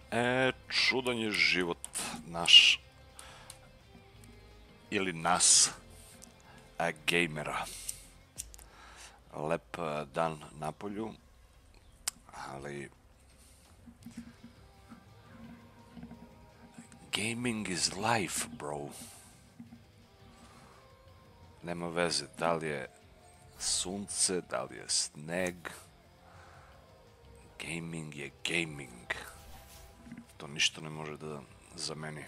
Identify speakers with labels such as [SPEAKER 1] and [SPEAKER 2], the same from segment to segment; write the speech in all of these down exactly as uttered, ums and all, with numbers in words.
[SPEAKER 1] E, čudan je život naš ili nas, a gejmera. Lep dan na polju, ali gaming is life, bro. Nema veze da li je sunce, da li je sneg. Gaming je gaming. To ništa ne može da zameni.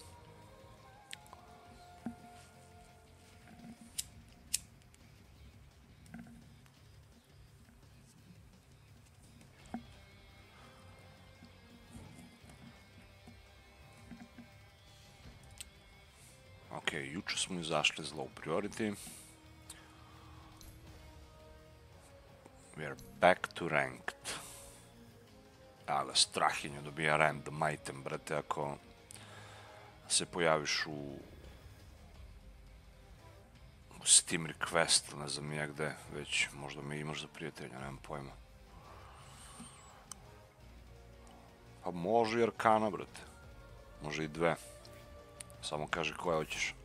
[SPEAKER 1] Ok, juče smo izašli iz low priority. We are back to ranked. Ali Strahinja dobija random item, brate, ako se pojaviš u Steam request, ne znam nijak gde, već možda me imaš za prijatelja, nemam pojma. Pa može i Arkana, brate. Može i dve. Samo kaži koje hoćeš.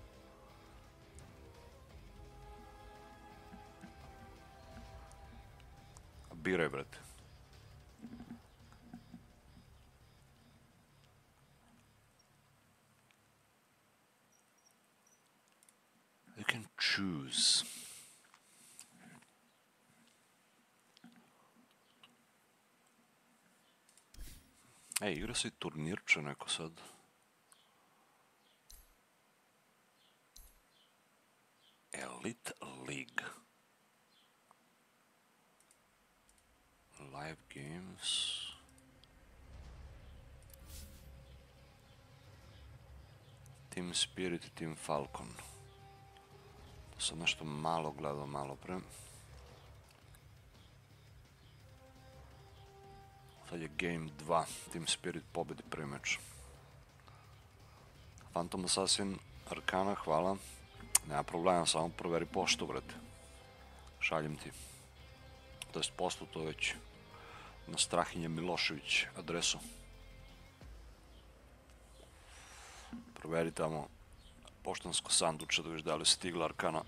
[SPEAKER 1] Biraj, brate. You can choose. Ej, igra se i turnirče neko sad. Elite League. Live games. Team Spirit i Team Falcon. To sam nešto malo gledao malo pre. Sad je Game dva. Team Spirit pobedi prvi meč. Phantom Assassin, Arkana, hvala. Nema problema, samo proveri poštu, brate. Šaljem ti. To jest poštu, to već na Strahinja Milošević adresu. Proveri tamo poštansko sanduče da viš da li je stigla Arkana.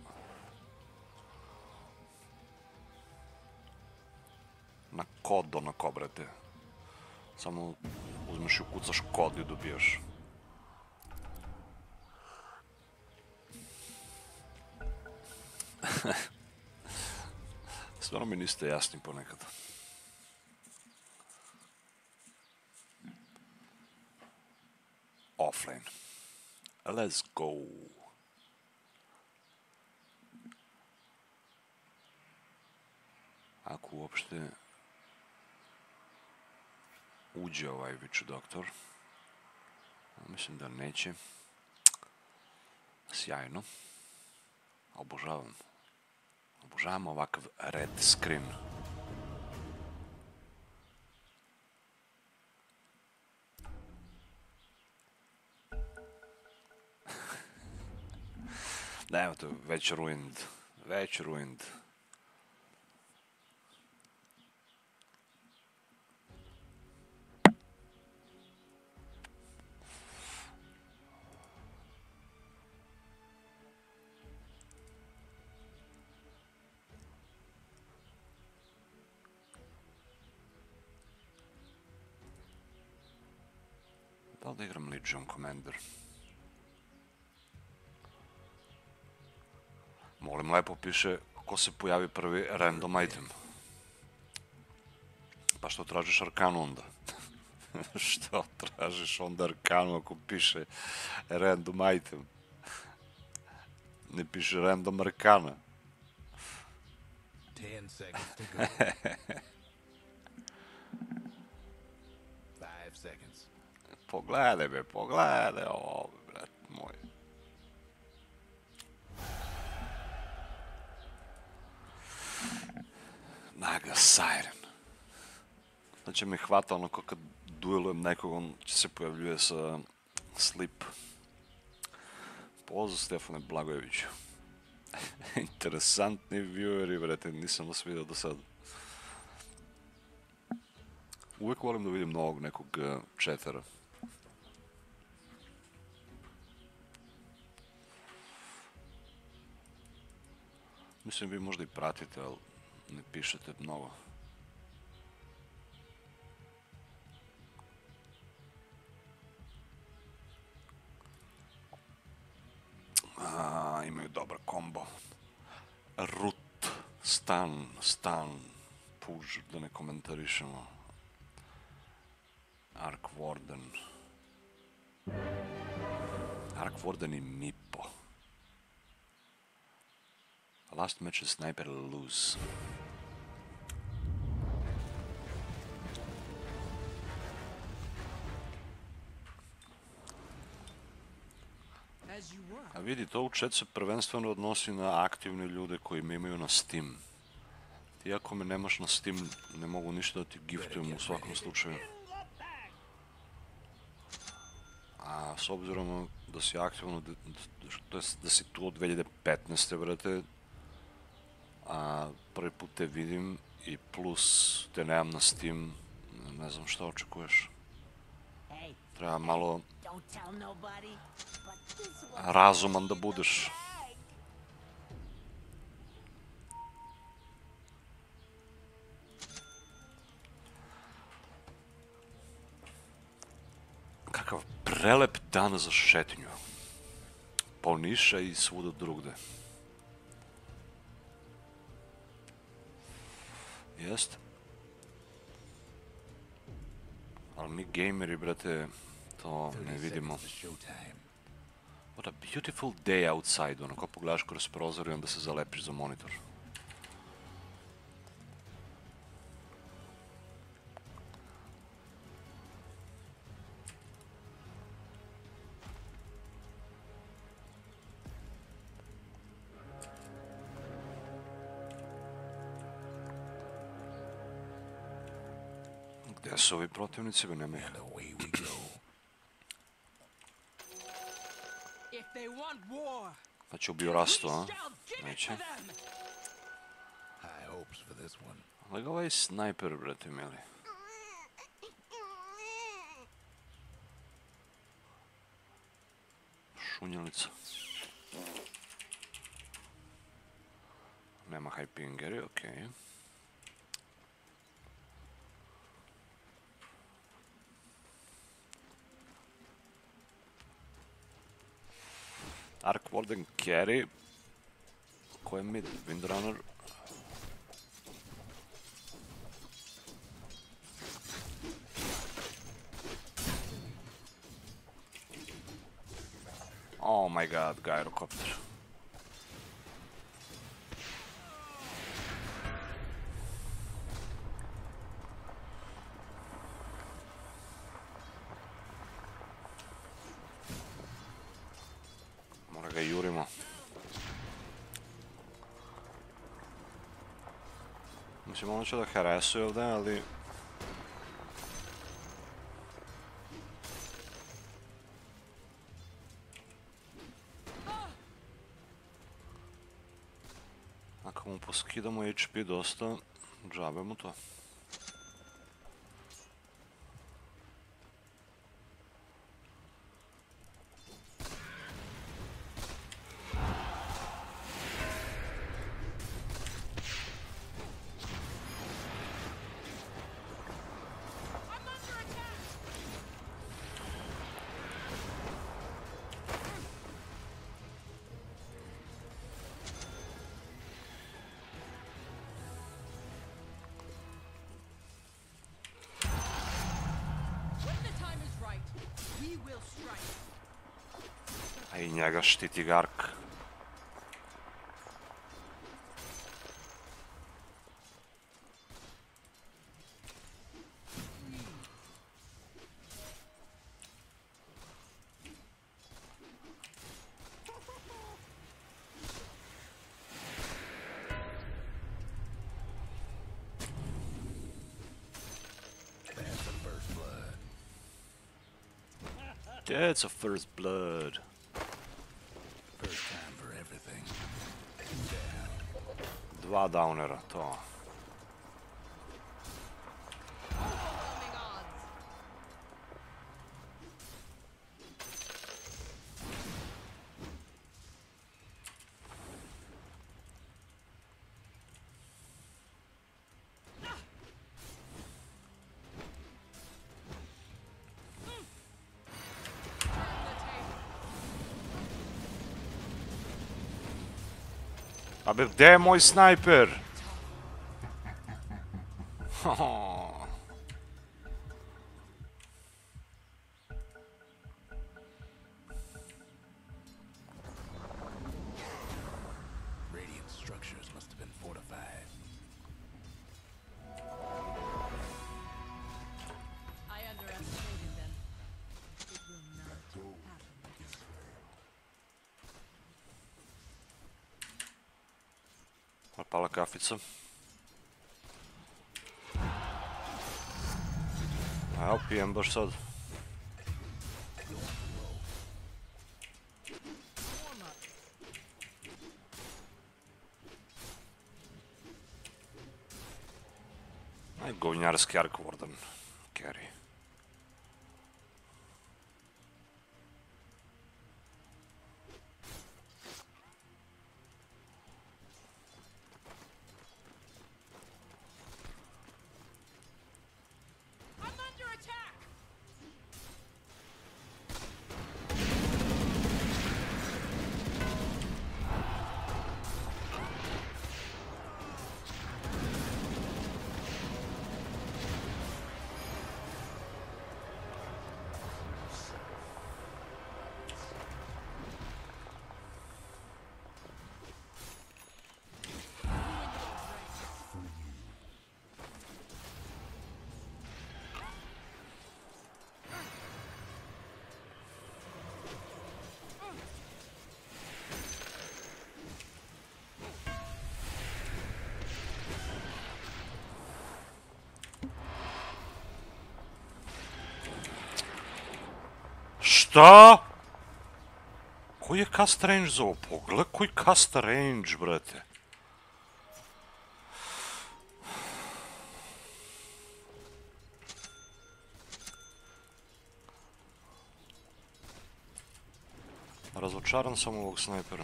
[SPEAKER 1] Na kod onako, brate. Samo uzmeš i ukucaš kod i dobijaš. Stvarno mi niste jasni ponekad. Offlane. Let's go. Ako uopšte uđe ovaj Witch Doctor. Mislim da neće. Sjajno. Obožavam. Obožavam ovakav red screen. Da, evo to, već ruined. Već ruined. Da li da igram Legion Commander? Molim, lepo piše ko se pojavi prvi random item. Pa što tražiš Arkanu onda? Što tražiš onda Arkanu ako piše random item? Ne piše random Arkana.
[SPEAKER 2] Ten seconds to go. Five seconds.
[SPEAKER 1] Pogledaj be, pogledaj ovo, brat moj. Naga Siren. Znači me hvata ono kao kad duelujem nekog, on se pojavljuje sa Sleep. Pozdrav Stefane Blagojeviću. Interesantni vieweri, brate, nisam vas vidio do sada. Uvijek volim da vidim novog nekog uh, četera. Mislim, vi možda i pratite, ali ne pišete mnogo. A, imaju dobar kombo. Root, stun, stun, push, da ne komentarišemo. Arc Warden. Arc Warden i Mipo. Last match is sniper lose. A vidi, to u chat se prvenstveno odnosi na aktivne ljude koji me imaju na Steam. Ti ako me nemaš na Steam, ne mogu ništa da ti giftujem u svakom slučaju. A s obzirom da si aktivno, da si tu od dve hiljade petnaeste. brate, a prvi put te vidim i plus te nemam na Steam, ne znam šta očekuješ. Treba malo razuman da budeš. Kakav prelep dan za šetnju. Po Niša i svuda drugde. Jest. Ali mi gameri, brate, to ne vidimo. What a beautiful day outside, ono, ko pogledaš kroz prozor i onda se zalepiš za monitor. Gdje su ovi protivnici, be nema ih. Znači ubio Rastu, a? Neće. Ali ga ovaj snajper, brate, mili. Šunjelica. Nema hypingeri, okej. Arc Warden carry. Ko je mid? Windrunner. Oh my god, gyrocopter. Mora ga jurimo. Mislim, ono će da haresuje ovdje, ali... Ako mu poskidamo H P dosta, džabe mu to. A i njega štiti Gark. That's a first blood.
[SPEAKER 2] First time for everything.
[SPEAKER 1] Dva downera, to. A be, gdje je moj snajper?
[SPEAKER 2] Radiant structures must have been fortified.
[SPEAKER 3] I underestimated them. It will not happen again.
[SPEAKER 1] Pala kafica. Evo, pijem baš sad. Aj, govnjarski Ark Warden. Carry.
[SPEAKER 3] I'm under attack!
[SPEAKER 1] Šta? Koji je cast range za ovo? Pogledaj koji cast range, brate. Razočaran sam ovog snajpera.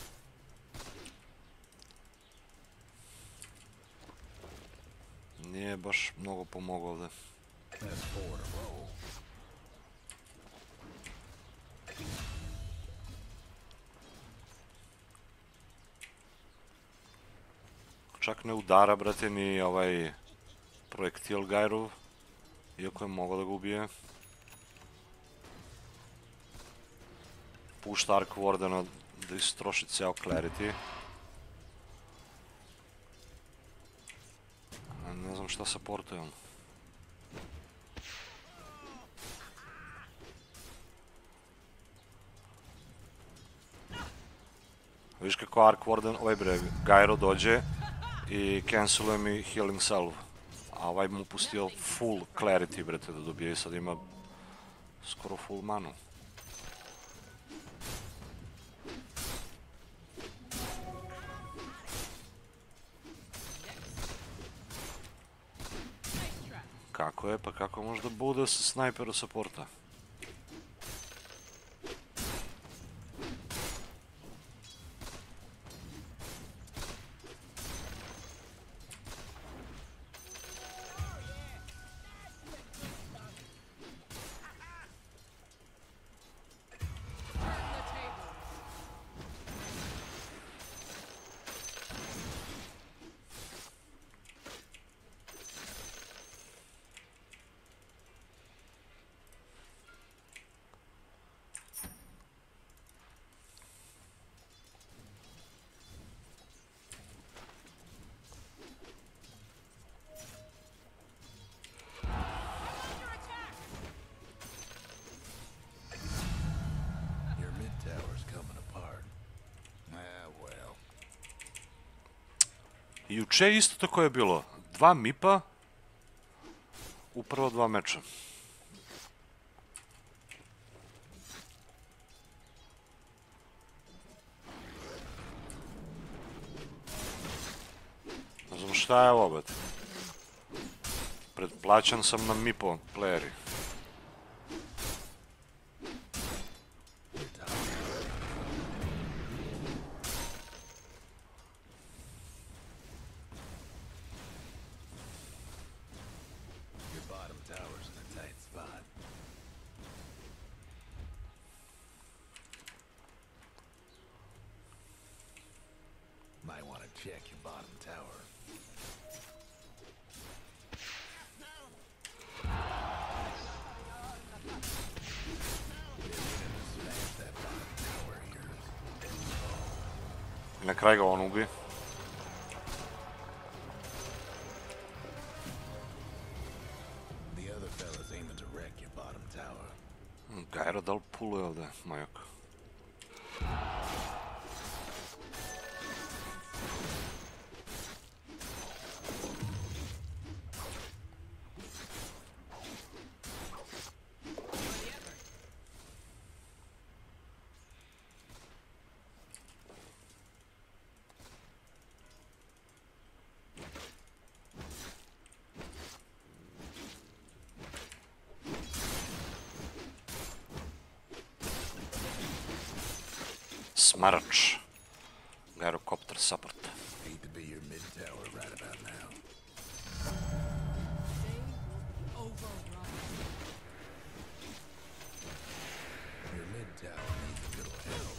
[SPEAKER 1] Nije baš mnogo pomogao ovdje.
[SPEAKER 2] That's four in a row.
[SPEAKER 1] Čak ne udara, brate, ni ovaj projektil Gajrov, iako je mogao da ga ubije. Pušta Ark Wardena da istroši ceo Clarity. A ne znam šta sa portajom. Viš kako Ark Warden, ovaj bre, Gyro dođe i canceluje mi healing salve. A ovaj mu pustio full clarity, brate, da dobije i sad ima skoro full manu. Kako je? Pa kako može da bude sa snajpera supporta?
[SPEAKER 2] Your mid tower's coming apart. Ah, well.
[SPEAKER 1] Juče isto tako je bilo. Dva mipa u prva dva meča. Ne znam šta je ovo, bet. Pretplaćan sam na mipo playeri.
[SPEAKER 2] Your bottom tower's in a tight spot. Might want check your bottom tower. Smash that bottom tower of yours.
[SPEAKER 1] I na kraju ga on ubi.
[SPEAKER 2] The other fella's aiming to wreck your bottom tower.
[SPEAKER 1] Gajra, da li puluje ovde, majak? Smarač. Gyrocopter support.
[SPEAKER 2] Hate to be your mid tower right about now.
[SPEAKER 3] They will overrun.
[SPEAKER 2] Your mid tower needs a little help.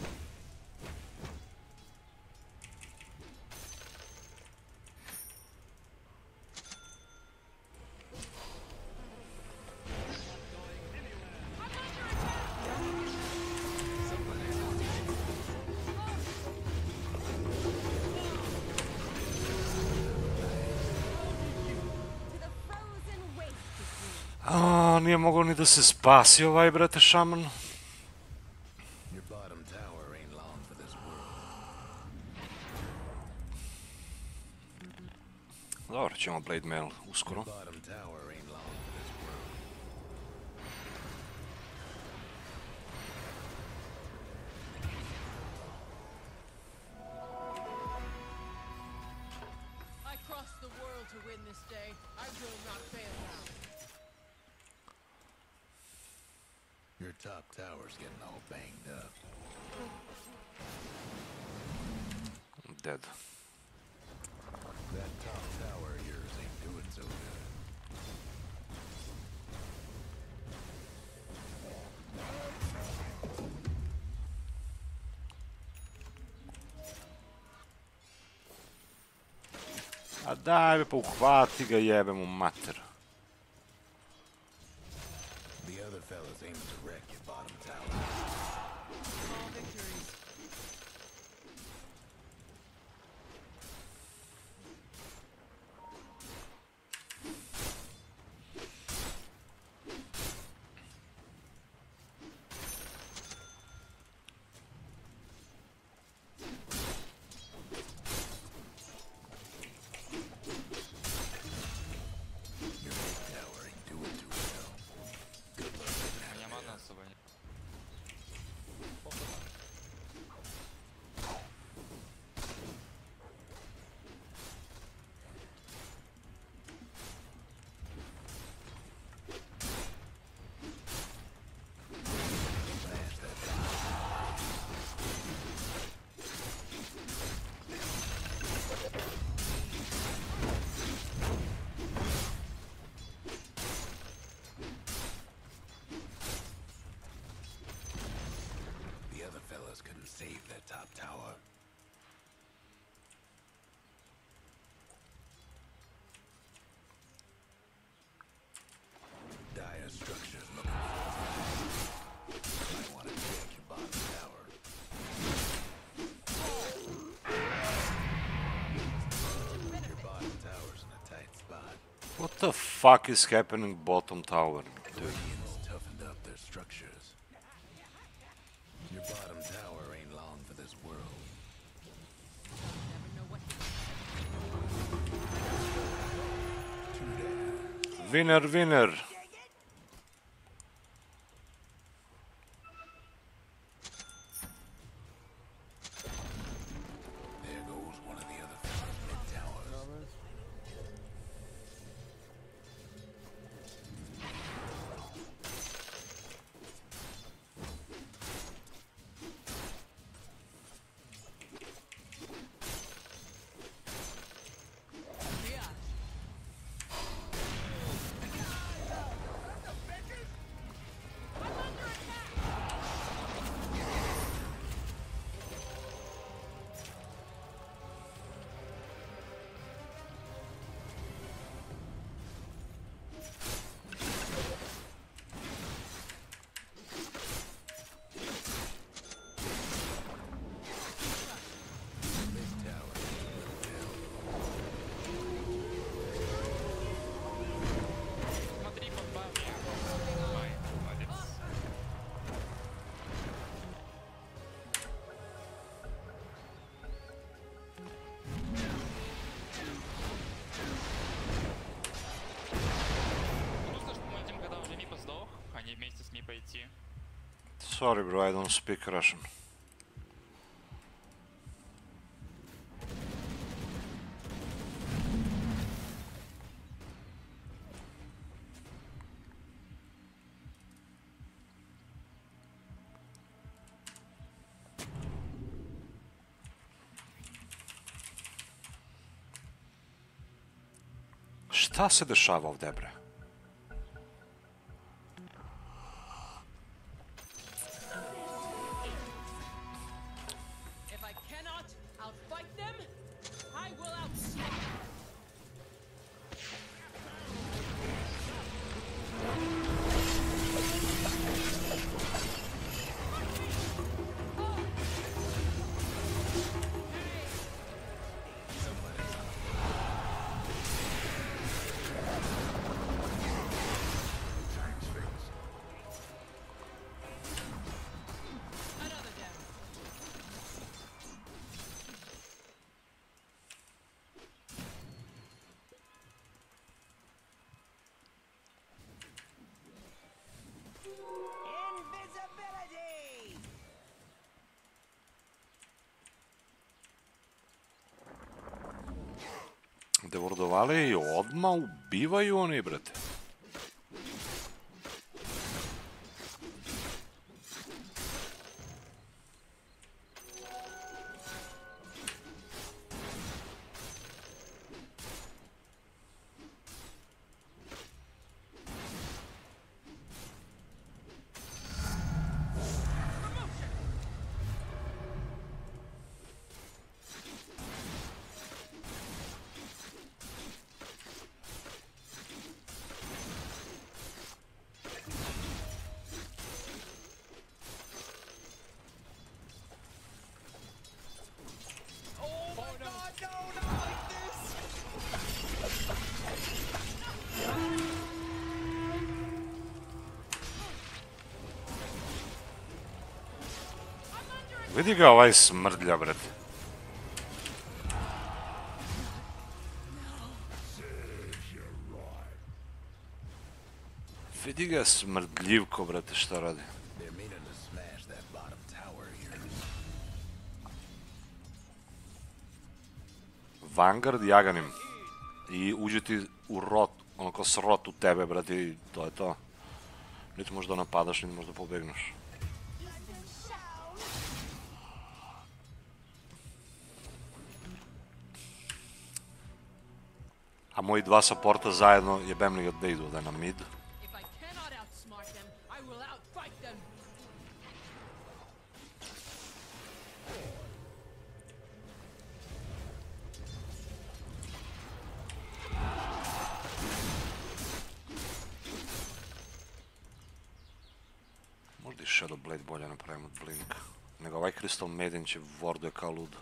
[SPEAKER 4] To the frozen waste between.
[SPEAKER 1] A, nije mogao ni da se spasi ovaj, brate, šaman.
[SPEAKER 2] Your bottom tower ain't long for this world.
[SPEAKER 1] Dobro, ćemo Blade Mail uskoro.
[SPEAKER 2] Bottom tower ain't long for this world.
[SPEAKER 3] I crossed the world to win this day. I will not fail now.
[SPEAKER 2] Your top tower's getting all banged up.
[SPEAKER 1] Dead.
[SPEAKER 2] That top tower of yours ain't doing so good.
[SPEAKER 1] A daj, be, pa uhvati ga, jebe mu mater.
[SPEAKER 2] The other fella's aiming to wreck your bottom tower.
[SPEAKER 3] Small victories.
[SPEAKER 2] Your mid tower ain't doing too well. Good luck getting out
[SPEAKER 5] Nie
[SPEAKER 2] of
[SPEAKER 5] ma
[SPEAKER 2] there.
[SPEAKER 5] na sobie.
[SPEAKER 2] Smash that bottom. The other fellas couldn't save that top tower. Dire structures looking for might want to check your bottom tower. Your bottom tower's in a tight spot.
[SPEAKER 1] What the fuck is happening bottom tower, dude?
[SPEAKER 2] Radiant's toughened up their structures. Your bottom tower ain't long for this world.
[SPEAKER 3] Never know what
[SPEAKER 2] Too bad.
[SPEAKER 1] Winner, winner.
[SPEAKER 2] There goes one of the other fellas' mid towers.
[SPEAKER 3] triage.
[SPEAKER 5] you.
[SPEAKER 1] Sorry, bro, I don't speak Russian. Šta se dešava ovdje, bre?
[SPEAKER 3] If I cannot outfight them, I will outsmart them. Another down.
[SPEAKER 6] Invisibility!
[SPEAKER 1] Devordovali i odmah ubivaju oni, brate.
[SPEAKER 6] Oh my god, no, not like this!
[SPEAKER 1] Vidi ga ovaj smrdlja, brate. Vidi ga smrdljivko, brate, šta radi.
[SPEAKER 2] They're meaning to smash that bottom tower here.
[SPEAKER 1] Vanguard jaganim. I uđe ti u rot, ono kao srot u tebe, brate, i to je to. Niti možeš da napadaš, niti možeš da pobegneš. A moji dva supporta zajedno jebem li ga da idu da na mid.
[SPEAKER 3] If I cannot outsmart them, I will outfight them.
[SPEAKER 1] Možda i Shadow Blade bolje napravimo od Blink. Nego ovaj Crystal Maiden će warduje kao lud.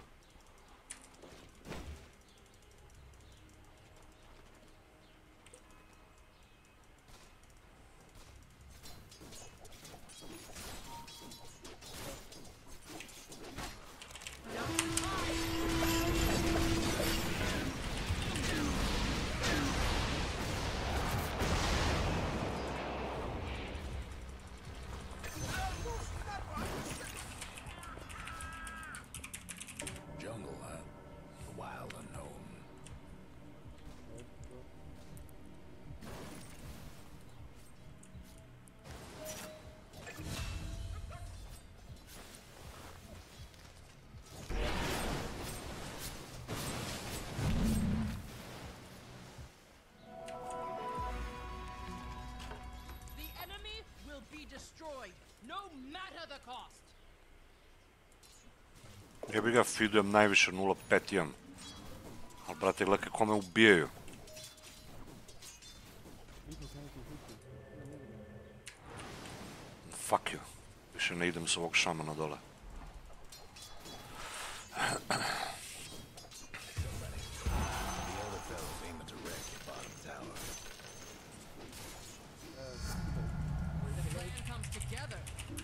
[SPEAKER 2] Jungle, huh? The wild unknown.
[SPEAKER 3] The enemy will be destroyed, no matter the cost.
[SPEAKER 1] Jebi ga, feedujem najviše nula pet imam. Ali brate, gledaj kako me ubijaju. Fuck you. Više ne idem s ovog šamana dole.
[SPEAKER 2] The other fellow's aiming to wreck your bottom tower.
[SPEAKER 3] Plan comes together.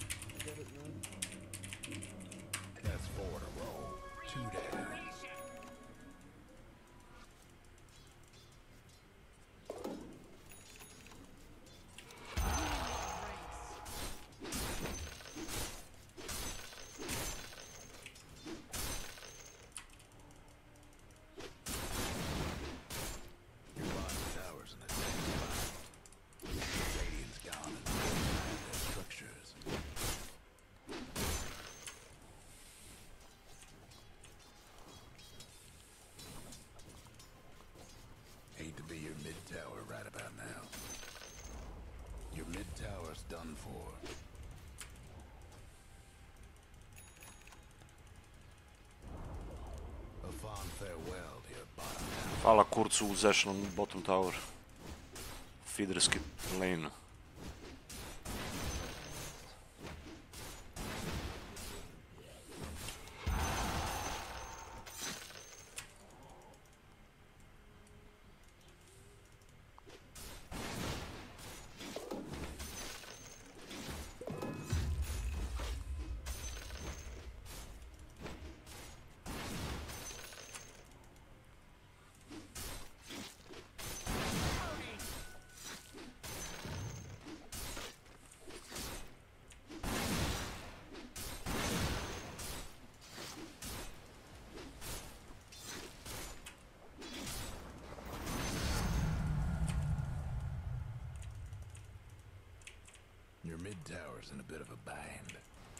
[SPEAKER 2] That's four in a row. Two down. done for. A fond farewell to your bottom tower.
[SPEAKER 1] Hvala Kurcu u zešnom bottom tower. Feederski lane.
[SPEAKER 2] Your mid tower's in a bit of a bind.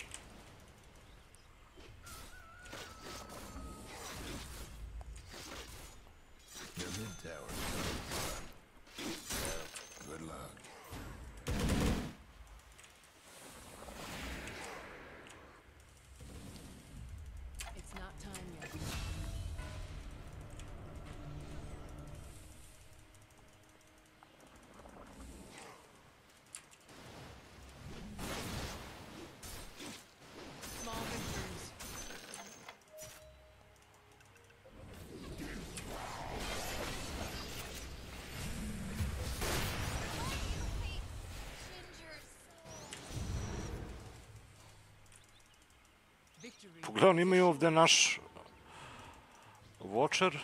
[SPEAKER 2] Your mid tower's well, good luck.
[SPEAKER 3] It's not time yet. Small victories. Victory.
[SPEAKER 1] Pogledaj, on imaju ovdje naš Watcher.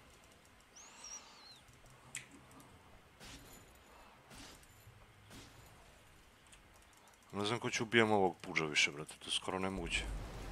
[SPEAKER 1] Ne znam ko će ubijem ovog puđa više, brate, to je skoro nemoguće.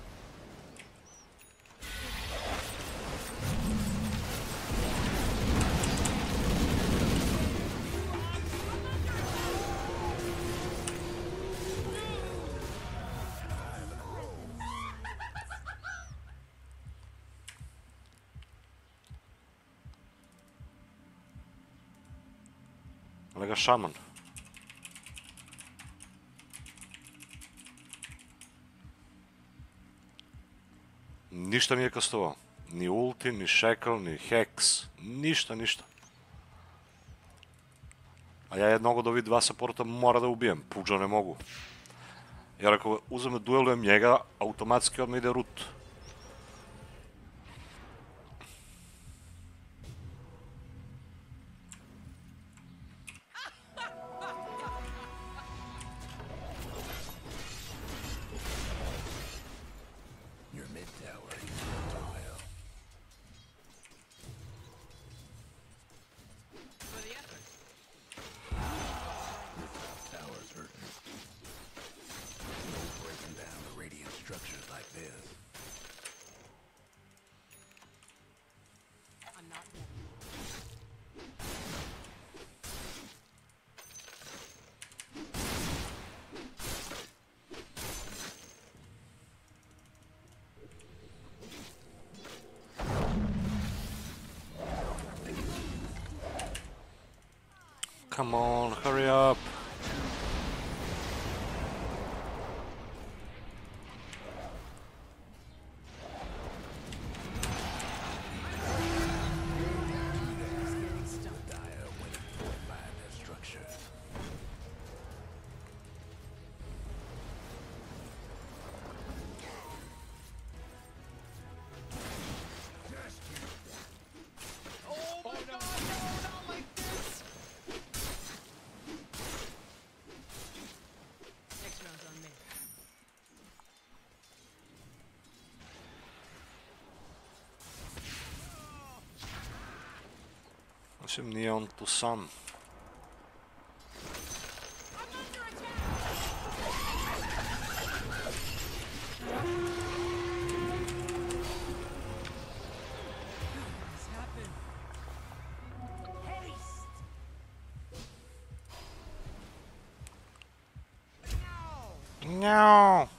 [SPEAKER 1] Ali ga šaman. Ništa nije kastovao. Ni ulti, ni shackle, ni hex. Ništa, ništa. A ja jednog od ovih dva supporta mora da ubijem. Puđa ne mogu. Jer ako uzem da duelujem njega, automatski odmah ide root.
[SPEAKER 2] Your mid tower is doing well.
[SPEAKER 3] For the effort.
[SPEAKER 2] Your top tower's hurting. No breaking down the radiant structures like this.
[SPEAKER 3] I'm not ready.
[SPEAKER 1] Come on, hurry up.
[SPEAKER 2] Dire went and fortified their structures.
[SPEAKER 6] Oh my god, no, not like this!
[SPEAKER 3] Next round's on me.
[SPEAKER 1] Osim nije on tu sam.
[SPEAKER 3] What's happened?
[SPEAKER 1] Njao.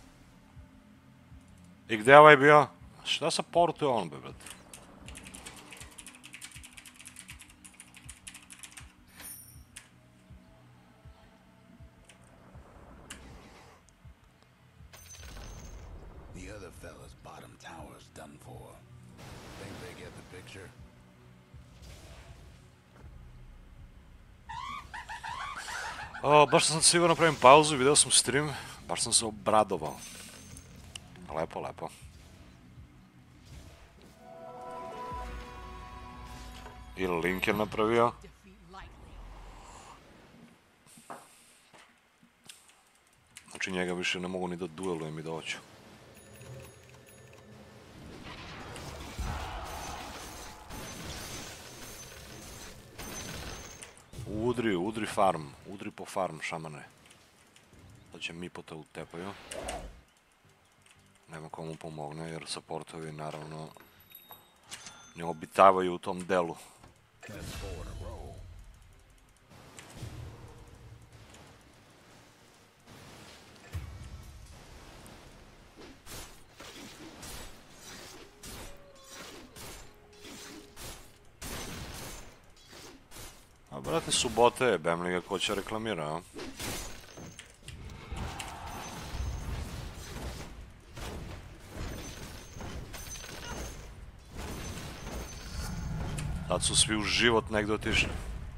[SPEAKER 1] I gdje je ovaj bio? Šta sa portuje on, be, brate?
[SPEAKER 2] fella's bottom tower's done for. Think they get the picture?
[SPEAKER 1] O, baš sam sigurno pravim pauzu, video sam stream, baš sam se obradovao. Lepo, lepo. Ili Link je napravio. Znači njega više ne mogu ni da duelujem i da hoću. Udri, udri farm, udri po farm, šamane. Da će mi po te utepaju. Nema komu pomogne jer supportovi naravno ne obitavaju u tom delu. A brate, subota je, bem li ga ko će reklamira, a? Tad su svi u život negdje otišli.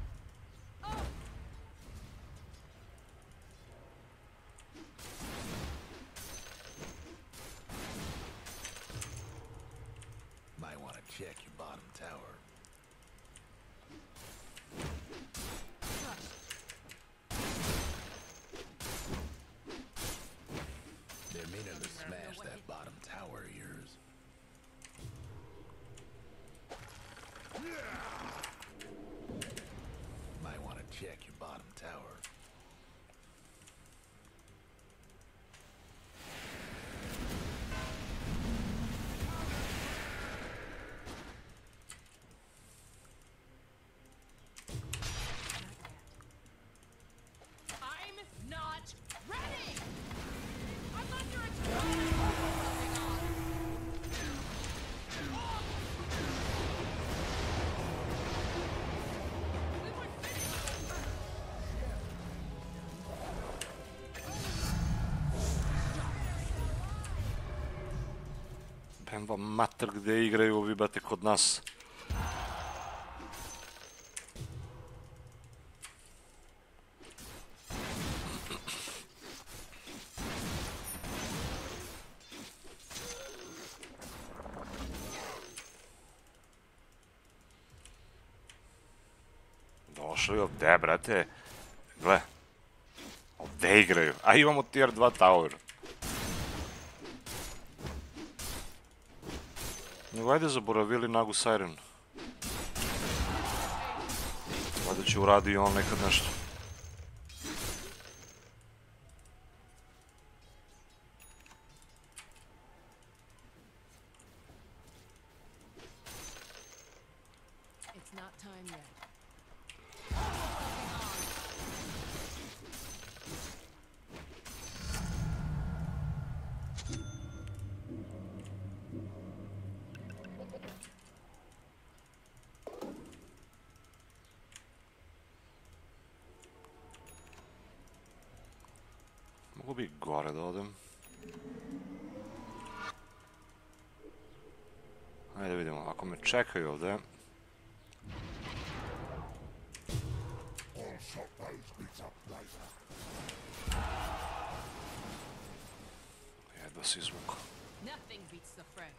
[SPEAKER 2] Might want to check your bottom tower. They're meaning to smash that bottom tower of yours. Might want to check your bottom tower.
[SPEAKER 3] I'm not ready! I'm under attack!
[SPEAKER 1] Bem vam mater gdje igraju ovi brate kod nas. Došli ovdje, brate. Gle. Ovdje igraju. A imamo tier dva tower. Nego ajde zaboravili nagu Siren. Valjda će uradi on nekad nešto.
[SPEAKER 3] It's not time yet.
[SPEAKER 1] Mogu bi gore da odem. Ajde vidimo, ako me čekaju ovdje. Jedva si izvuko.
[SPEAKER 3] Nothing beats the fray.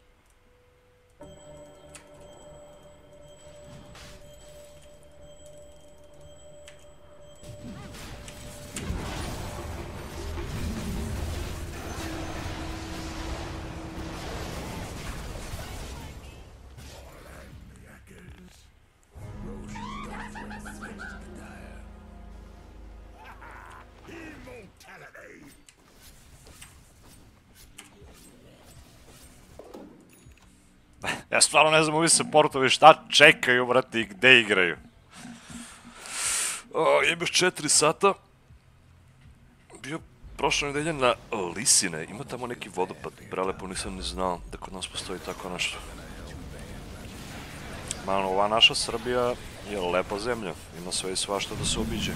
[SPEAKER 1] Ja stvarno ne znam ovi supportovi šta čekaju, brate, i gdje igraju. O, jebeš četiri sata. Bio prošle nedelje na Lisine, ima tamo neki vodopad, prelepo nisam ni znao da kod nas postoji tako nešto. Malo, ova naša Srbija je lepa zemlja, ima sve i svašta da se obiđe.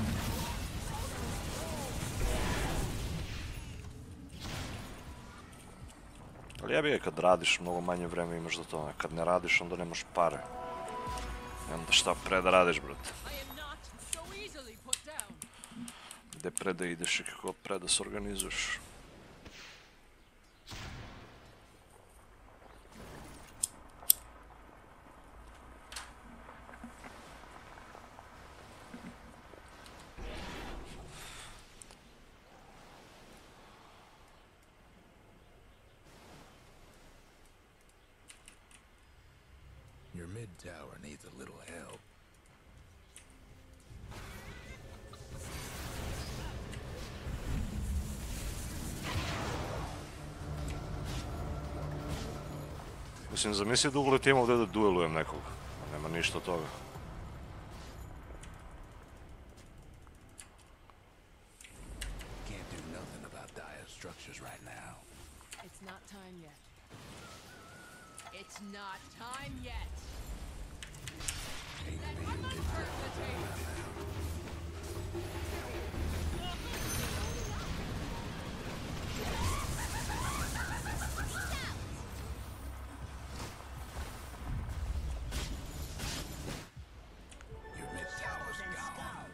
[SPEAKER 1] Ali jebi ga, kad radiš mnogo manje vremena imaš za to, kad ne radiš onda nemaš pare. I onda šta pre da radiš, brate?
[SPEAKER 3] I am not so easily put down.
[SPEAKER 1] Gde pre da ideš i kako pre da se organizuješ.
[SPEAKER 2] Your mid tower needs a little help.
[SPEAKER 1] Mislim, zamisli da uletim ovdje da duelujem nekog. Nema ništa od toga.
[SPEAKER 2] Can't do nothing about dire structures right now.
[SPEAKER 3] It's not time yet. It's not time yet.
[SPEAKER 2] Ain't
[SPEAKER 3] Let
[SPEAKER 2] me
[SPEAKER 3] him
[SPEAKER 2] mid
[SPEAKER 3] hurt the
[SPEAKER 2] tower
[SPEAKER 3] tail.
[SPEAKER 2] Your mid tower's gone.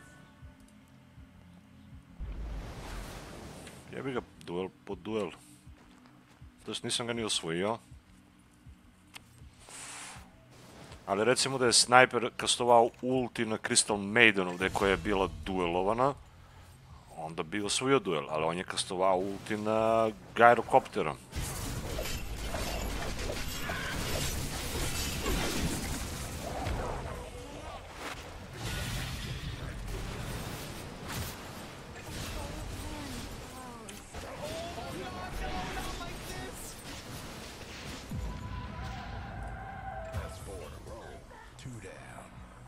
[SPEAKER 1] Jebi ga, duel po duel. To jest nisam ga ni osvojio. Ali recimo da je snajper kastovao ulti na Crystal Maidenu gdje koja je bila duelovana, onda bi osvojio duel, ali on je kastovao ulti na Gyrocoptera.
[SPEAKER 2] That's four in a row. Two down.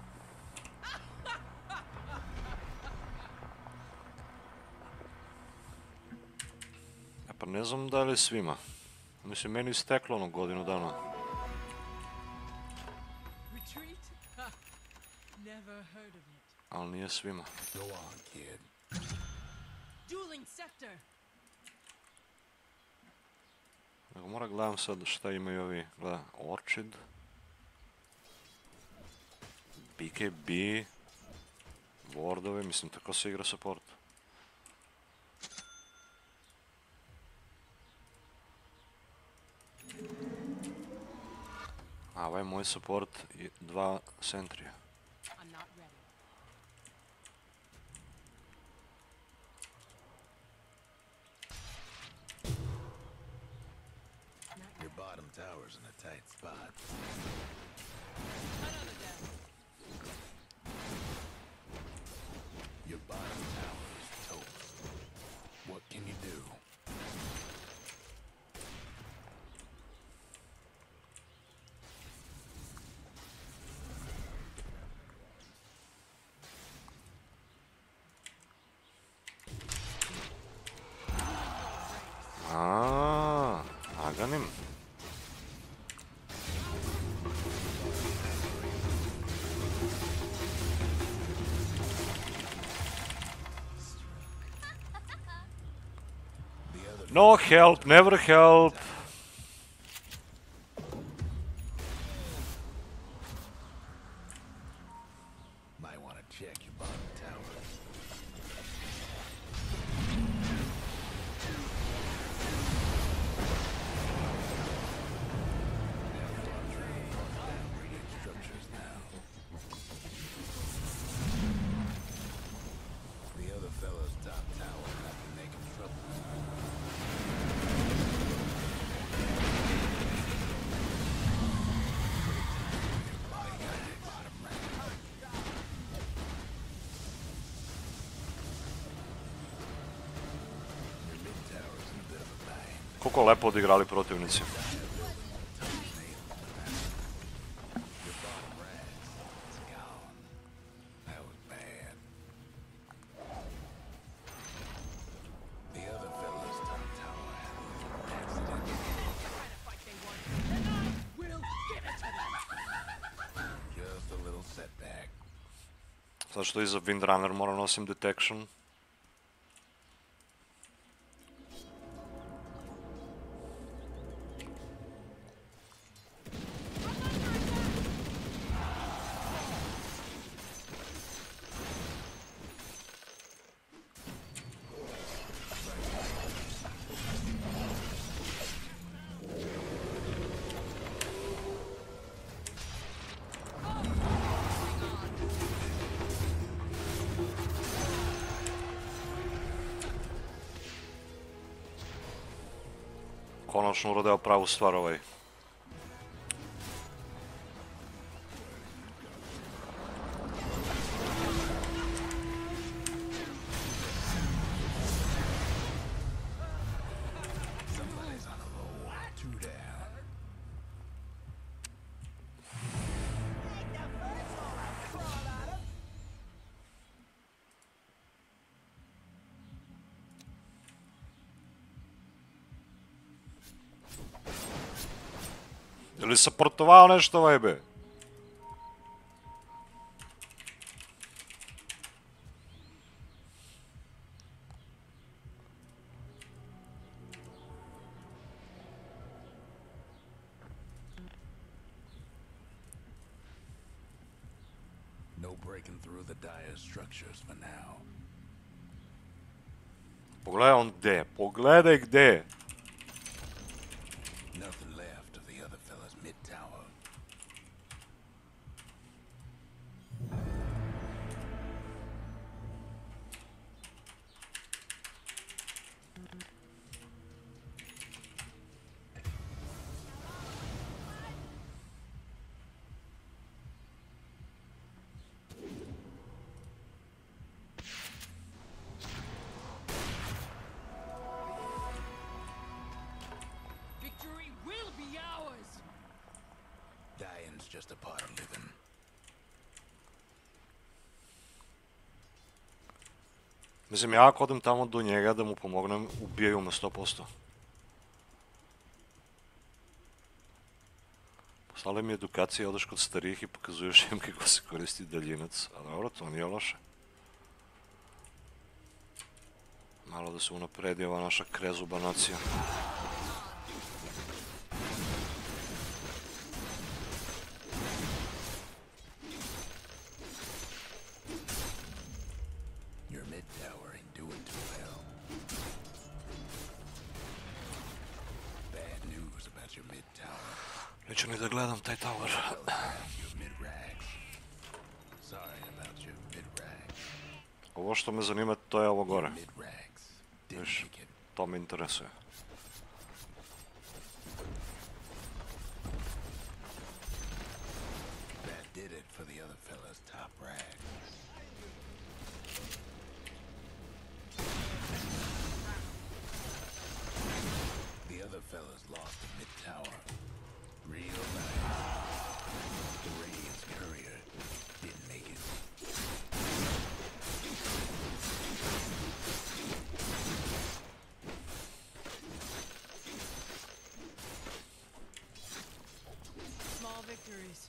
[SPEAKER 1] E pa ne znam da li svima. Mislim, meni isteklo ono godinu dana.
[SPEAKER 3] Retreat? Ha. Never heard of it.
[SPEAKER 1] Ali nije svima.
[SPEAKER 2] Go on, kid.
[SPEAKER 3] Dueling scepter.
[SPEAKER 1] Nego mora gledam sad šta imaju ovi. Gleda, Orchid. B K B. Wardovi, mislim tako se igra support. A ovaj moj support i dva sentrija.
[SPEAKER 3] I'm not ready. Not
[SPEAKER 2] Your
[SPEAKER 3] yet.
[SPEAKER 2] bottom tower's in a tight spot.
[SPEAKER 3] Another death.
[SPEAKER 2] Your bottom tower is toast. What can you do?
[SPEAKER 1] Aaaa, Aganim.
[SPEAKER 2] The other
[SPEAKER 1] No help, never help.
[SPEAKER 2] might want to check your bottom tower. Structures now. The other fellow's top tower might be making trouble. Bottom rank. Your mid tower's in a bit of a bind.
[SPEAKER 1] Koliko lepo odigrali protivnici.
[SPEAKER 2] Your bottom rags. It's gone. That was bad. The other fellow's top tower had a little accident.
[SPEAKER 3] Try to fight they want, and I will give it to them.
[SPEAKER 2] Just a little setback.
[SPEAKER 1] Zato što iza Windrunner mora nosim detection. konačno uradeo pravu stvar ovaj.
[SPEAKER 2] Somebody's on a roll. Two down.
[SPEAKER 1] Je li saportovao nešto ovaj be?
[SPEAKER 2] No breaking through the dire structures for now.
[SPEAKER 1] Pogledaj on gde, pogledaj gde.
[SPEAKER 2] Nothing left of the other fella's mid tower.
[SPEAKER 3] Victory will be ours!
[SPEAKER 2] Dying's just a part of living.
[SPEAKER 1] Mislim, ja ako odem tamo do njega da mu pomognem, ubijaju me sto posto. Poslali mi edukacije, odeš kod starih i pokazuješ im kako se koristi daljinac. A dobro, to nije loše. Malo da se unapredi ova naša krezuba nacija.
[SPEAKER 2] Your mid tower ain't doing too well. Bad news about your mid tower.
[SPEAKER 1] Neću ni da gledam taj tower.
[SPEAKER 2] Your mid rags. Sorry about your mid rags.
[SPEAKER 1] Ovo što me zanima, to je ovo gore.
[SPEAKER 2] Mid rags. Didn't
[SPEAKER 1] Viš,
[SPEAKER 2] make it.
[SPEAKER 1] to me interesuje.
[SPEAKER 2] That did it for the other fella's top rag. The other fellas lost the mid tower. Real nice. The Radiant's courier didn't make it.
[SPEAKER 3] Small victories.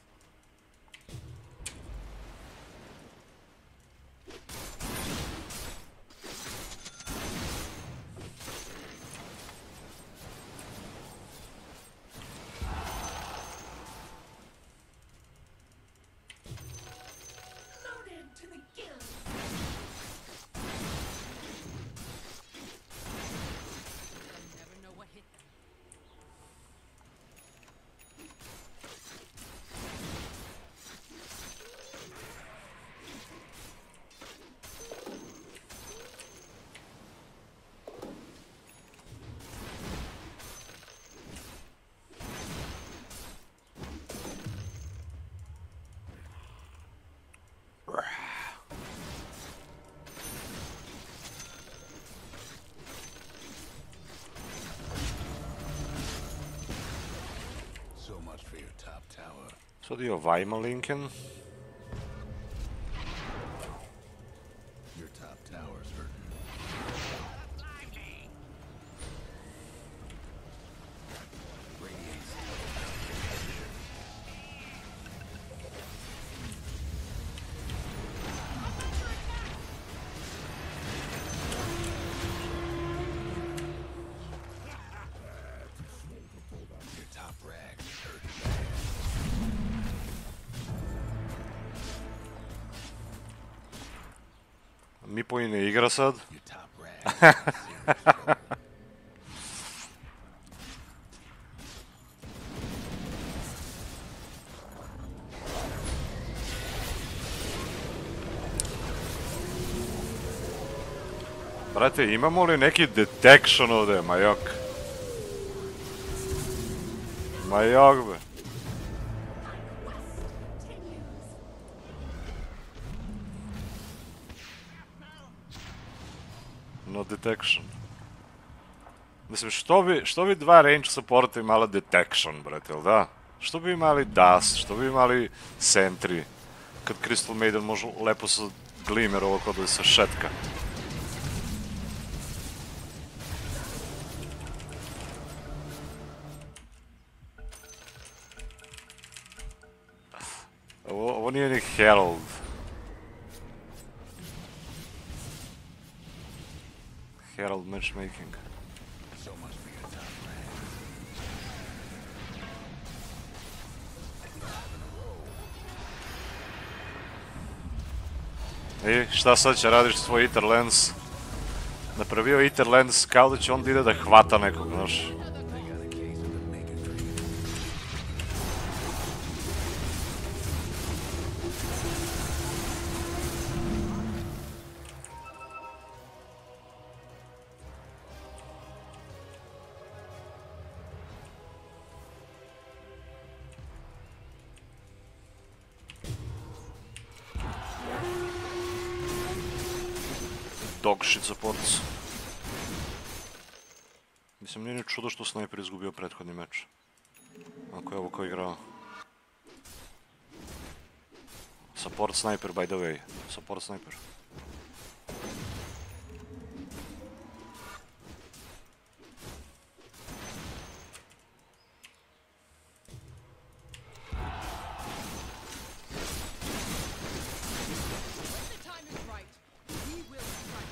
[SPEAKER 4] Loaded to the gills.
[SPEAKER 3] You never know what hit them.
[SPEAKER 2] So much for your top tower.
[SPEAKER 1] Sad je Vajma Lincoln.
[SPEAKER 2] Your top tower's hurting. Radiant's your top rag is hurting bad.
[SPEAKER 1] Mipo i ne igra sad.
[SPEAKER 2] Your top rag is in serious trouble.
[SPEAKER 1] Brate, imamo li neki detection ovde, majok? Ma jok be. No detection. Mislim, što bi, što bi dva range supporta imala detection, brate, jel da? Što bi imali dust, što bi imali sentry, kad Crystal Maiden može lepo sa glimmer ovako da se šetka. Ovo, ovo nije ni Herald. Herald matchmaking.
[SPEAKER 2] So much for your tough man.
[SPEAKER 1] I šta sad će radiš svoj Ether Lens? Napravio Ether Lens kao da će on da ide da hvata nekog, znaš.
[SPEAKER 2] They got a case of the naked dream.
[SPEAKER 1] Dog shit supports. Mislim, nije ni čudo što Sniper izgubio prethodni meč. Ako je ovo ko igrao. Support Sniper, by the way. Support Sniper.
[SPEAKER 3] When the time is right, we will strike.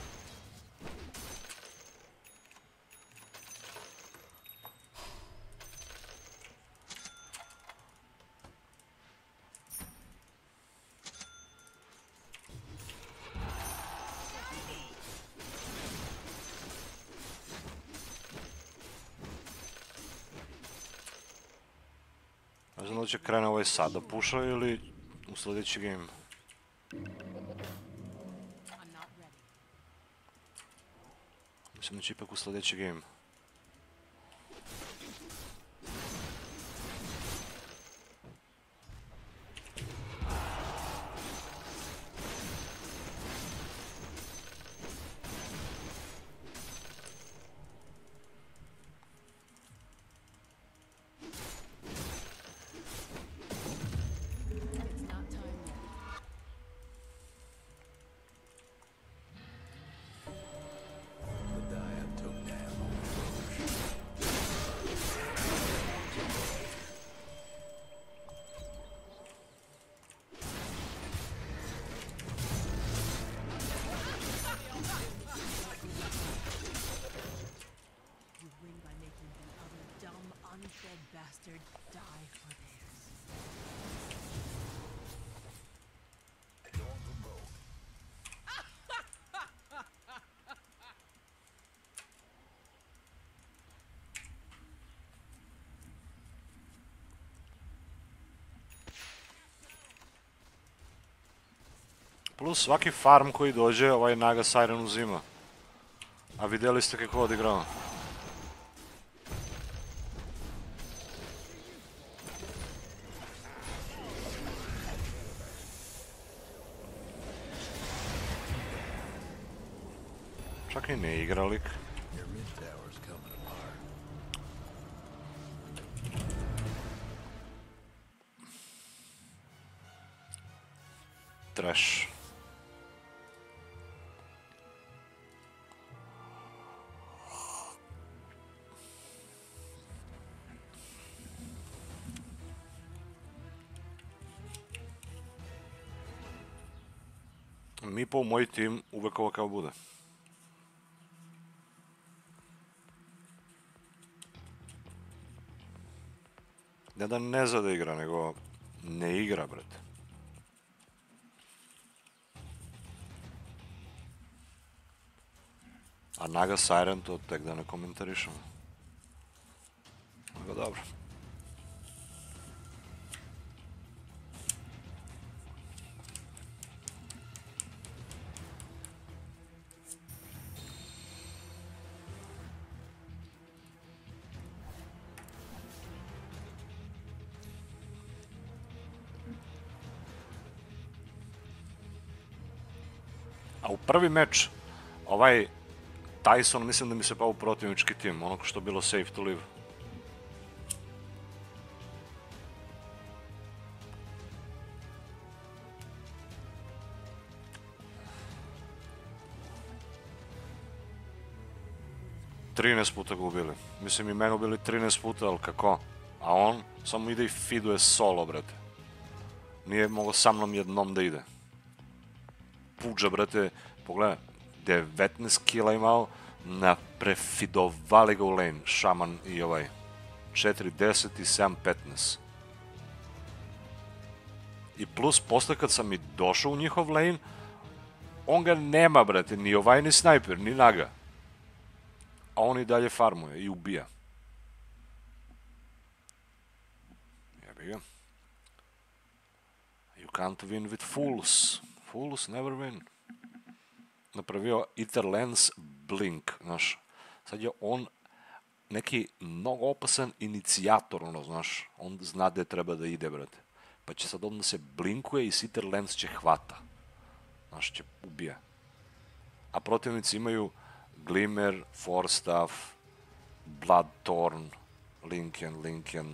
[SPEAKER 1] Ne znam da li će krene ovaj sad da puša ili u sljedeći game.
[SPEAKER 3] I'm not ready.
[SPEAKER 1] Mislim da će ipak u sljedeći game.
[SPEAKER 3] It's not time yet.
[SPEAKER 2] The diet took down.
[SPEAKER 3] You win by making the other dumb, unfed bastard die for theirs.
[SPEAKER 1] Plus svaki farm koji dođe, ovaj Naga Siren uzima. A vidjeli ste kako odigrao. Čak i ne igra lik.
[SPEAKER 2] Your mid tower's coming apart.
[SPEAKER 1] Trash. Mi po moj tim uvek ovakav bude. Ne da ne zna da igra, nego ne igra, brate. A Naga Siren to tek da ne komentarišemo. Nego dobro. A u prvi meč, ovaj Tyson, mislim da mi se pao u protivnički tim, ono što je bilo safe to live. trinaest puta ga ubili. Mislim i mene ubili trinaest puta, ali kako? A on samo ide i feeduje solo, brate. Nije mogao sa mnom jednom da ide. Puđa, brate, pogledaj, devetnaest kila imao, na prefidovali ga u lane, šaman i ovaj. četiri deset i sedam petnaest. I plus, posle kad sam i došao u njihov lane, on ga nema, brate, ni ovaj ni snajper, ni naga. A on i dalje farmuje i ubija. Jebi ga. You can't win with fools. Fools never win. Napravio Ether Lens Blink, znaš. Sad je on neki mnogo opasan inicijator, ono, znaš. On zna gde treba da ide, brate. Pa će sad on da se blinkuje i Ether Lens će hvata. Znaš, će ubija. A protivnici imaju Glimmer, Forstaff, Bloodthorn, Lincoln, Lincoln.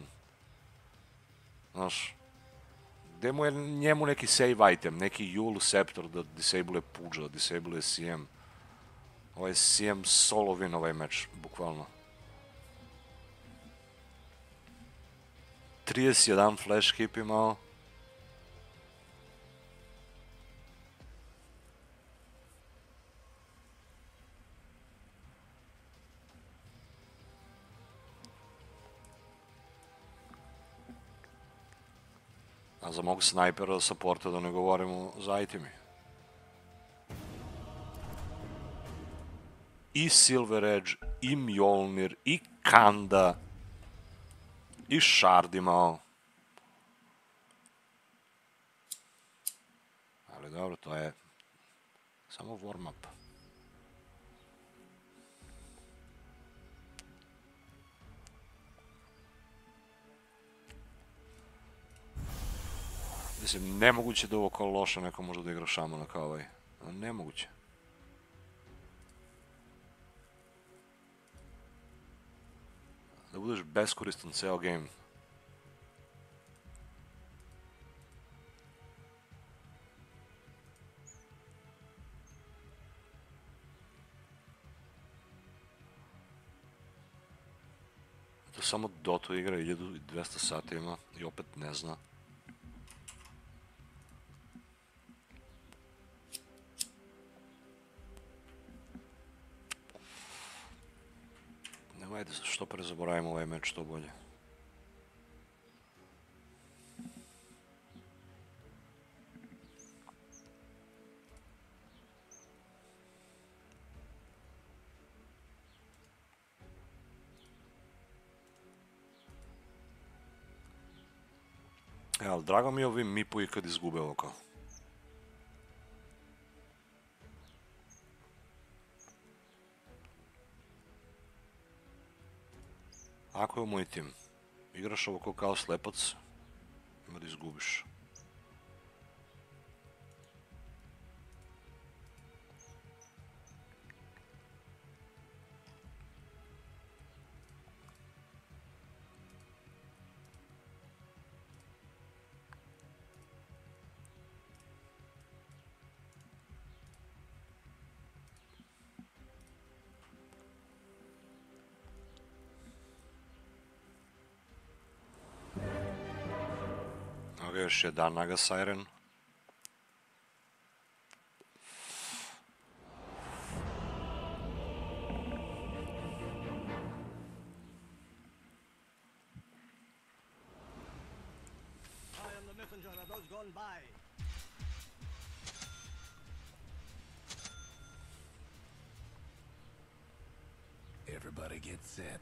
[SPEAKER 1] Znaš, gde mu je njemu neki save item, neki Yule Scepter da disable Puđa, da disable C M. Ovaj C M solo win ovaj meč, bukvalno. trideset jedan flash hip imao. A za mog snajpera supporta da ne govorimo za itemi. I Silver Edge, i Mjolnir, i Kanda, i Shard imao. Ali dobro, to je samo warm up. Mislim, nemoguće da ovo kao loše neko može da igra šamana kao ovaj. Nemoguće. Da budeš beskoristan ceo game. To samo Dota igra hiljadu dvesta sati ima i opet ne zna. Ajde, što pre zaboravimo ovaj meč, što bolje. E, ali drago mi je ovi mipovi kad izgube ovo kao. Ako je moj tim, igraš ovo kao slepac, ima da izgubiš. Još jedan Naga Siren.
[SPEAKER 2] Everybody get set.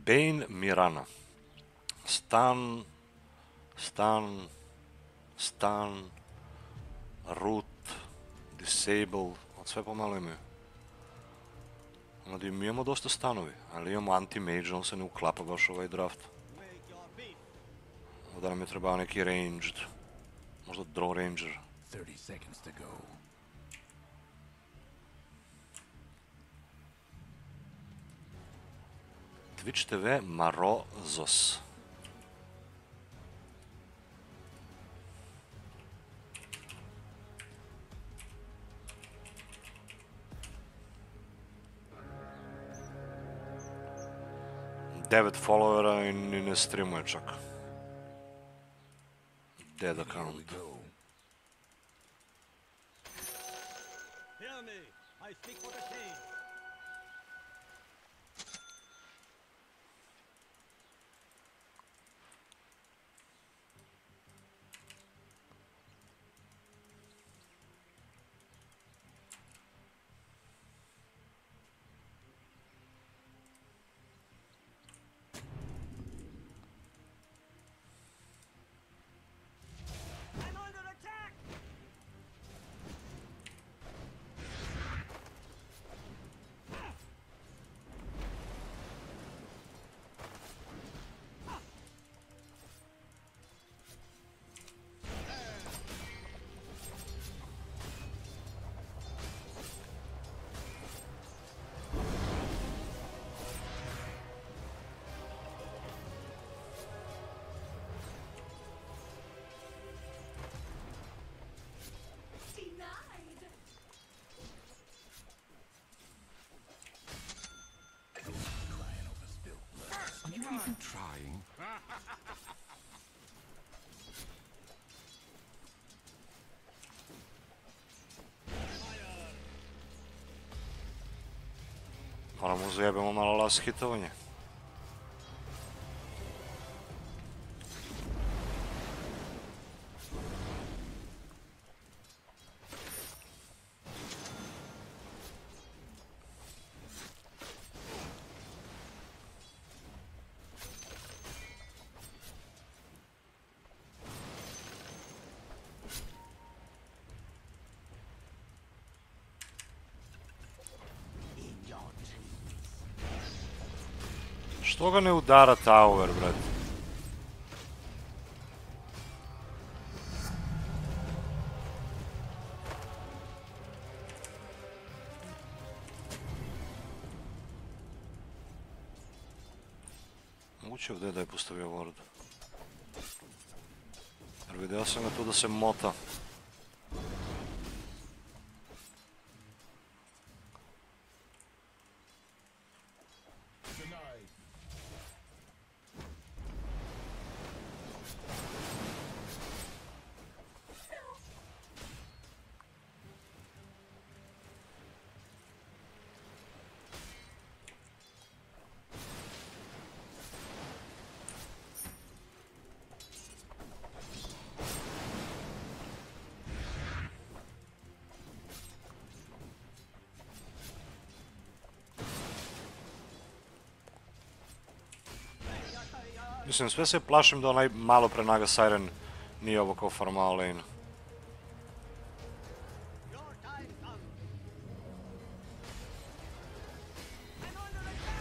[SPEAKER 1] Bane Mirana. Stan, Stan, Stan, Root, Disable, od sve pomalo imaju. Onda mi imamo dosta stanovi, ali imamo anti-mage, on se ne uklapa baš u ovaj draft. Ovdje nam je trebao neki ranged, možda draw ranger.
[SPEAKER 2] thirty seconds to go.
[SPEAKER 1] Twitch T V Marozos. Devet followera i ni ne streamuje čak. Dead
[SPEAKER 2] Here we
[SPEAKER 1] account.
[SPEAKER 2] go.
[SPEAKER 6] Hear me. I speak for the king. I'm under attack.
[SPEAKER 4] Denied.
[SPEAKER 2] Crying over spilled blood. Are you even trying?
[SPEAKER 1] Moramo zajebemo malo last hitovanje. Što ga ne udara tower, brate? Moguće ovdje da je postavio ward. Jer vidio sam ga tu da se mota.
[SPEAKER 2] Denied.
[SPEAKER 1] Mislim, sve se plašim da onaj malo pre naga Siren nije ovo kao farmao lane.
[SPEAKER 6] Your time comes. I'm under attack.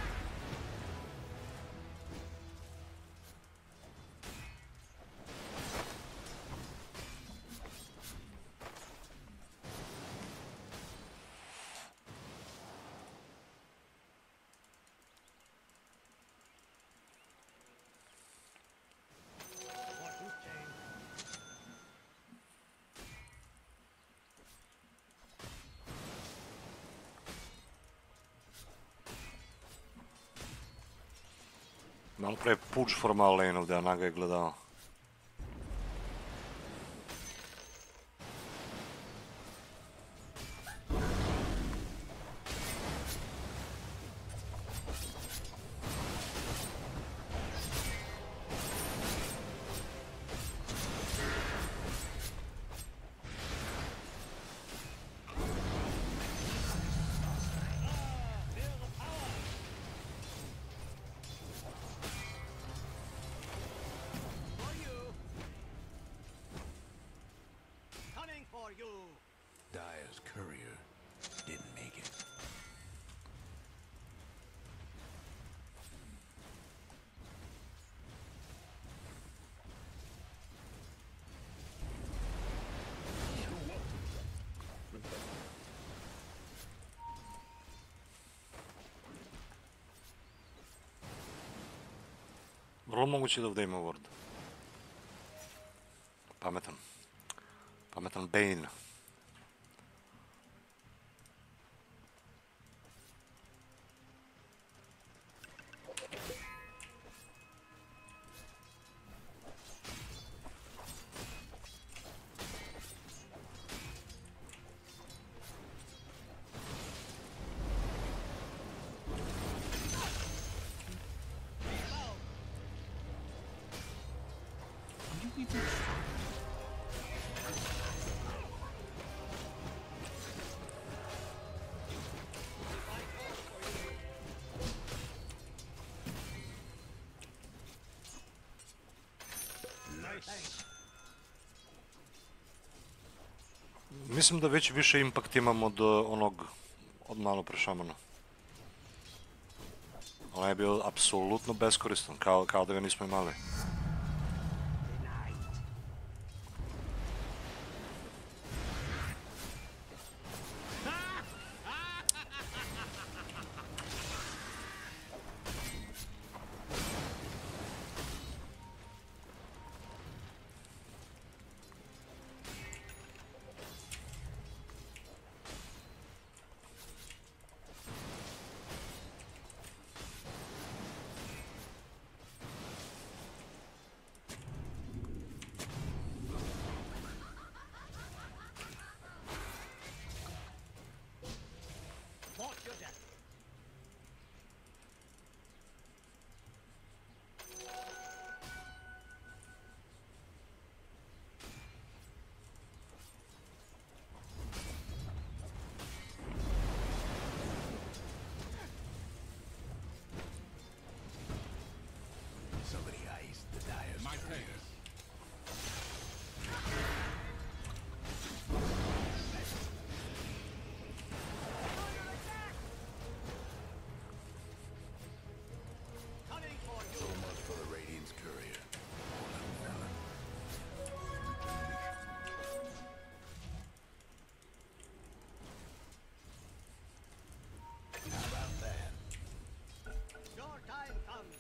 [SPEAKER 6] What who's changed?
[SPEAKER 1] Malo pre je Pudge farmao lane ovdje, a naga je gledao. Vrlo moguće da ovdje ima ward. Pametan. Pametan Bane. Mislim da već više impact imam od onog, od malo pre šamana. Onaj je bio apsolutno beskoristan, kao, kao da ga nismo imali.
[SPEAKER 2] Somebody iced the Dire's courier. So much for the Radiant's courier. How about that?
[SPEAKER 6] Your time comes.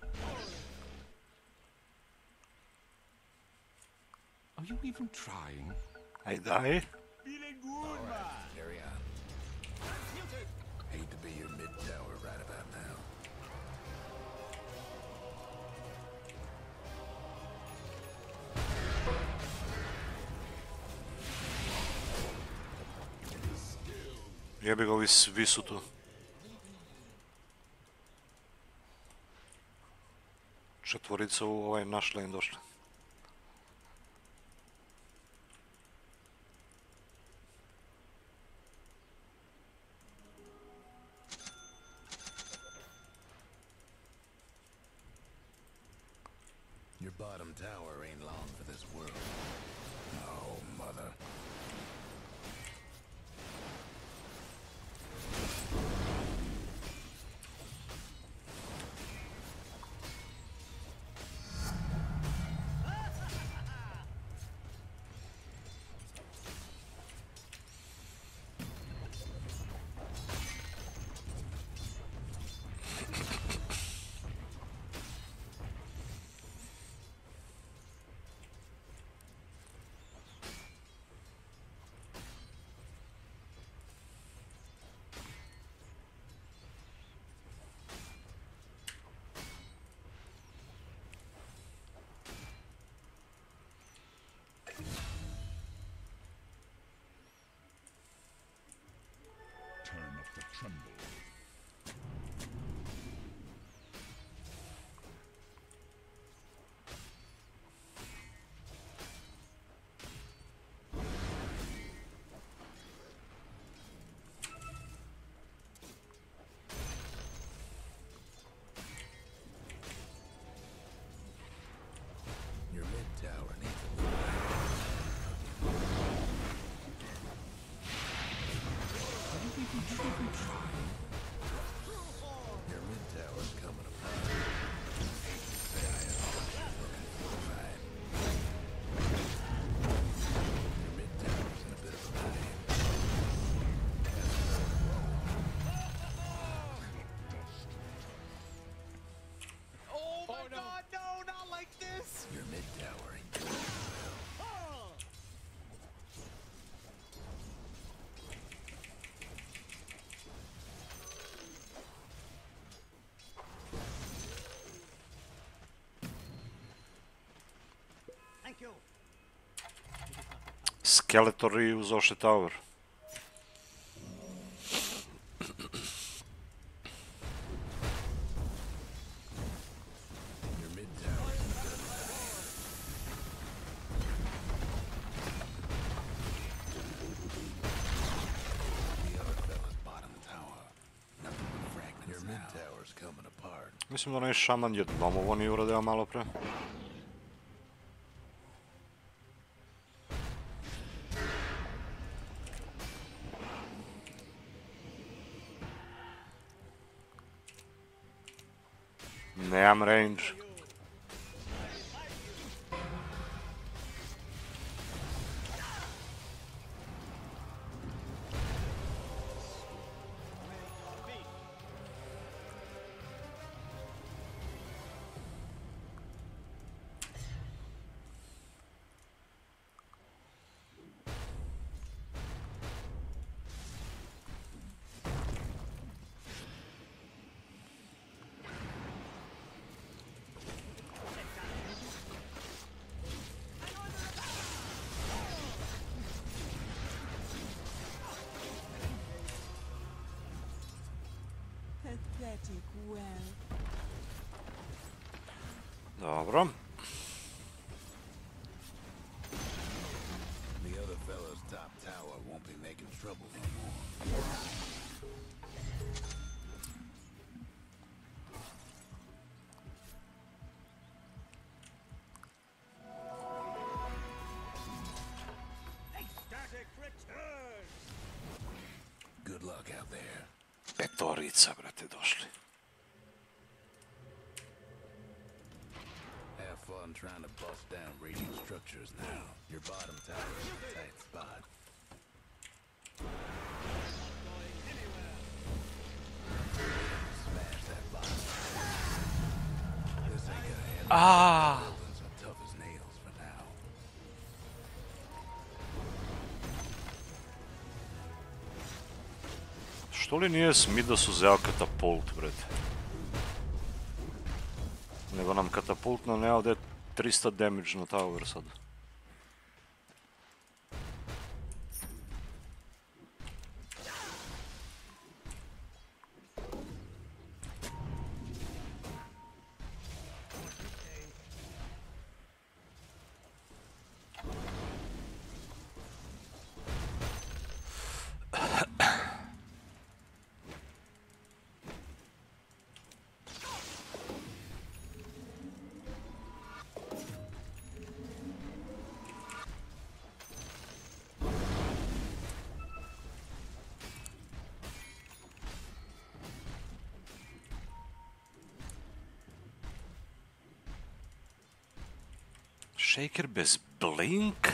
[SPEAKER 2] Are you even trying?
[SPEAKER 1] I die?
[SPEAKER 6] Feeling good,
[SPEAKER 2] All
[SPEAKER 6] man.
[SPEAKER 2] right, carry on.
[SPEAKER 6] Muted.
[SPEAKER 2] Hate to be your mid tower right about now.
[SPEAKER 1] Jebi ga, ovi svi su tu. Četvorica u ovaj naš lane došla.
[SPEAKER 2] Your bottom tower ain't long for this world. No, mother.
[SPEAKER 5] Turn up the tremble.
[SPEAKER 2] Your mid tower needs a little Your mid tower's coming apart. Your mid tower's in a bit of a bind.
[SPEAKER 6] Oh my god, no!
[SPEAKER 1] Skeletor i uzoše tower.
[SPEAKER 2] Your mid tower. The other fella's bottom tower. Nothing but fragments. Your mid tower's coming apart.
[SPEAKER 1] Mislim da onaj šaman jednom ovo nije uradio malo pre. Nemam range.
[SPEAKER 3] Pathetic well.
[SPEAKER 1] Dobro.
[SPEAKER 2] The other fella's top tower won't be making trouble no more.
[SPEAKER 6] Ecstatic return!
[SPEAKER 2] Good luck out there.
[SPEAKER 1] Petorica, brate, došli.
[SPEAKER 2] Have fun trying to bust down radiant structures now. Your bottom tower is a tight spot. Smash that bottom. This ain't gonna end.
[SPEAKER 1] Ah!
[SPEAKER 2] Buildings are tough as nails for now.
[SPEAKER 1] Što li nije Midas uzeo katapult, brate? Nego nam katapult naneo ovdje tristo damage na tower sad. Shaker bez blink?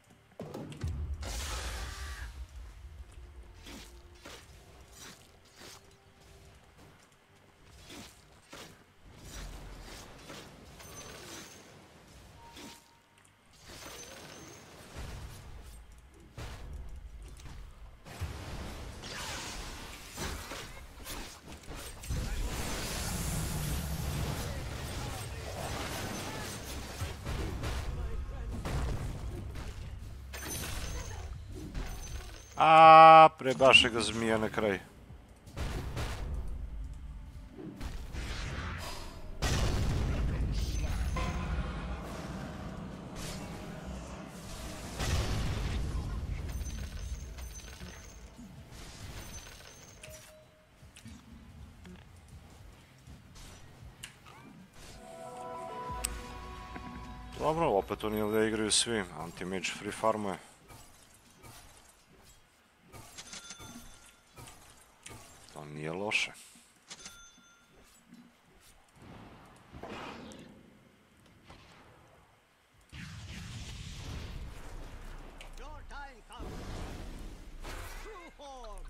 [SPEAKER 1] A prebaše ga zmija na kraj. Dobro, opet oni ovdje igraju svi. Anti-mage free farmuje. To nije loše.
[SPEAKER 6] Your time comes. True form.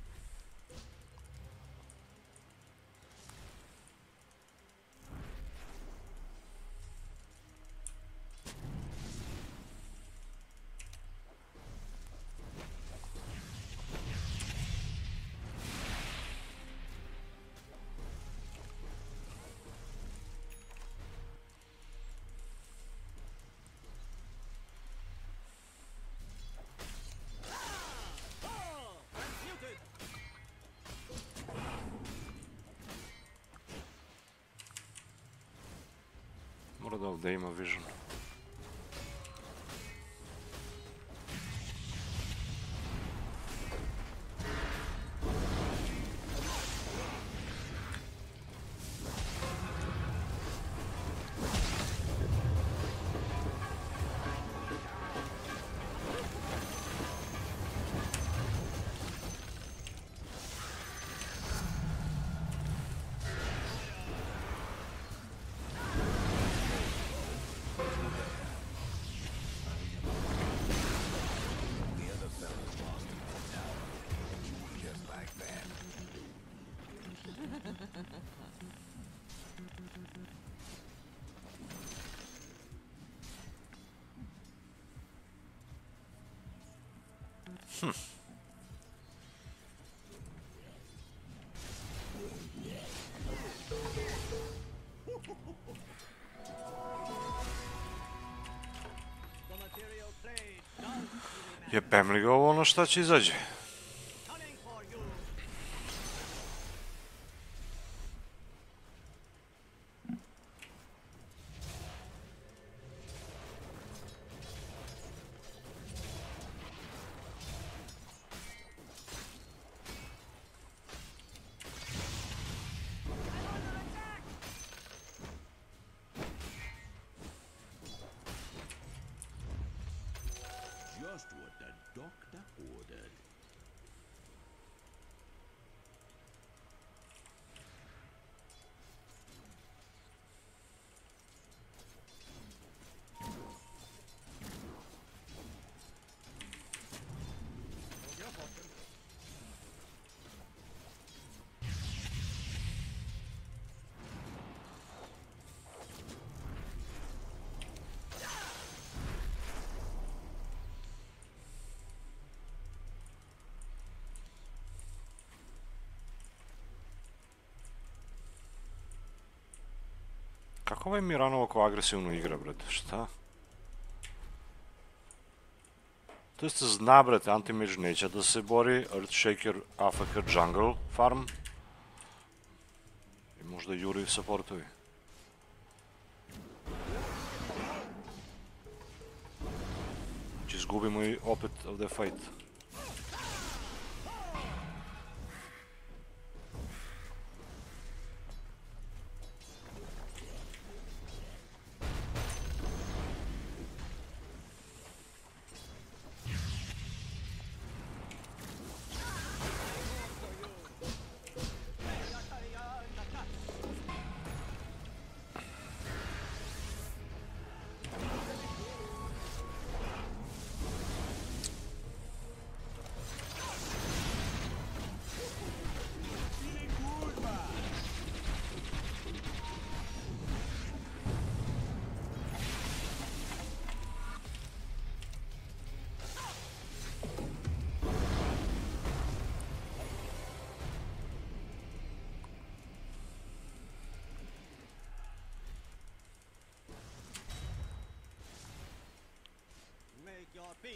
[SPEAKER 1] ovdje ima vision. Hm. Jebem li ga ovo ono šta će izađe?
[SPEAKER 5] Just what the doctor ordered.
[SPEAKER 1] Kako ovaj Miranov ovako agresivno igra, brate? Šta? To jest zna, brate, Anti-Mage neće da se bori, Earthshaker A F K jungle farm. I možda juri supportovi. Znači izgubimo i opet ovdje fight.
[SPEAKER 6] Your peace.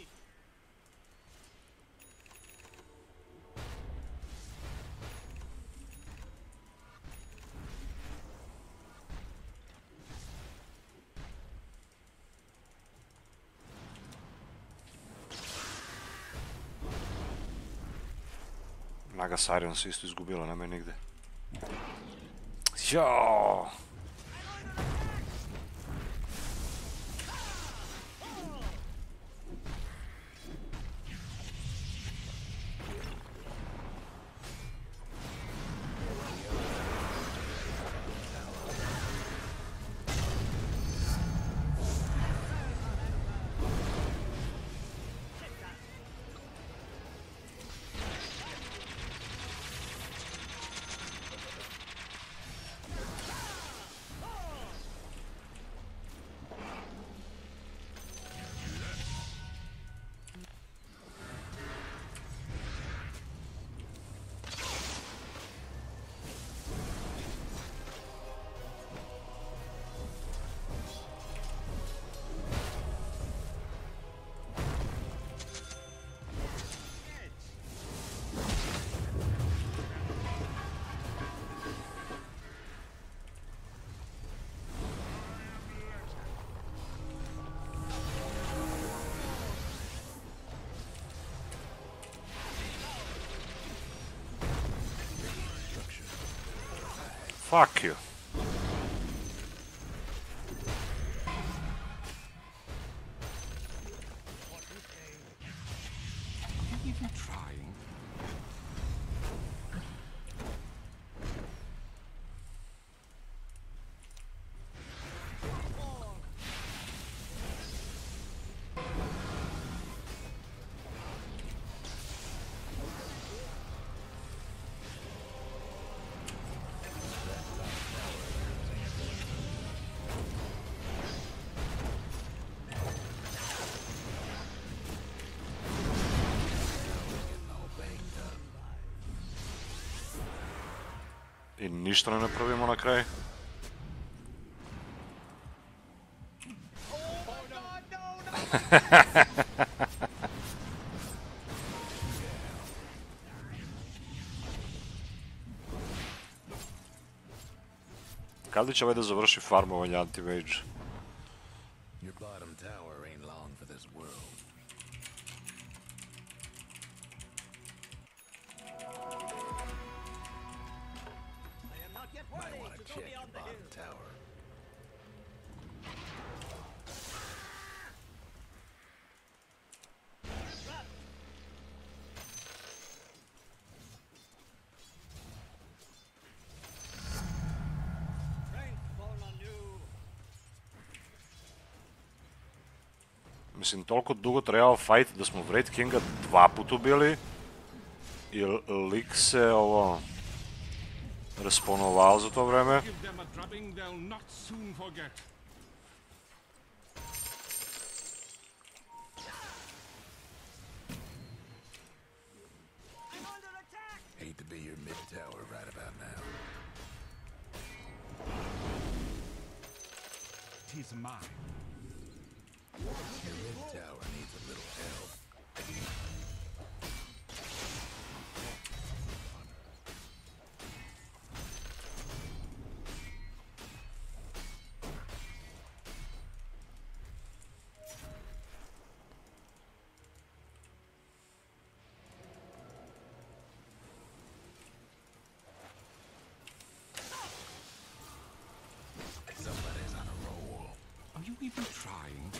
[SPEAKER 1] Naga Sarion se isto izgubila, nema je nigde. Jao! Fuck you.
[SPEAKER 5] Even trying.
[SPEAKER 1] И нищо не направимо на край. Kada će ovaj da završi farmovanje anti-mage?
[SPEAKER 2] Your bottom tower ain't long for this world. Might want to check your bottom tower.
[SPEAKER 1] Mislim, toliko dugo trajao fight da smo Wraith Kinga dva put ubili i lik se ovo respawnovao za to vreme.
[SPEAKER 5] Give them a drubbing they'll not soon forget.
[SPEAKER 2] Hate to be your mid tower right about now.
[SPEAKER 5] Tis mine.
[SPEAKER 2] Your mid tower needs a little help. Somebody's on a roll.
[SPEAKER 5] Are you even trying?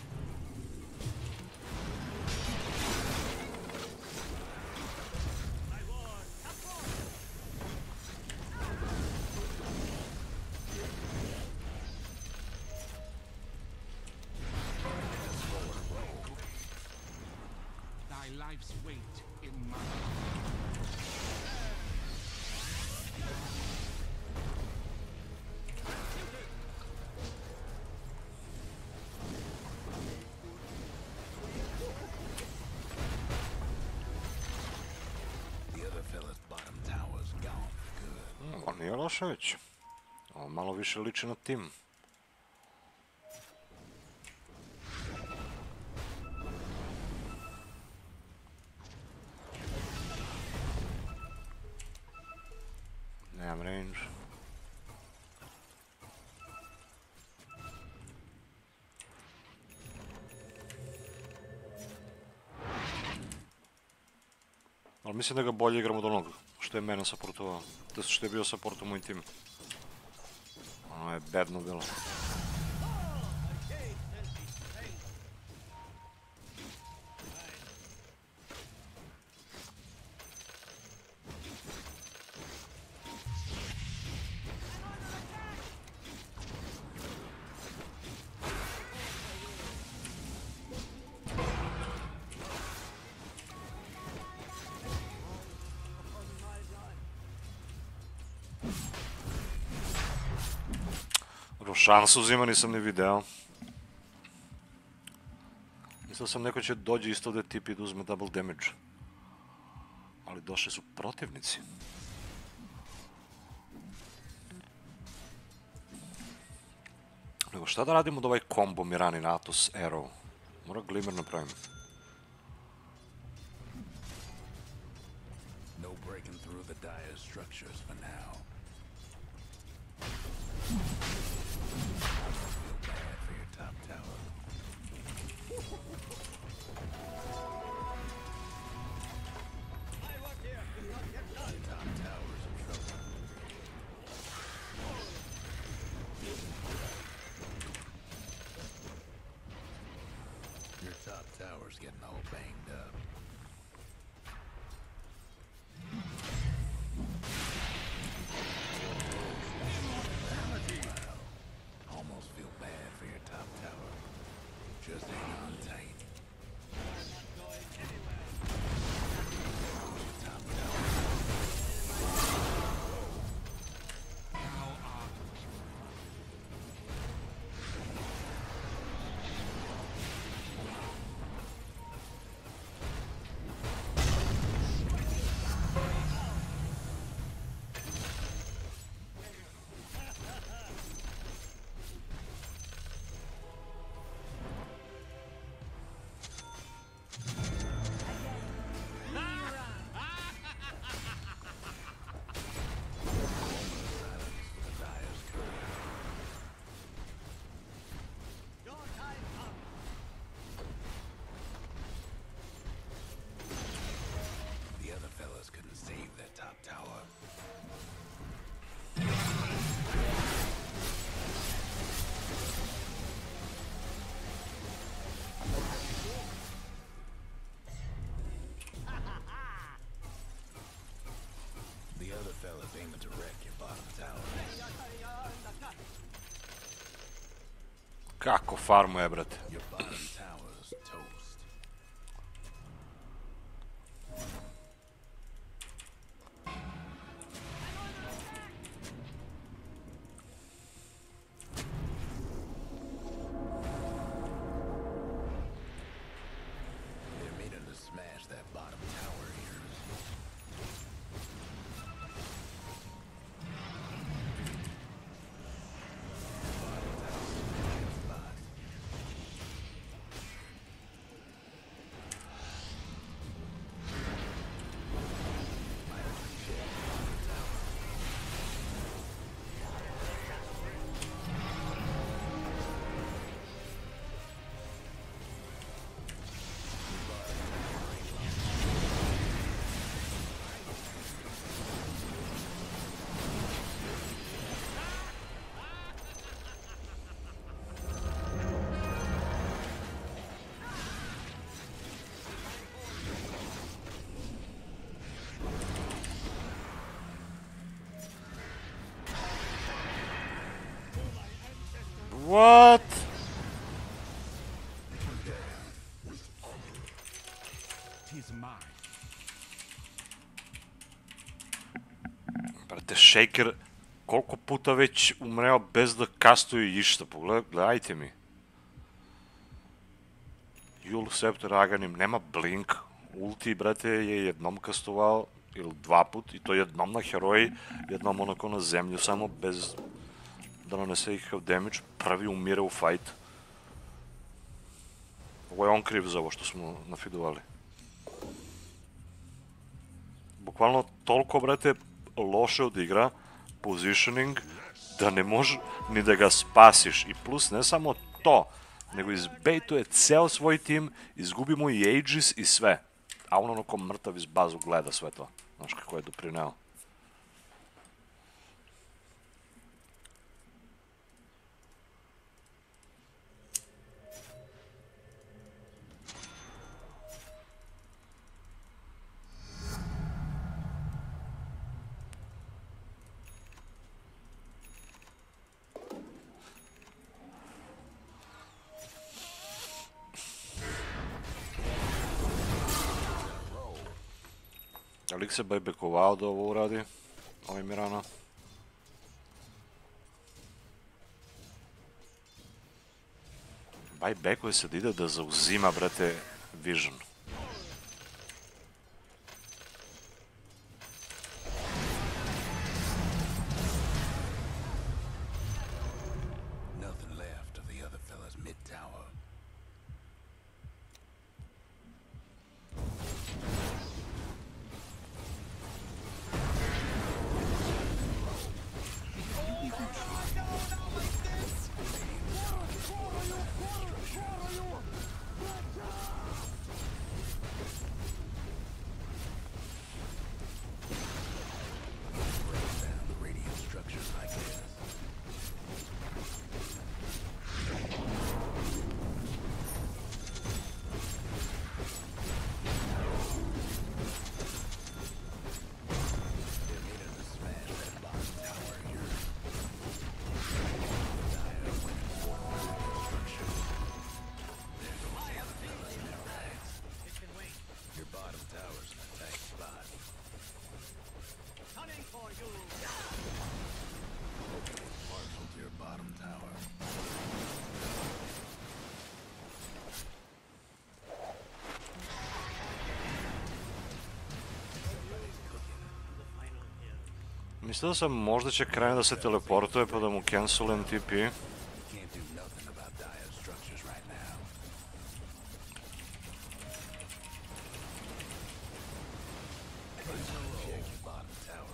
[SPEAKER 5] Thy life's weight in mine.
[SPEAKER 2] The other fella's bottom tower's gone for good.
[SPEAKER 1] Ovo nije loše već. Ovo malo više liči na tim. Nemam range. Ali mislim da ga bolje igram od onog što je mene supportovao. To što je bio support u moj tim. Ono je bedno bilo. Šansu uzima nisam ni video. Mislio sam neko će dođe isto da tip i da uzme double damage. Ali došli su protivnici. Nego šta da radimo od ovaj combo Mirani Natus Arrow? Mora Glimmer napravim.
[SPEAKER 2] No breaking through the dire structures for now. Feel bad for your top tower. Your top tower's in trouble. top tower's getting all banged up. Wow. Almost feel bad for your top tower. Just hang on tight. Top tower. The other fellas couldn't save that top tower. The other fellas aiming to wreck your bottom tower.
[SPEAKER 1] Kako farmuje, brate?
[SPEAKER 2] Your bottom tower's toast. They're meaning to smash that bottom tower here. Bottom tower's spot.
[SPEAKER 1] What?
[SPEAKER 5] Tis mine.
[SPEAKER 1] Brate, Shaker колко puta već umreo bez da kastuje išta, pogledajte mi. Jul Scepter Aghanim, nema blink, ulti, brate, je jednom kastovao, ili dva put, i to jednom na heroji, jednom onako na zemlju, samo bez da nanese ikakav damage, prvi umire u fight. Ovo je on kriv za ovo što smo nafidovali. Bukvalno toliko, brate, loše odigra positioning da ne može ni da ga spasiš. I plus ne samo to, nego izbejtuje ceo svoj tim, izgubi mu i Aegis i sve. A on onako mrtav iz bazu gleda sve to. Znaš kako je doprineo. Lik se bajbekovao da ovo uradi, ovaj Mirana. Bajbekuje se da ide da zauzima, brate, Vision.
[SPEAKER 2] Nothing left of the other fella's mid tower.
[SPEAKER 1] Mislio sam možda će krene da se teleportuje pa da mu cancelujem T P.
[SPEAKER 2] Can't do nothing about dire structures right now. Check your bottom tower.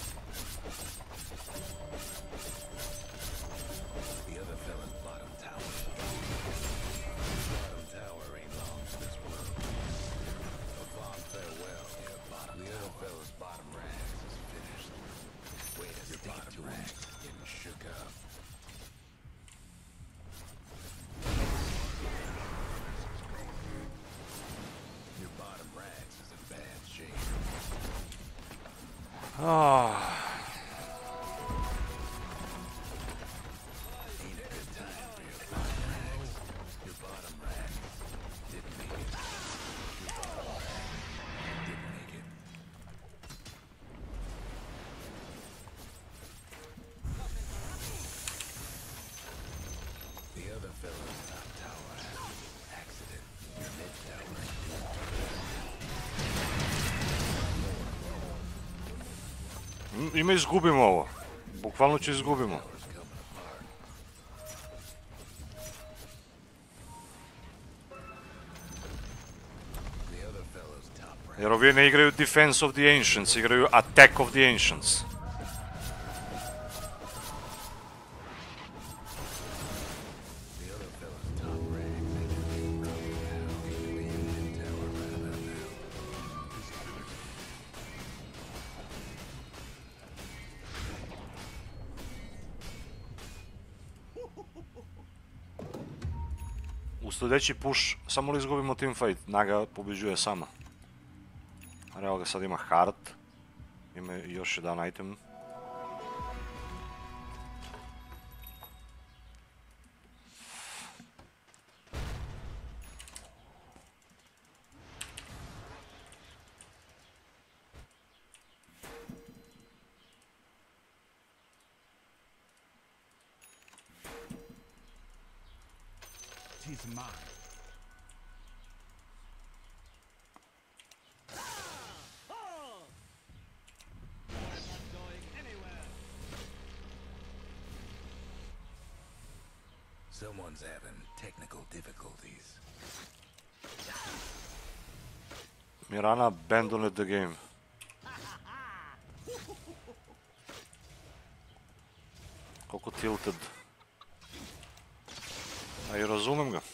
[SPEAKER 2] The other fella's bottom tower. Bottom tower ain't long to this world. A fond farewell to your bottom. The other fella's bottom rags is finished. Way to your bottom rags getting shook up. Your bottom rags is in bad shape.
[SPEAKER 1] Ah,
[SPEAKER 2] Ain't a good time for your bottom rags. Your bottom rags didn't make it. Your bottom rags didn't make it. The other fellow's top tower. Accident. Your mid tower.
[SPEAKER 1] i mi izgubimo ovo. Bukvalno će izgubimo.
[SPEAKER 2] Tower's coming apart. The other fellow's top rag.
[SPEAKER 1] Jer ovi ne igraju Defense of the Ancients, igraju Attack of the Ancients.
[SPEAKER 2] The other fellow's top rag. They just ain't broken now. The mid tower right about now.
[SPEAKER 1] U sljedeći push samo li izgubimo teamfight, Naga pobeđuje sama. Evo ga, sad ima Heart, ima još jedan item.
[SPEAKER 5] Tis mine.
[SPEAKER 2] Someone's having technical difficulties.
[SPEAKER 1] Mirana abandoned the game. Koliko tilted. A i razumem ga.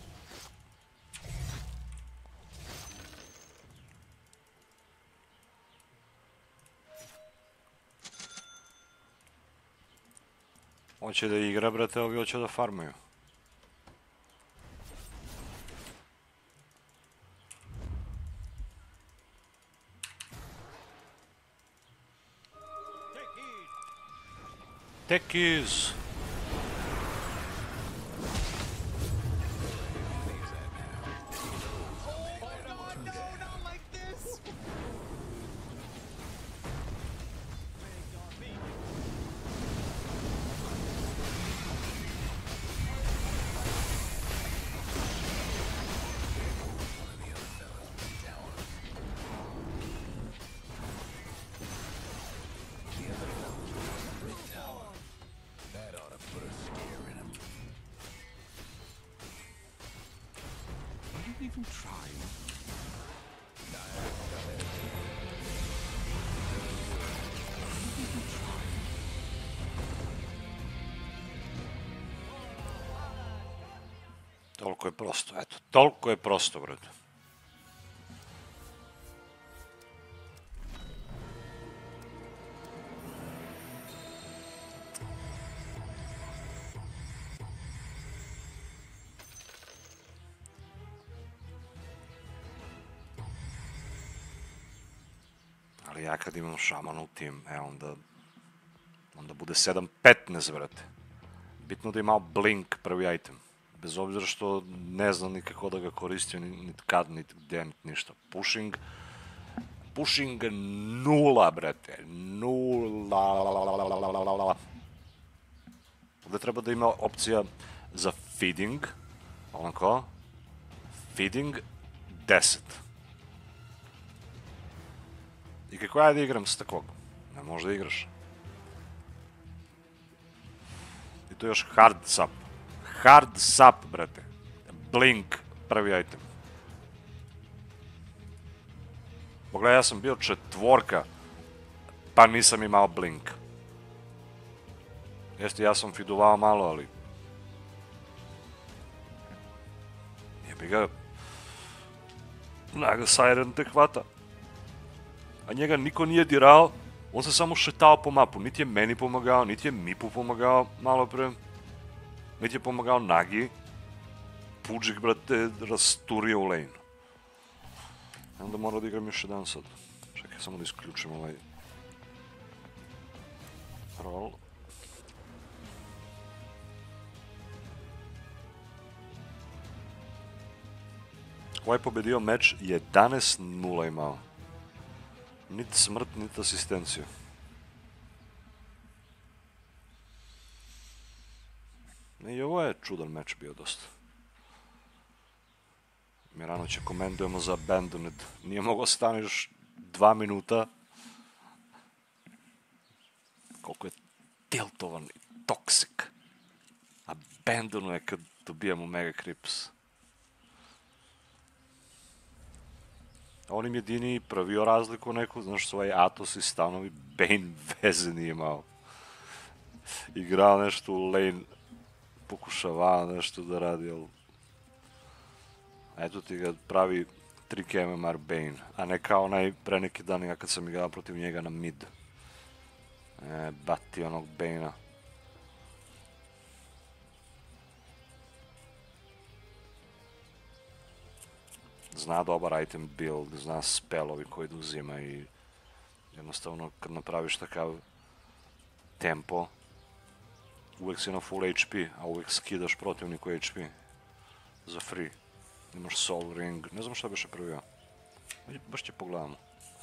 [SPEAKER 1] Hoće da igra, brate, ovi hoće da farmaju. Techies!
[SPEAKER 2] That ought to put a scare in him.
[SPEAKER 5] Are you even trying?
[SPEAKER 1] Toliko je prosto, eto, toliko je prosto, brate. Ali ja kad imam šamana u tim, e onda, onda bude sedam petnaest, brate. Bitno da ima blink prvi item. Bez obzira što ne znam nikako da ga koristio, niti kad, niti gdje, niti ništa. Pushing, pushing nula, brate, nula. Ovdje treba da ima opcija za feeding, onako, feeding deset. I kako ja da igram s takvog? Ne možeš da igraš. to je još hard sap. Hard sap, brate. Blink, prvi item. Pogledaj, ja sam bio četvorka, pa nisam imao blink. Jeste, ja sam fiduvao malo, ali... Jebi ga... Naga Siren te hvata. A njega niko nije dirao, on se samo šetao po mapu. Niti je meni pomagao, niti je Mipu pomagao malo pre. Niti je pomagao Nagi. Pudžik, brate, rasturio u lane. Onda moram da igram još jedan sad. Čekaj, samo da isključim ovaj... roll. Ovaj pobedio meč jedanaest nula imao. Niti smrt, niti asistenciju. I ovo je čudan meč bio dosta. Mirano će komendujemo za Abandoned. Nije mogao stane još dva minuta. Koliko je tiltovan i toksik. Abandonuje kad dobijamo Mega Crips. On im jedini pravio razliku neku, znaš, su ovaj Atos i stanovi, Bane veze nije imao. Igrao nešto u lane, pokušavao nešto da radi, ali... Eto ti ga pravi tri K M M R Bane, a ne kao onaj pre neki dan ja kad sam igrao protiv njega na mid. E, bati onog Bane-a. Zna dobar item build, zna spellovi koji da uzima i jednostavno kad napraviš takav tempo uvek si na full H P, a uvek skidaš protivniku H P za free. Imaš Soul Ring, ne znam šta biše prvio. Baš će pogledamo.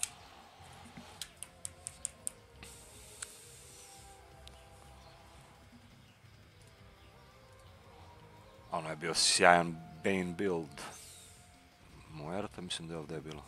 [SPEAKER 1] Ono je bio sjajan Bane build. Muerta, mislim da je ovdje bilo.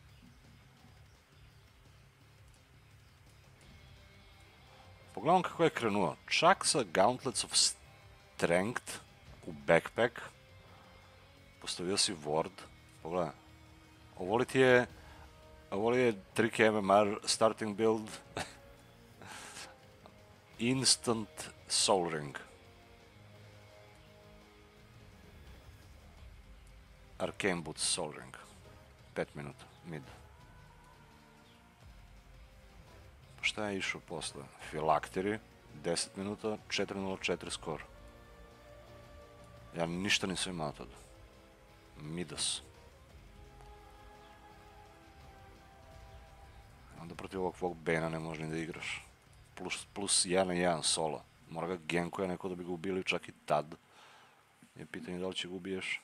[SPEAKER 1] Pogledam kako je krenuo. Čak sa Gauntlets of Strength u backpack. Postavio si ward. Pogledaj. Ovo li ti je... Ovo li je tri K M M R starting build. Instant Soul Ring. Arcane Boots Soul Ring. pet minuta, mid. Pa šta je išao posle? Phylactery, deset minuta, četiri nula četiri skor. Ja ništa nisam imao tada. Midas. Onda protiv ovog tvog Bane-a ne može ni da igraš. Plus, plus jedan na jedan solo. Mora ga genkuje neko da bi ga ubili čak i tad. Je pitanje da li će ga ubiješ.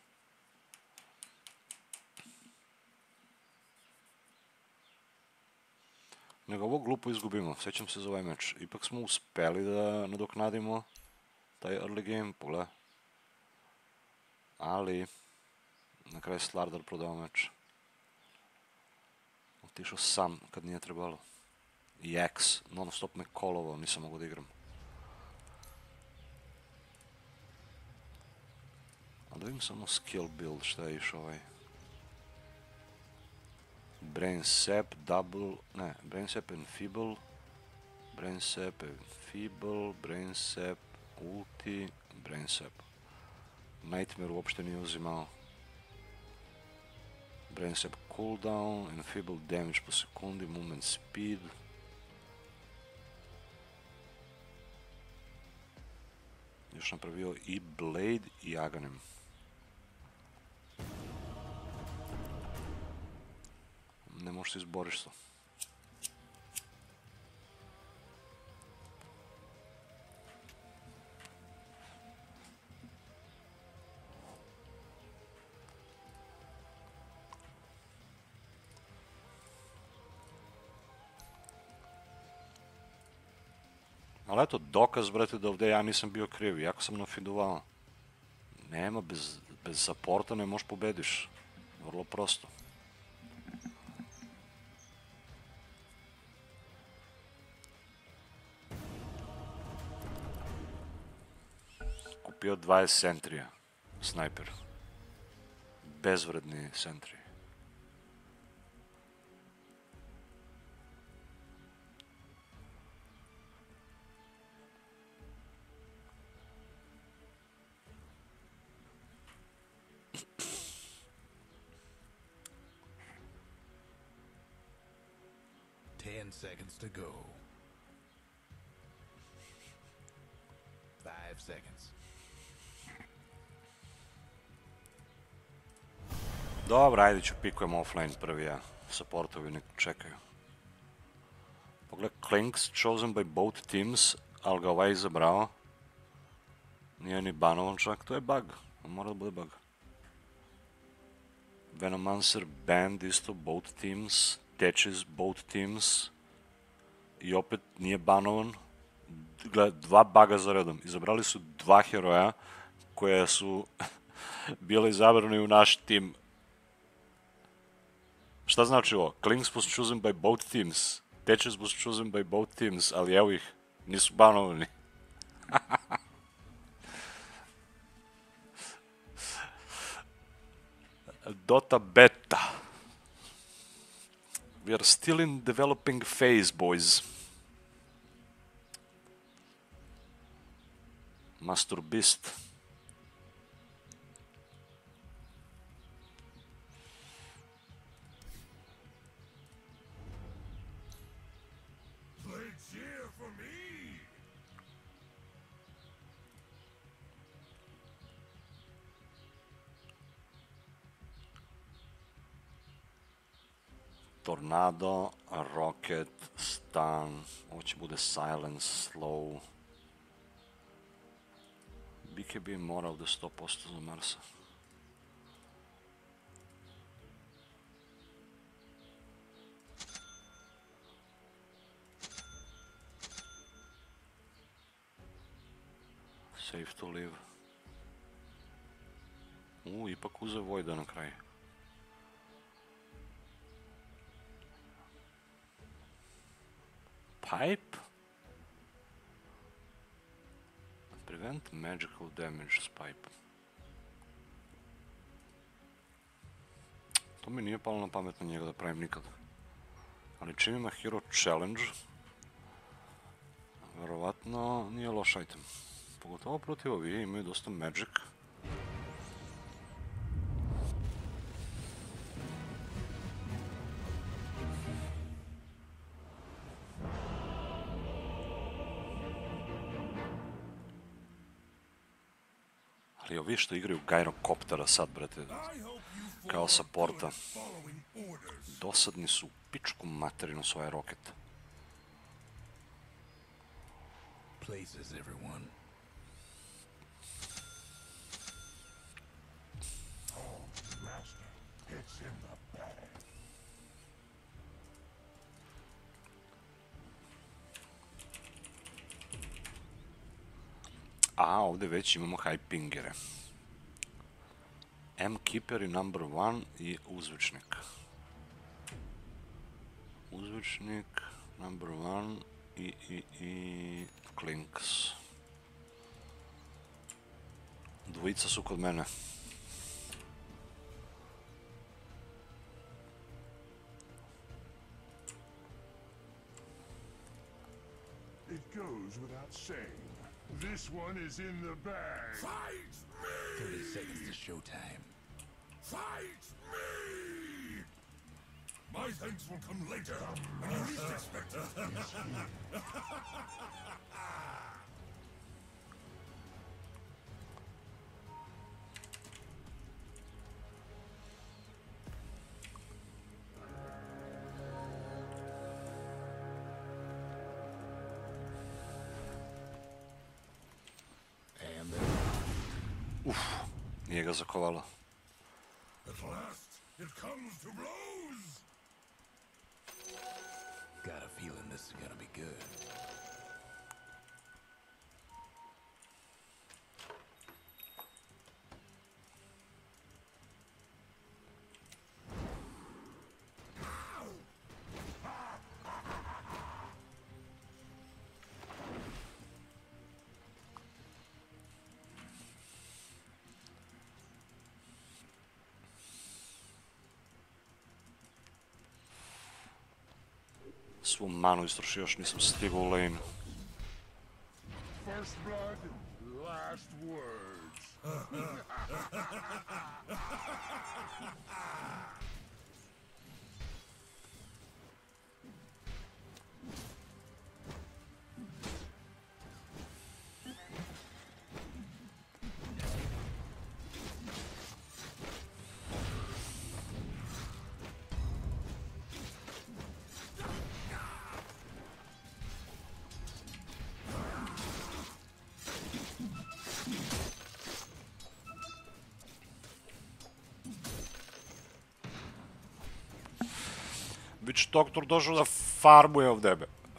[SPEAKER 1] Nego ovo glupo izgubimo, sjećam se za ovaj meč. Ipak smo uspeli da nadoknadimo taj early game, pogledaj. Ali, na kraju Slardar prodao meč. Otišao sam kad nije trebalo. I X, non stop me kolovao, nisam mogu da igram. A da vidim samo skill build, šta je išao ovaj. Brain Sap, Double, ne, Brain Sap Enfeeble, Brain Sap Enfeeble, Brain Sap Ulti, Brain Sap. Nightmare uopšte nije uzimao. Brain Sap Cooldown, Enfeeble Damage po sekundi, Movement Speed. Još napravio i Blade i Aghanim. Ne možeš se izboriš to. Ali eto, dokaz, brate, da ovdje ja nisam bio kriv, jako sam nafidovao. Nema, bez, bez supporta ne možeš pobediš. Vrlo prosto. bio dvadeset sentrija. Snajper. Bezvredni sentri.
[SPEAKER 2] Ten seconds to go. Five seconds.
[SPEAKER 1] Dobro, ajde ću pikujem offline prvi ja. Supportovi nek čekaju. Pogledaj, Clinks chosen by both teams, ali ga ovaj izabrao. Nije ni banovan čak, to je bug. Mora da bude bug. Venomancer banned isto both teams. Tetches both teams. I opet nije banovan. Gledaj, dva buga za redom. Izabrali su dva heroja koje su bile izabrani u naš tim. Šta znači ovo? Clinks was chosen by both teams. Tetches was chosen by both teams, ali evo ih, nisu banovani. Dota beta. We are still in developing phase, boys. Master Beast. Tornado, Rocket, Stun, ovo će bude Silence, Slow. B K B mora ovdje sto posto za Marsa. Safe to live. U, ipak uze Vojda na kraju. Pipe? Prevent magical damage s pipe. To mi nije palo na pamet na njega da pravim nikad. Ali čim ima hero challenge, verovatno nije loš item. Pogotovo protiv ovih imaju dosta magic. Ali ovi što igraju Gyrocoptera sad, brate, kao supporta. Dosadni su pičku materinu svoje rokete.
[SPEAKER 2] Places, everyone.
[SPEAKER 1] A ovdje već imamo hypingere. M-Keeper i number one i uzvičnik. Uzvičnik, number one i, i, i Clinks. Dvojica su kod mene.
[SPEAKER 7] It goes without saying. This one is in the bag. Fight me!
[SPEAKER 2] Thirty seconds to showtime.
[SPEAKER 7] Fight me! My thanks will come later, when you least expect it.
[SPEAKER 1] Uf, nije ga zakovalo.
[SPEAKER 7] At last, it comes to blows.
[SPEAKER 2] Got a feeling this is gonna be good.
[SPEAKER 1] Svu manu istrošio, još nisam stigao u lane.
[SPEAKER 7] First blood, last words.
[SPEAKER 1] Već doktor došao da farmuje ovdje.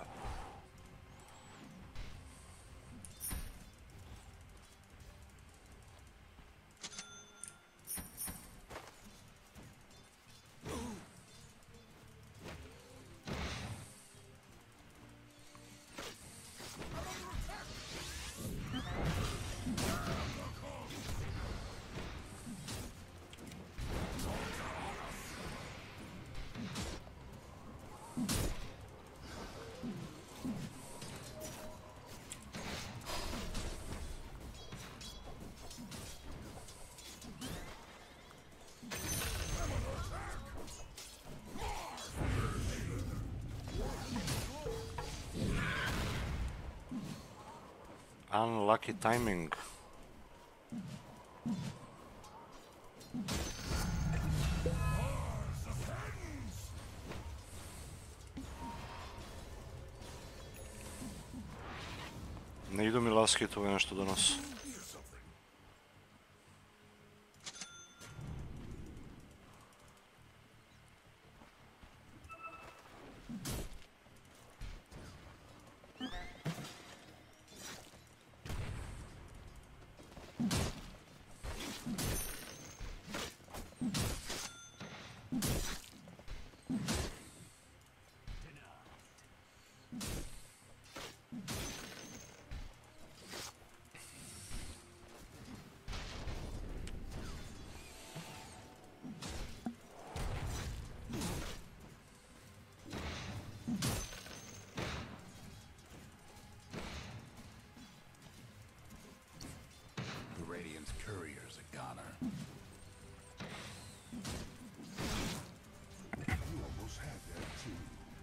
[SPEAKER 1] Unlucky timing. Ne idu mi last hitove nešto danas.
[SPEAKER 2] The Radiant's courier's a goner.
[SPEAKER 7] You almost had that too.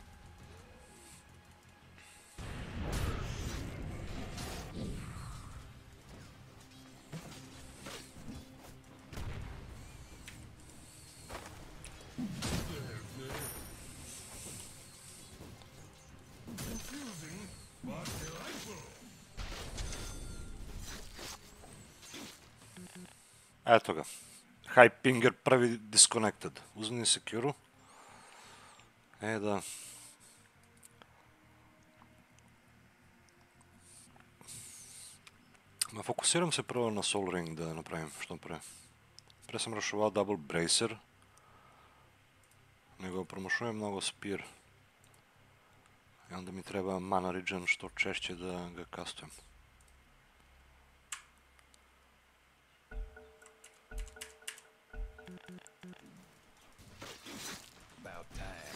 [SPEAKER 7] Confusing, but delightful.
[SPEAKER 1] Eto ga. Hypinger prvi disconnected. Uzmi secure. E da. Ma fokusiram se prvo na Soul Ring da napravim što pre. Pre sam rašovao double bracer. Nego promašujem mnogo spear. I onda mi treba mana regen što češće da ga kastujem.
[SPEAKER 2] About time.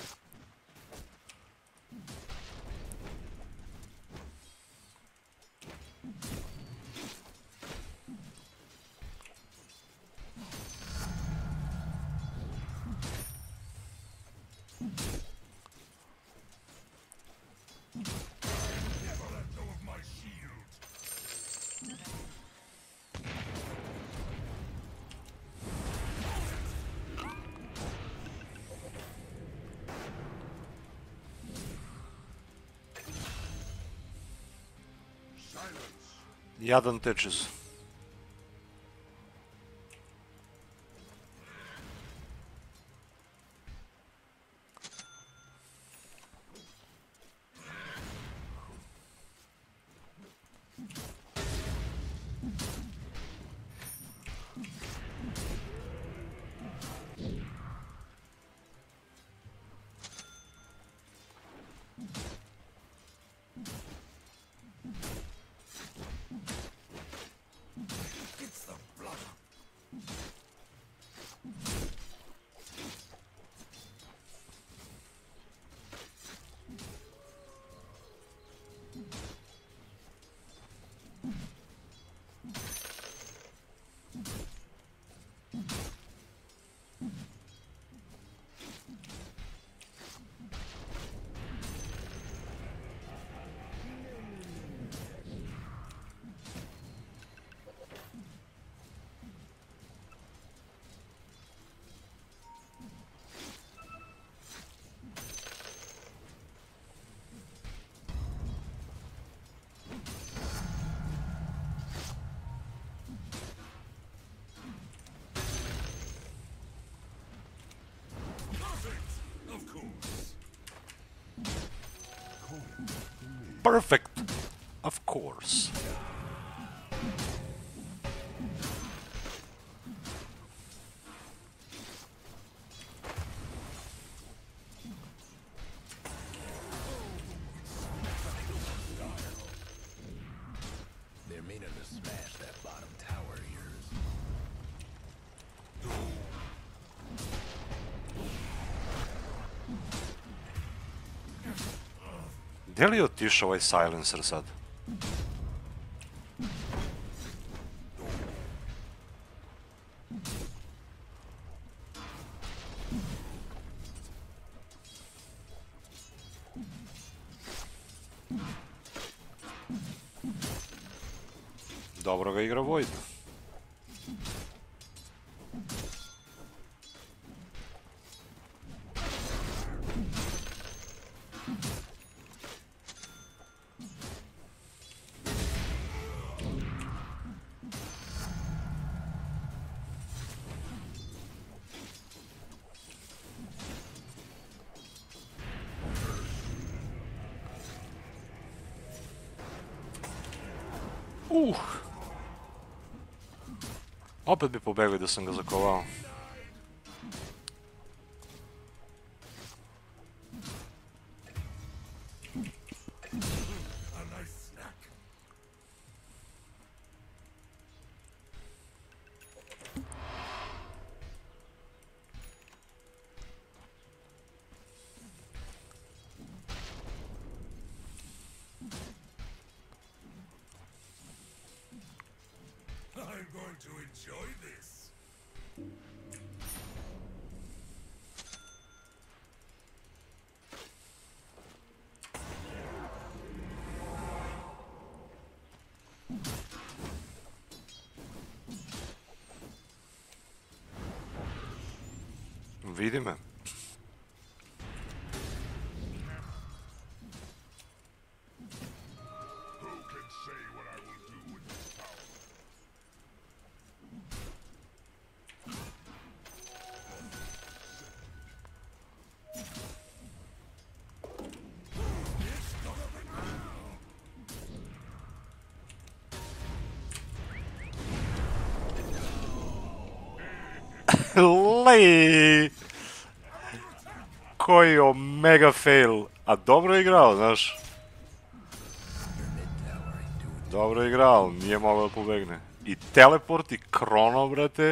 [SPEAKER 7] Never let go of my shield. Silence.
[SPEAKER 1] Jadan tečez. perfect! Of course.
[SPEAKER 2] They're meaning to smash that bottom tower of yours.
[SPEAKER 1] Gdje li je otišao ovaj silencer sad? Dobro ga igra Void. Uh. Opet bi pobegli da sam ga zakovao.
[SPEAKER 7] A nice snack. I'm going to enjoy this.
[SPEAKER 1] Vidi me.
[SPEAKER 7] Who can say what I will do with this power?
[SPEAKER 1] Lej! Koji omega fail. A dobro je igrao, znaš. Dobro je igrao, nije mogao da pobegne. I teleport i krono, brate.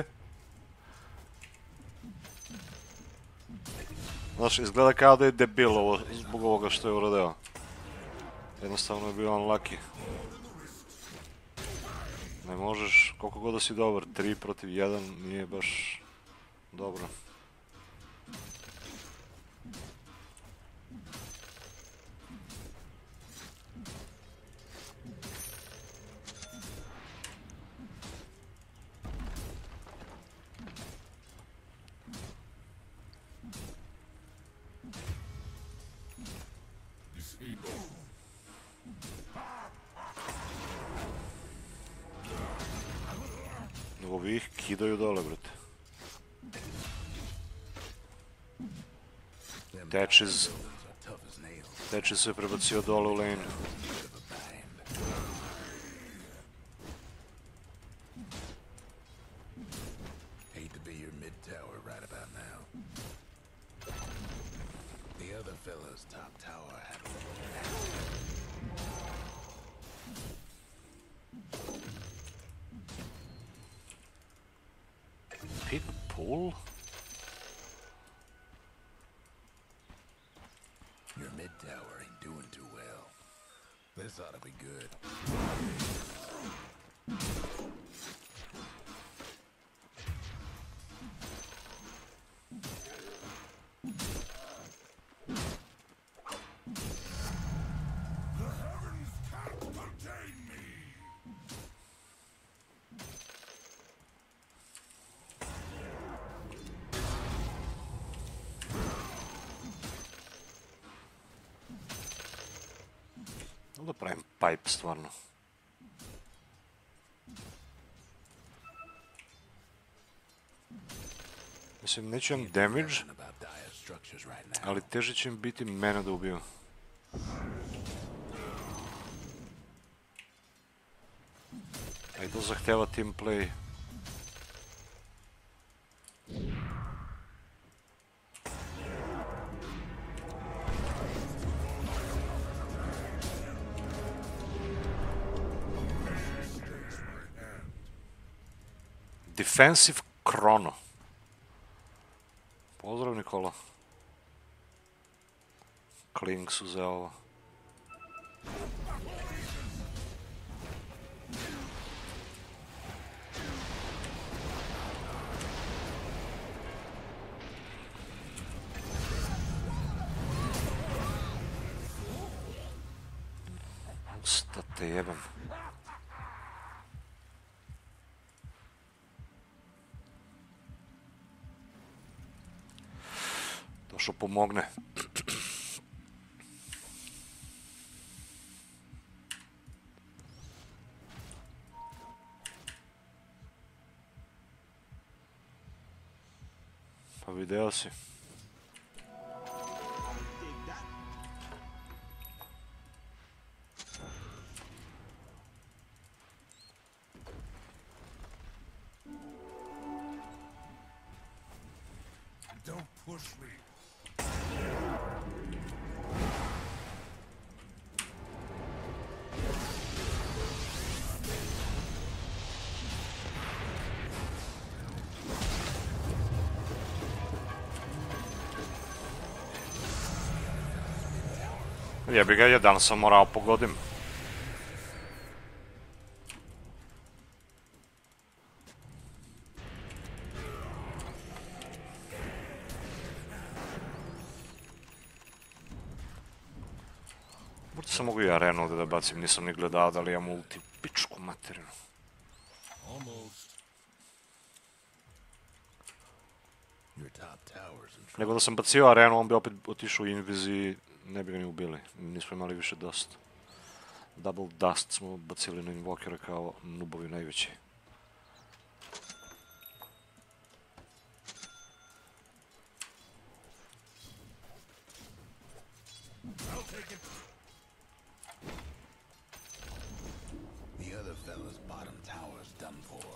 [SPEAKER 1] Znaš, izgleda kao da je debil ovo, zbog ovoga što je uradeo. Jednostavno je bio unlucky. Ne možeš, koliko god da si dobar, tri protiv jedan nije baš dobro. Ovi ih kidaju dole, brate. Thatches... Thatches se prebacio dole u lane.
[SPEAKER 2] Hate to be your mid tower right about now. The other fella's top tower had
[SPEAKER 1] Pit Bull?
[SPEAKER 2] your mid tower ain't doing too well. This ought to be good.
[SPEAKER 7] The heavens can't contain me.
[SPEAKER 1] Da pravim pipe, stvarno. Mislim, neću imam damage,
[SPEAKER 2] Nothing about dire structures right now.
[SPEAKER 1] ali teže će im biti mene da ubiju. A i to zahtjeva team play. Defensive Chrono. Pozdrav Nikola. Klinks uzeo ovo. Šta te jebam. Došao pomogne. Pa video si.
[SPEAKER 7] Don't push me.
[SPEAKER 1] Jebi ga, jedan sam morao pogodim. Možda sam mogu i arenu ovdje da bacim, nisam ni gledao da li imam ulti. Pičku materinu.
[SPEAKER 7] Almost.
[SPEAKER 2] Your top tower's in trouble.
[SPEAKER 1] Nego da sam bacio arenu, on bi opet otišao u invizi, ne bi ga ni ubili. Nismo imali više dust. Double dust smo bacili na invokere kao nubovi najveći.
[SPEAKER 7] I'll take it.
[SPEAKER 2] The other fella's bottom tower's done for.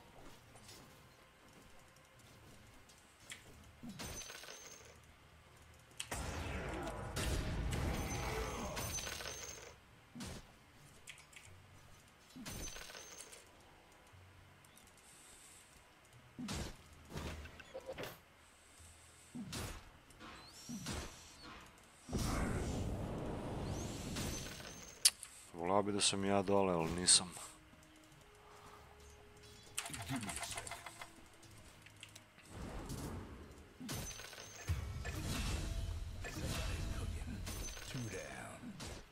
[SPEAKER 1] Volao bi da sam ja dole, ali nisam.
[SPEAKER 7] Give me a sec.
[SPEAKER 2] Two down.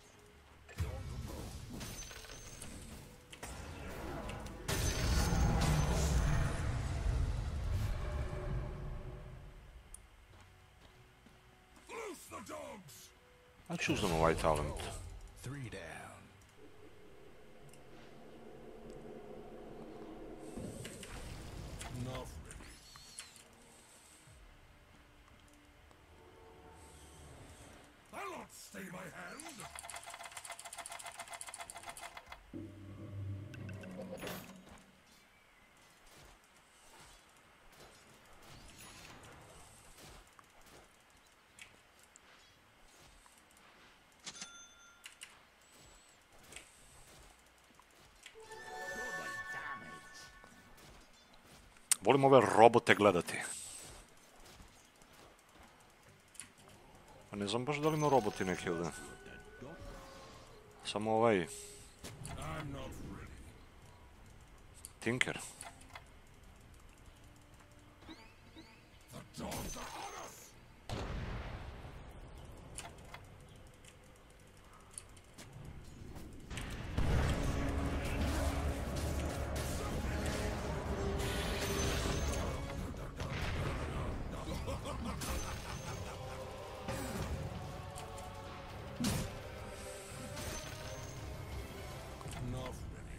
[SPEAKER 7] Loose the dogs.
[SPEAKER 1] A ću uzmem ovaj talent.
[SPEAKER 2] Three down.
[SPEAKER 7] Enough ready. I'll not stay my hand.
[SPEAKER 1] Volim ove robote gledati. Pa ne znam baš da li ima roboti neki ovdje. Samo ovaj
[SPEAKER 7] I'm not ready.
[SPEAKER 1] Tinker.
[SPEAKER 7] The dogs are on us. Enough ready.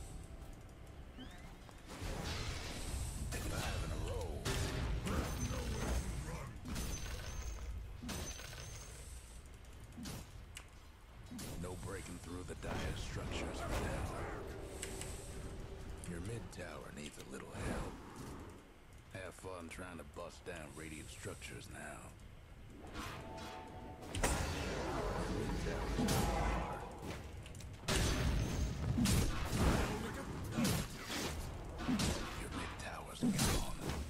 [SPEAKER 2] Five in a row. No breaking through the dire structures for now. Your mid tower needs a little help. Have fun trying to bust down radiant structures now. Your mid tower's Your mid tower's gone.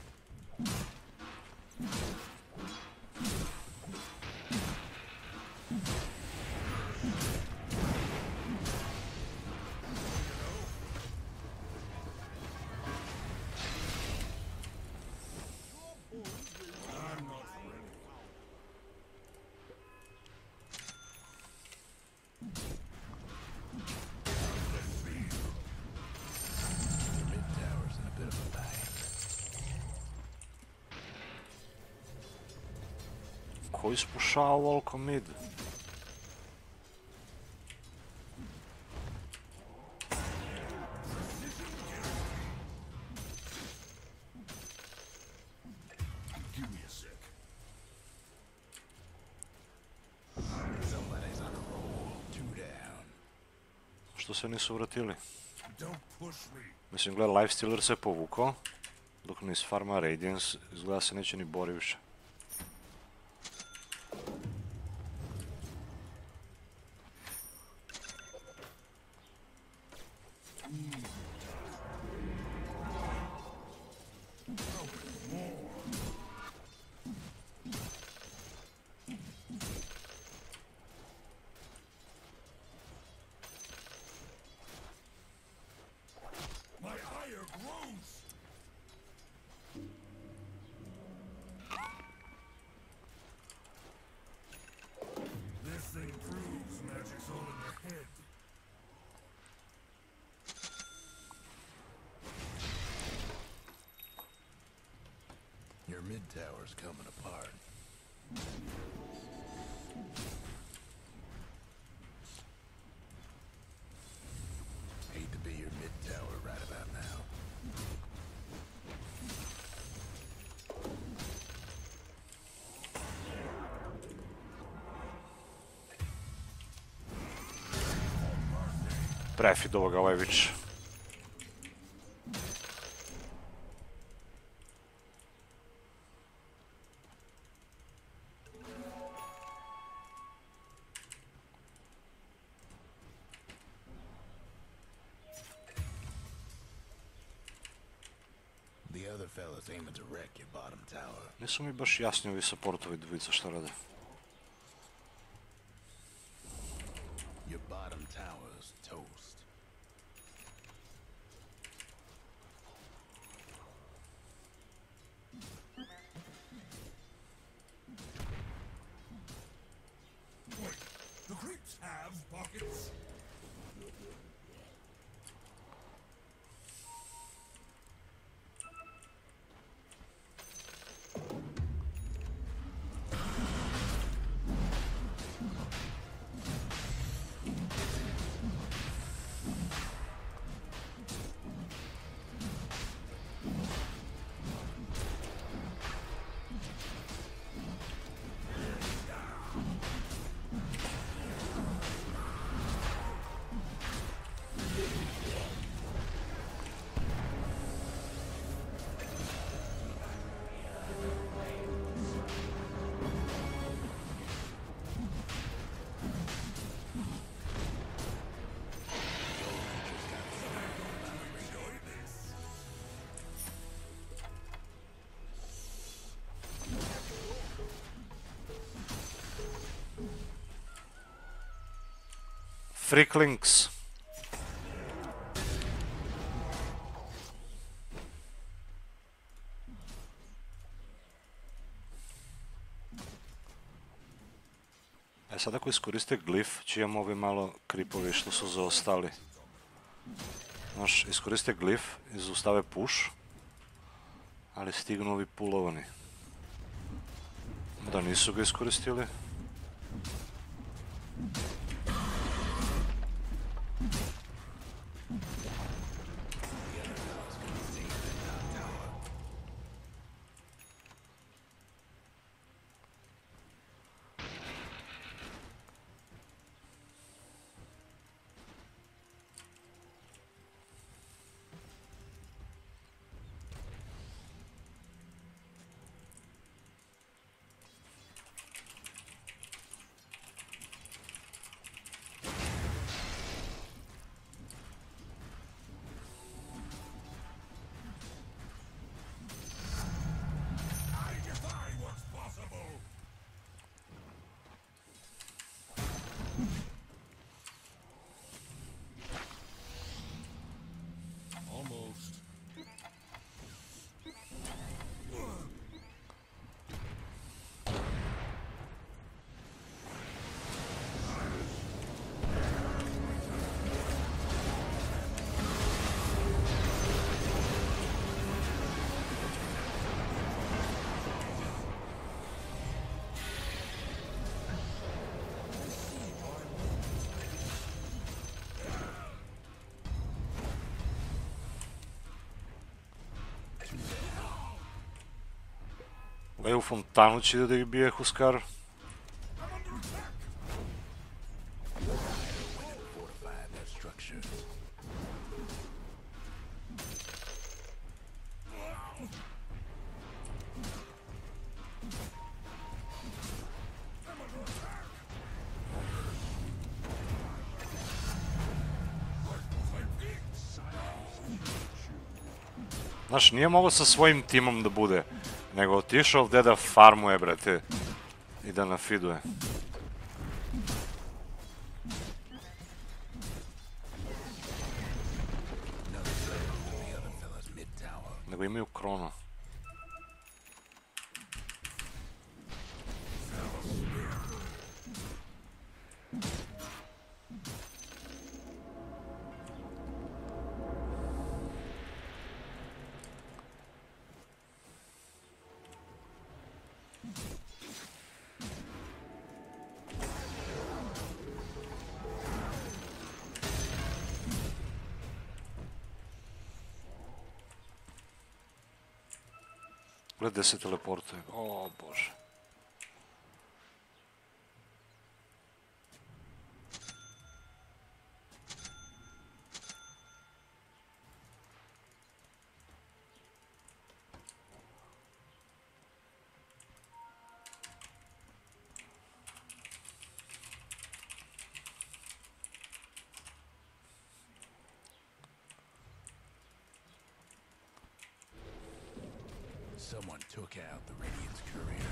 [SPEAKER 1] Ko ispušava ovoliko mid?
[SPEAKER 7] Give me a sec.
[SPEAKER 2] Somebody's on a roll. Two down.
[SPEAKER 1] Što se nisu vratili?
[SPEAKER 7] Don't push me.
[SPEAKER 1] Mislim, gleda, Lifestealer se povukao, dok ne isfarma Radiance, izgleda se neće ni bori više.
[SPEAKER 7] My ire grows. This thing proves magic's all in the head.
[SPEAKER 2] Your mid tower's coming apart. Hate to be your mid tower right about now.
[SPEAKER 1] Prefidova ga ovaj vič.
[SPEAKER 2] The other fella's aiming to wreck your bottom tower.
[SPEAKER 1] Nisu mi baš jasni ovi supportovi dvojica šta rade.
[SPEAKER 2] Your bottom tower's toast.
[SPEAKER 7] Wait, the creeps have pockets?
[SPEAKER 1] Freaklinks. E sad ako iskoriste glif, će imamo ovi malo kripovi što su zaostali. Znaš, iskoriste glif i zaustave push, ali stignu ovi pulovani. Da nisu ga iskoristili. Ej, u fontanu će da ih bije Huskar.
[SPEAKER 2] Fortify their structures.
[SPEAKER 1] Znaš, nije mogo sa svojim timom da bude, nego otišao ovdje da farmuje, brate, i da nafiduje. Nego imaju krono. Gledaj se teleportuje. O, bože.
[SPEAKER 2] Someone took out the Radiant's courier.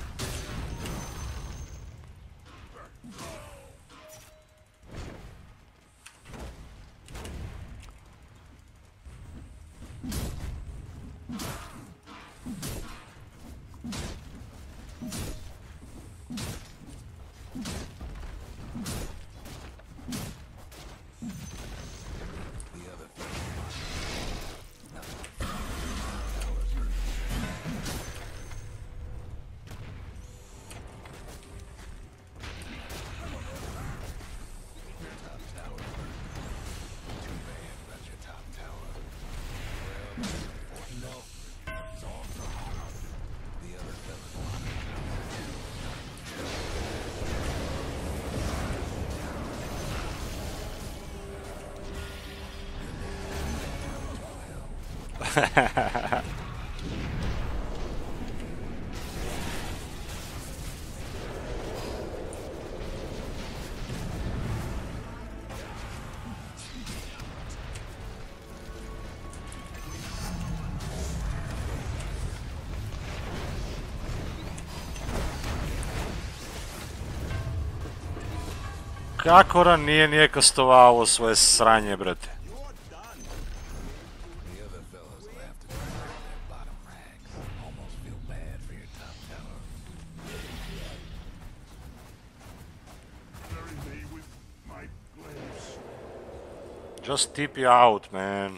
[SPEAKER 1] Kako ran nije nije kastovao ovo svoje sranje, brate?
[SPEAKER 2] The other fellas left to their bottom ranks. Almost feel bad for your top tower.
[SPEAKER 7] Bury me with my glaives.
[SPEAKER 1] Just T P out, man.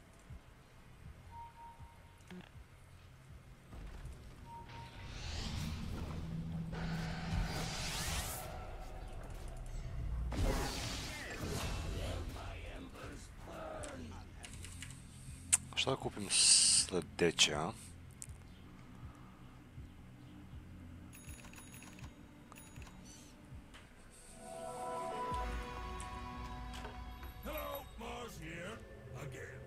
[SPEAKER 1] Šta da kupim sljedeće, a?
[SPEAKER 7] Hello, Mars here again.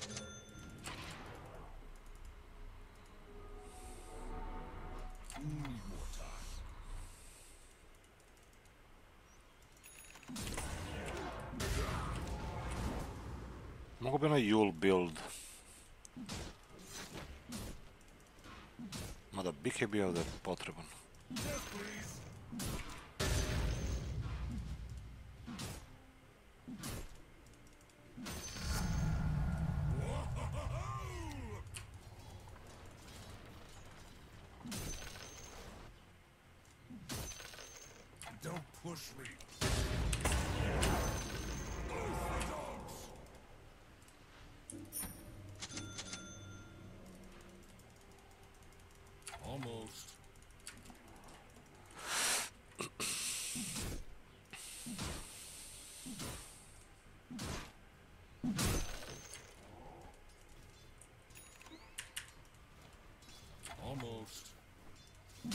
[SPEAKER 7] Need more time.
[SPEAKER 1] Mogu bi na Yule build. Mada bih je bio da je potreban.
[SPEAKER 7] Yes, please. Don't push me. Almost. Almost.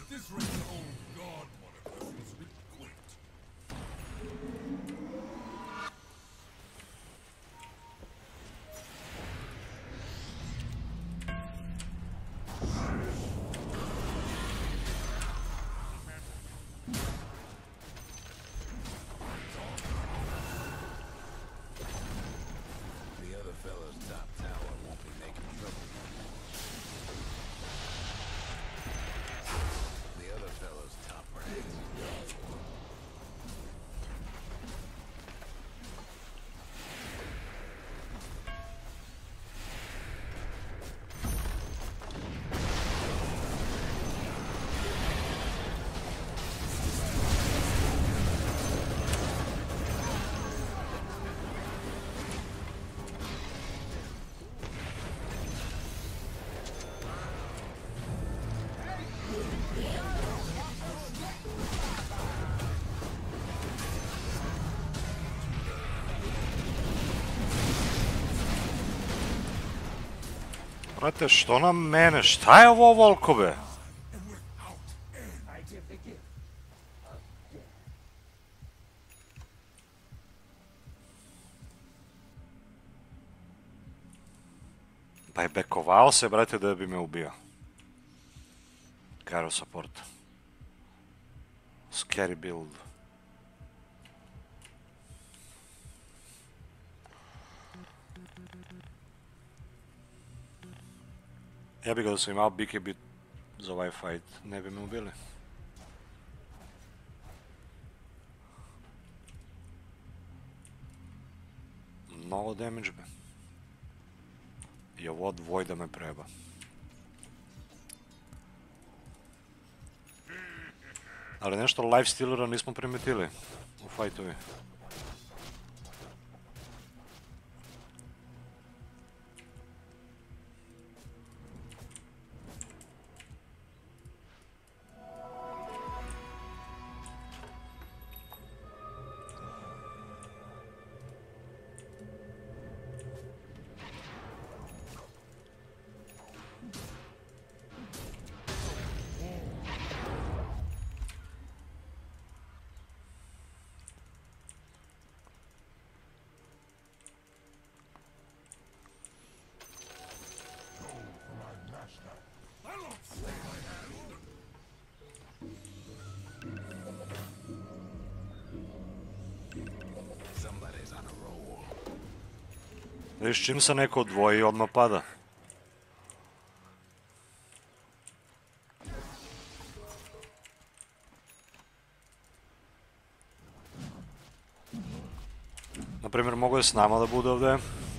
[SPEAKER 7] At this rate, the whole god moniker feels a bit quaint.
[SPEAKER 2] The other fellow's top tower won't be making trouble. The other fellow's top ranks.
[SPEAKER 1] Brate, što na mene? Šta je ovo volkove? Pa je bekovao se, brate, da bi me ubio. Karo support. Scary build. Ja bih ga da sam imao B K B za ovaj fight, ne bi me ubili. Mnogo damage be. I ovo dvoj da me preba. Ali nešto lifestealera nismo primetili u fajtovi.
[SPEAKER 2] Somebody's on a roll.
[SPEAKER 1] Viš, čim se neko odvoji, odmah pada. Naprimjer, mogo je s nama da bude ovdje.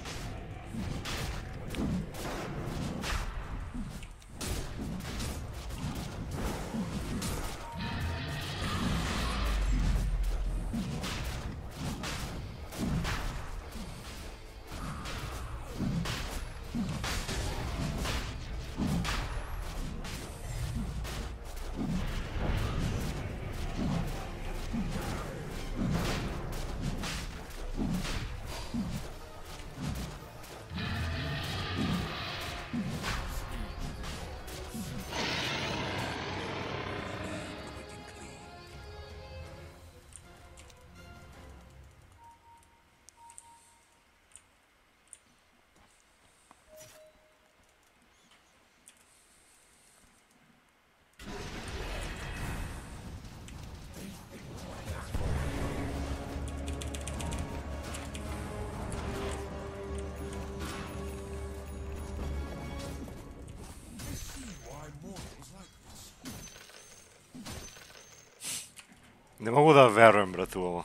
[SPEAKER 1] Ne mogu da verujem, brate, u ovo.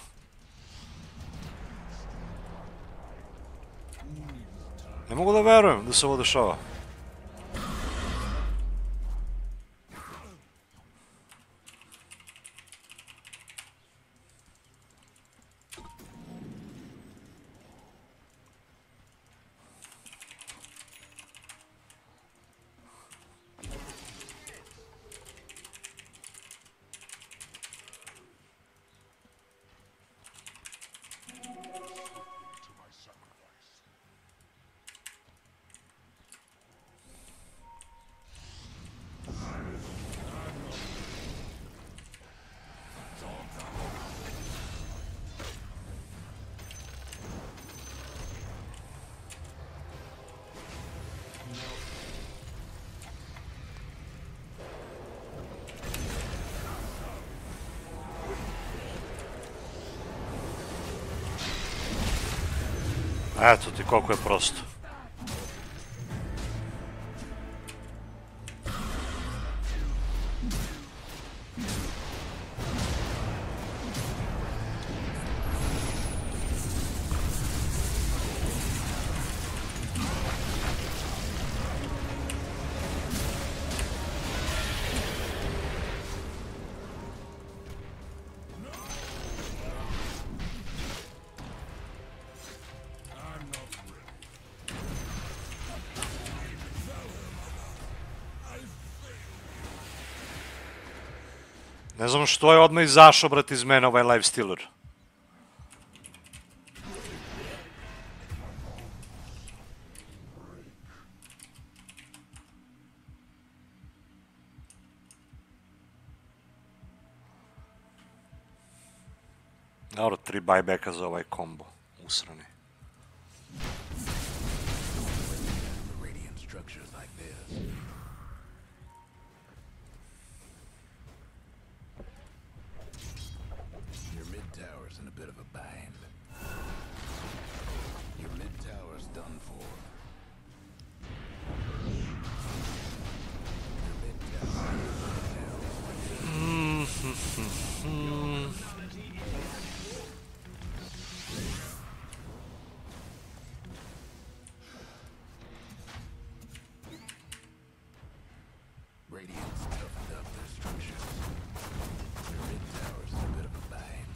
[SPEAKER 1] Ne mogu da verujem da se ovo dešava. Eto ti koliko je prosto. Ne znam što je odmah izašao, brat, iz mene ovaj live stealer. Dobro, tri buybacka za ovaj kombo. Usrani.
[SPEAKER 2] Radiant structures like this. Your mid tower's in a bit of a bind. Your mid tower's done for. Your mid tower Radiant's toughened up their structures. Your mid tower's in a bit of a bind.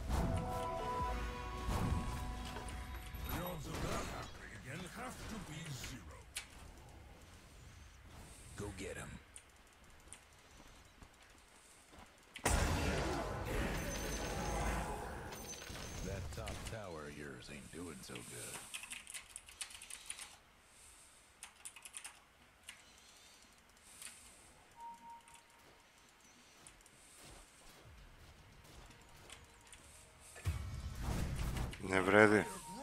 [SPEAKER 7] The odds of that happening again have to be zero.
[SPEAKER 2] Go get him. That top tower of yours ain't doing so good.
[SPEAKER 1] Ne vredi.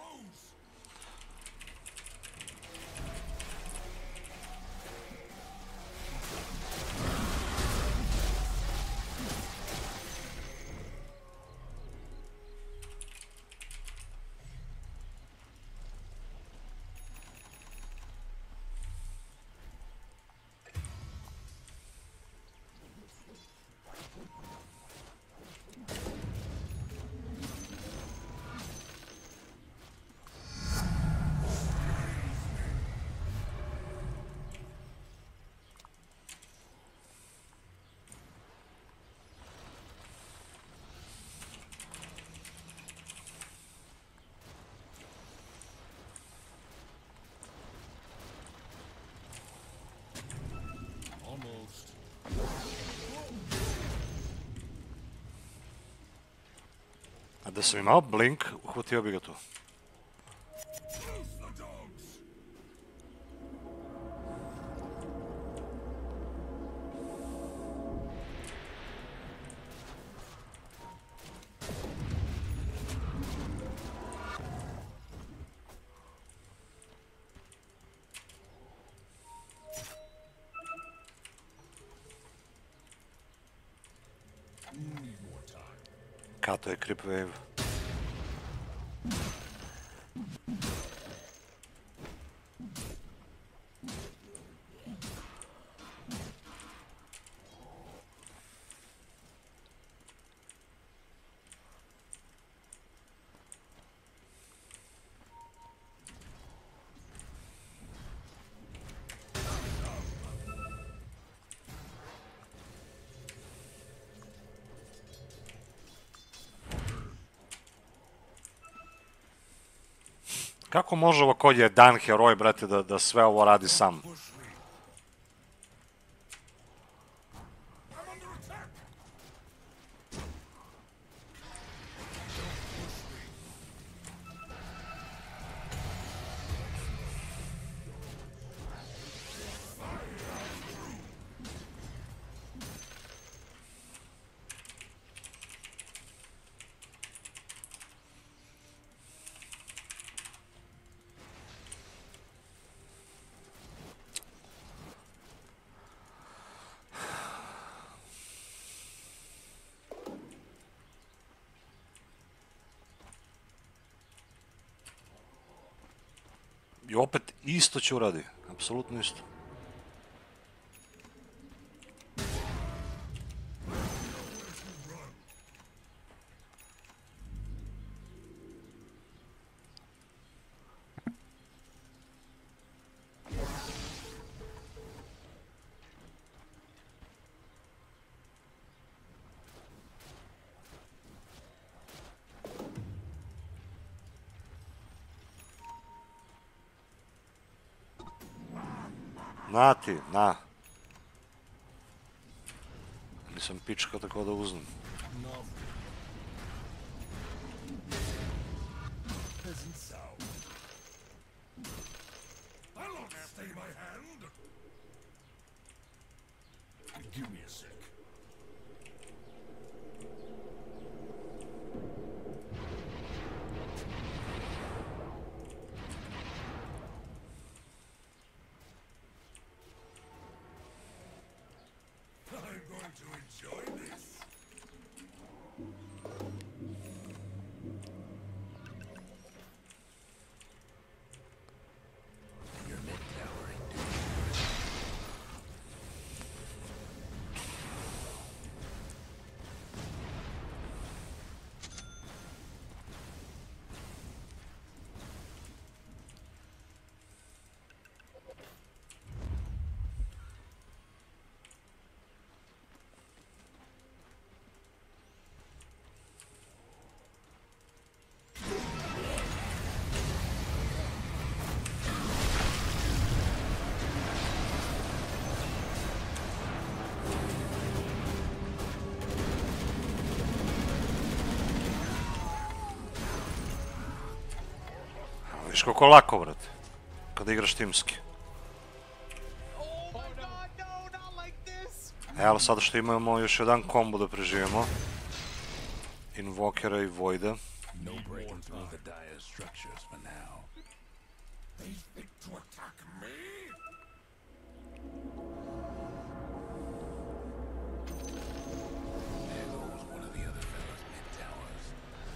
[SPEAKER 7] Almost.
[SPEAKER 1] A da sam imao blink, uhvatio bi ga tu.
[SPEAKER 7] Close the dogs. Need more time.
[SPEAKER 1] Kato je creep wave. Kako može ovo kod je dan heroj, brate, da, da sve ovo radi sam?
[SPEAKER 7] Push me. I'm under attack.
[SPEAKER 1] I opet isto će uradi. Apsolutno isto. Na ti, na. Nisam pička tako da uzmem.
[SPEAKER 7] I'll not stay my hand. Give me a sec. I'm going to enjoy this.
[SPEAKER 2] Your mid tower ain't
[SPEAKER 1] Viš kako lako, brate. Kada igraš timski.
[SPEAKER 6] Oh my god, no, not like this!
[SPEAKER 1] E, ali sada što imamo još jedan kombo da preživimo. Invokera i Voida.
[SPEAKER 2] no breaking through the dire structures for now.
[SPEAKER 7] They think to attack me?
[SPEAKER 2] There goes one of the other fellas mid towers.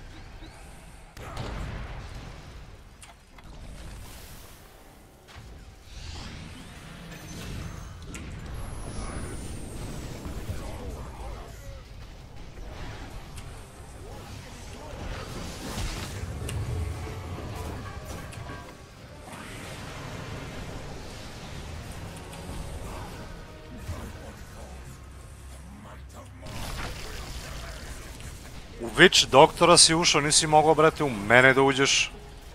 [SPEAKER 1] U Witch doktora si ušao, nisi mogao, brate, u mene da uđeš.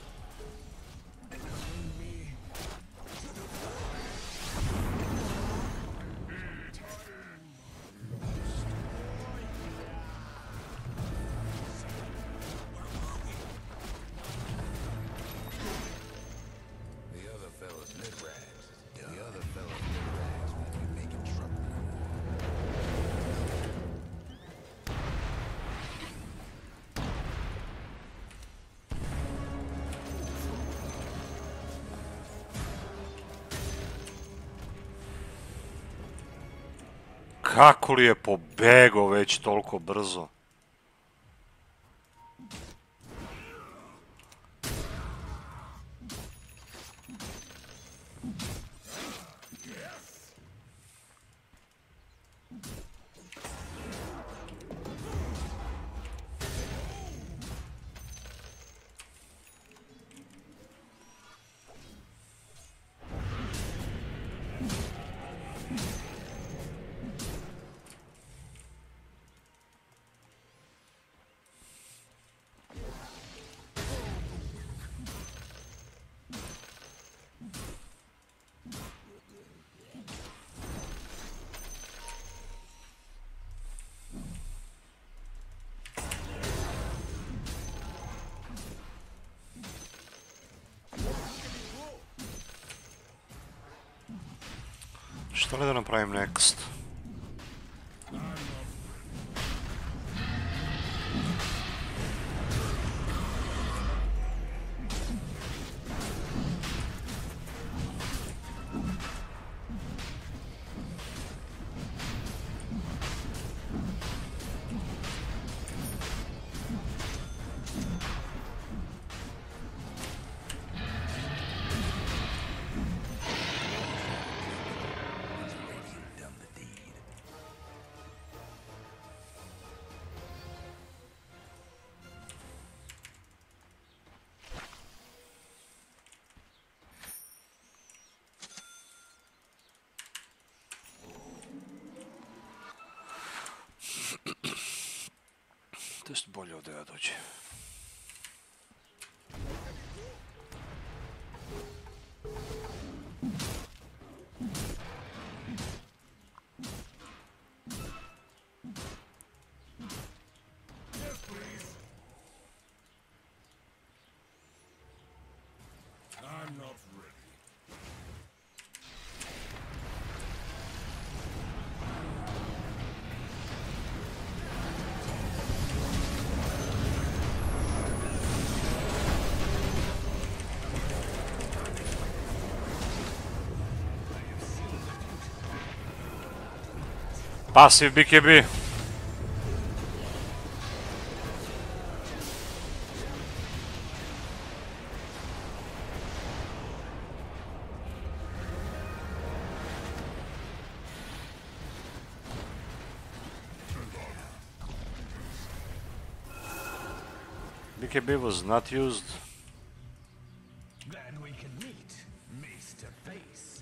[SPEAKER 2] The other fellas mid rags. The other fellas mid rags won't be making trouble no more.
[SPEAKER 1] Kako li je pobego već toliko brzo? Što li da napravim next? To jest bolje ovdje da dođe.
[SPEAKER 7] Yes, please. I'm not ready.
[SPEAKER 1] Passive B K B. B K B was not used.
[SPEAKER 5] Then we can meet face to face.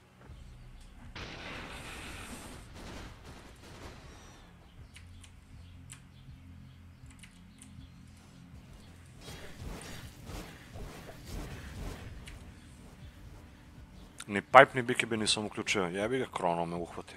[SPEAKER 1] Ni pipe ni B K B nisam uključio. Jebi ga, Krono me uhvati.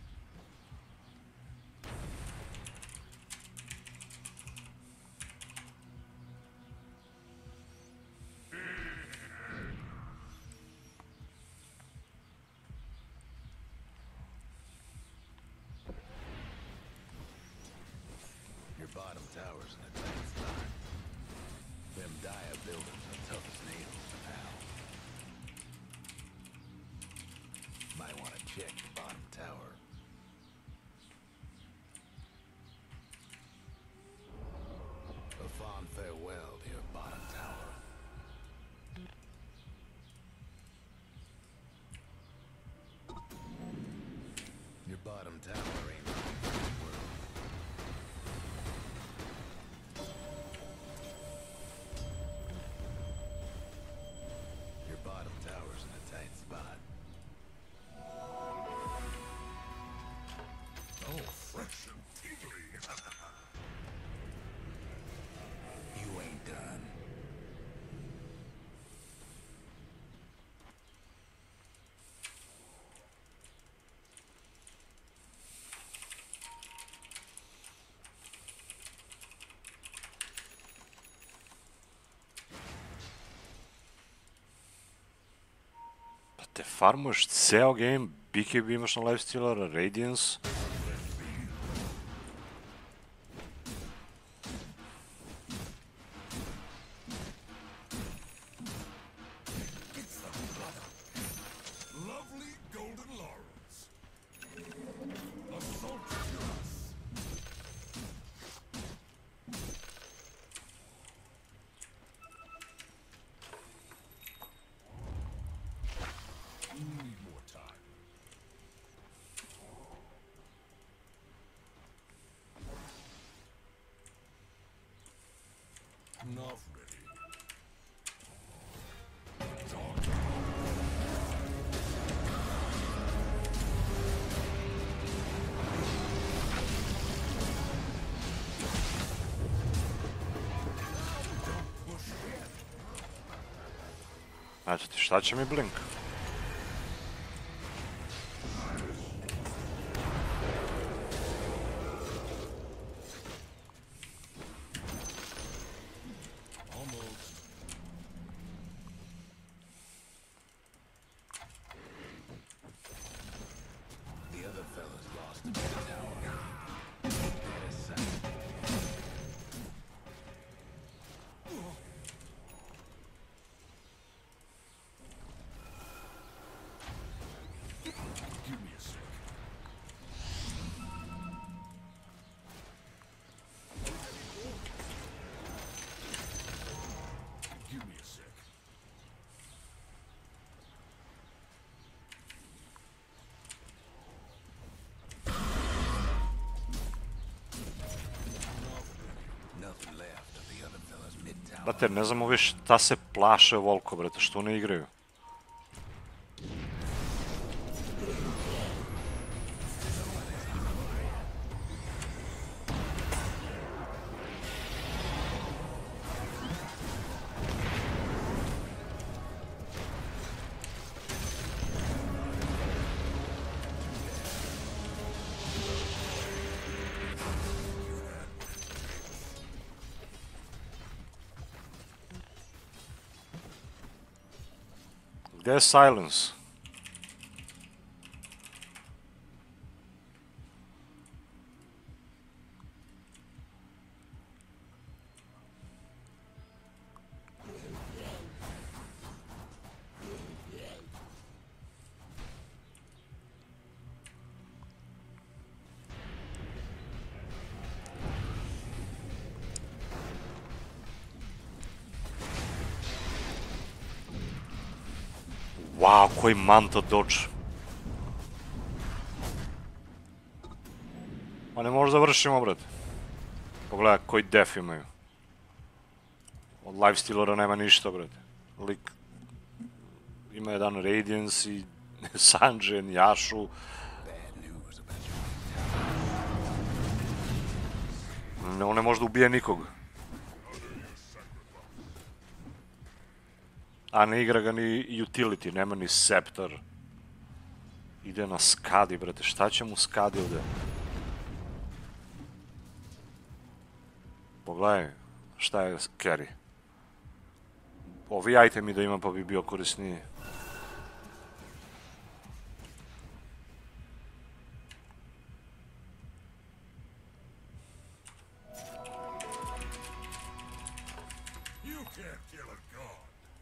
[SPEAKER 2] Your bottom tower's in a tight spot. Them Dia buildings are tough as nails, pal. Might want to check your bottom tower. A fond farewell to your bottom tower. Your bottom tower ain't right for the world. Your bottom tower's in a tight spot.
[SPEAKER 7] Oh, fresh and tingly.
[SPEAKER 2] You ain't done.
[SPEAKER 1] Pa te farmuješ ceo game, B K B imaš na lifestealer, Radiance.
[SPEAKER 7] Lovely golden laurels. Assault to us. We need more time. Not ready. Dog.
[SPEAKER 1] Znači ti šta će mi Blink?
[SPEAKER 7] Almost.
[SPEAKER 2] The other fellas lost a bit of tower. That is sight.
[SPEAKER 7] Give me a sec. Give me a sec.
[SPEAKER 2] Nothing left of the other fellas mid tower.
[SPEAKER 1] Brate, ne znamo više šta se plaše Volko, brate, što ne igraju? Gde je Silence? Wow, koji manta dodge. Ma ne možeš da vršimo, brate. Pogledaj koji def imaju. Od lifestealera nema ništa, brate. Lik ima jedan Radiance i Sanjin, Yashu. Ne, on ne može da ubije nikog. A ne igra ga ni utility, nema ni scepter. Ide na Skadi, brate, šta će mu Skadi ovdje? Pogledaj, šta je carry. Ovi itemi da ima pa bi bio korisniji.
[SPEAKER 7] You can't kill a god.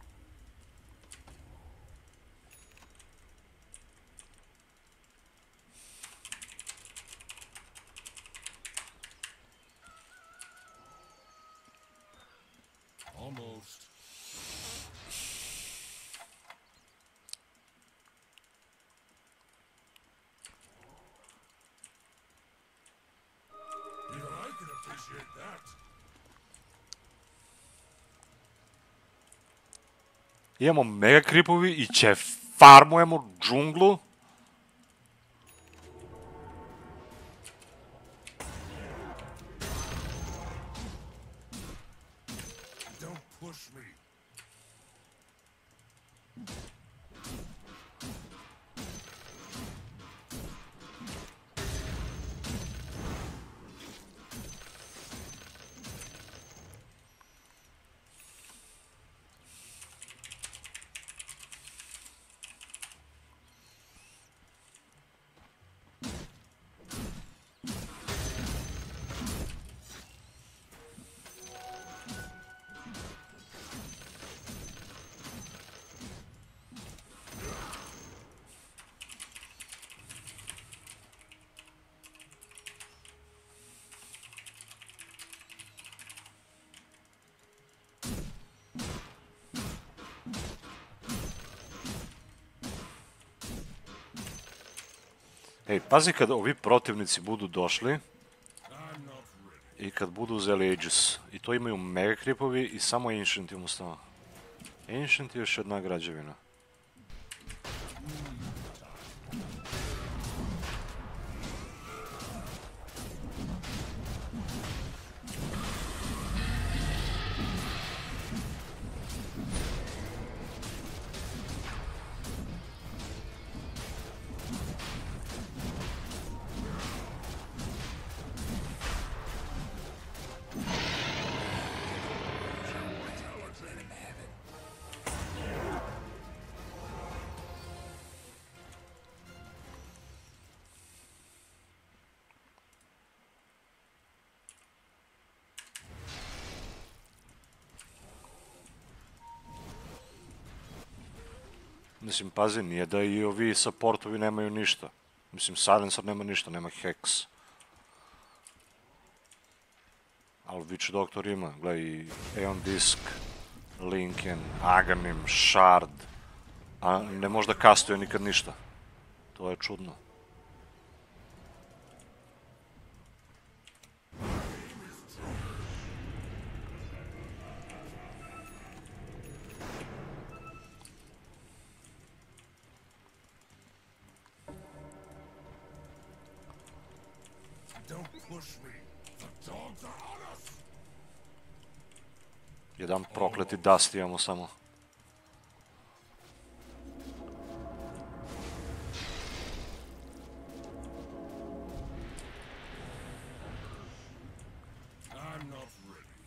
[SPEAKER 7] Almost. Even I can appreciate that.
[SPEAKER 1] Imamo mega kripovi i će farmujemo džunglu.
[SPEAKER 7] Don't push me.
[SPEAKER 1] Ej, pazi kad ovi protivnici budu došli
[SPEAKER 7] I'm not ready.
[SPEAKER 1] i kad budu uzeli Aegis. I to imaju mega kripovi i samo Ancient im ostao. Ancient je još jedna građevina. Mislim, pazi, nije da i ovi supportovi nemaju ništa. Mislim, Silencer nema ništa, nema Hex. Ali Witch Doctor ima, gledaj, i Aeon Disc, Linken, Aghanim, Shard. A ne može da kastuje nikad ništa. To je čudno.
[SPEAKER 7] Don't push me. The dogs are on us.
[SPEAKER 1] Jedan prokleti dust imamo samo.
[SPEAKER 7] I'm not ready.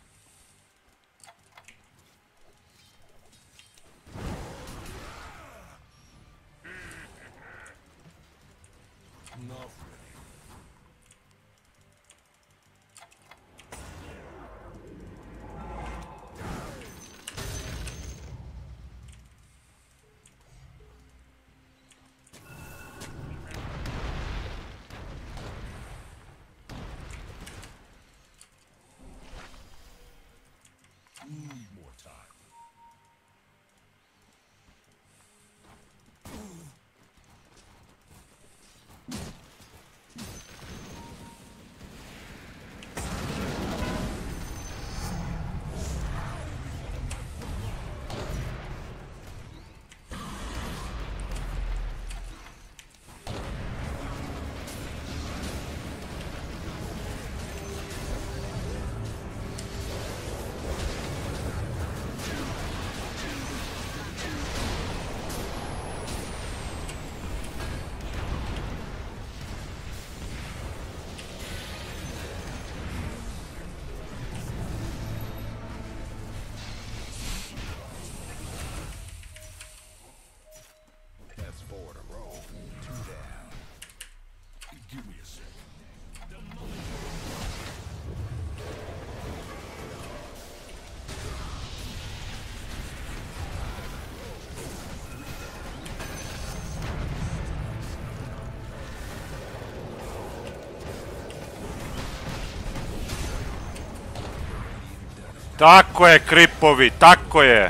[SPEAKER 1] Tako je, kripovi, tako je!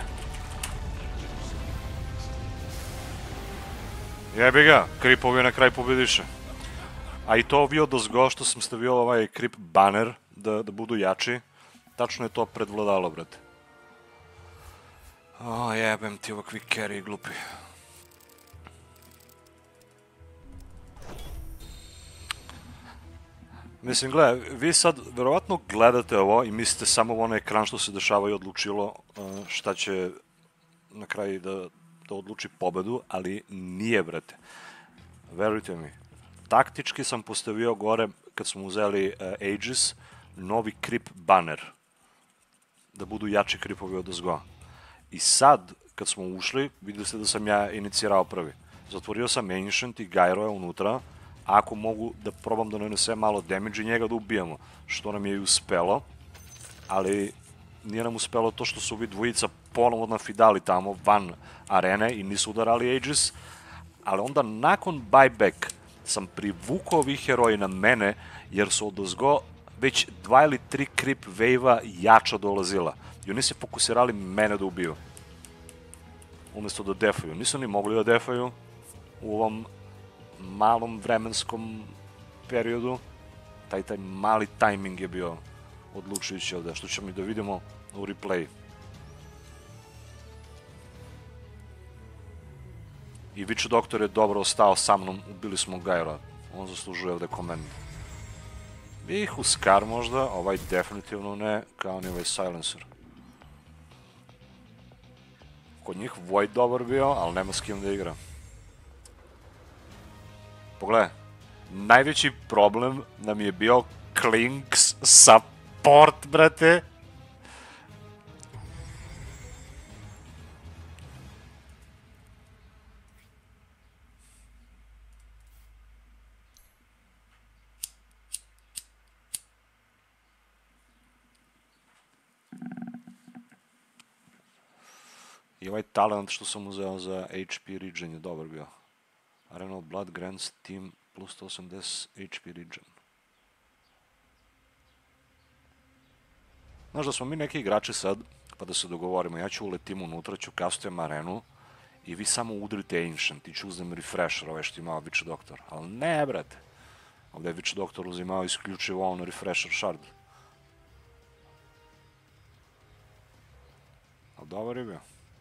[SPEAKER 1] Jebi ga, kripovi na kraj pobediše. A i to ovi odozgo što sam stavio ovaj krip banner da, da budu jači, tačno je to predvladalo, brate. O, jebem ti ovakvi carry glupi. Mislim, gledaj, vi sad verovatno gledate ovo i mislite samo u onaj ekran što se dešava i odlučilo uh, šta će na kraju da, da odluči pobedu, ali nije, brate. Verujte mi, taktički sam postavio gore, kad smo uzeli uh, Aegis, novi krip banner. Da budu jači kripovi od ozgo. I sad, kad smo ušli, videli ste da sam ja inicirao prvi. Zatvorio sam Ancient i Gyroja unutra, ako mogu da probam da nanesem malo damage i njega da ubijamo, što nam je i uspelo, ali nije nam uspelo to što su ovi dvojica ponovo nafidali tamo van arene i nisu udarali Aegis, ali onda nakon buyback sam privukao ovih heroji na mene, jer su odozgo već dva ili tri creep wave-a jača dolazila i oni se fokusirali mene da ubiju, umjesto da defaju. Nisu ni mogli da defaju u ovom malom vremenskom periodu. Taj, taj mali tajming je bio odlučujući ovde, što ćemo i da vidimo u replay. I Witch Doctor je dobro ostao sa mnom, ubili smo Gyra, on zaslužuje ovde komend. Bi Huskar možda, ovaj definitivno ne, kao ni ovaj Silencer. Kod njih Void dobar bio, ali nema s kim da igra. Pogledaj, najveći problem nam je bio Klinks support, brate. I ovaj talent što sam uzeo za H P regen je dobar bio. Arena of Blood grants team plus sto osamdeset H P regen. Znaš da smo mi neki igrači sad, pa da se dogovorimo, ja ću uletim unutra, ću kastujem arenu i vi samo udrite Ancient i ću uzem refresher, ovaj što imao Witch Doctor. Ali ne, brate. Ovdje je Witch Doctor uzimao isključivo on refresher shard. Ali dobar je bio.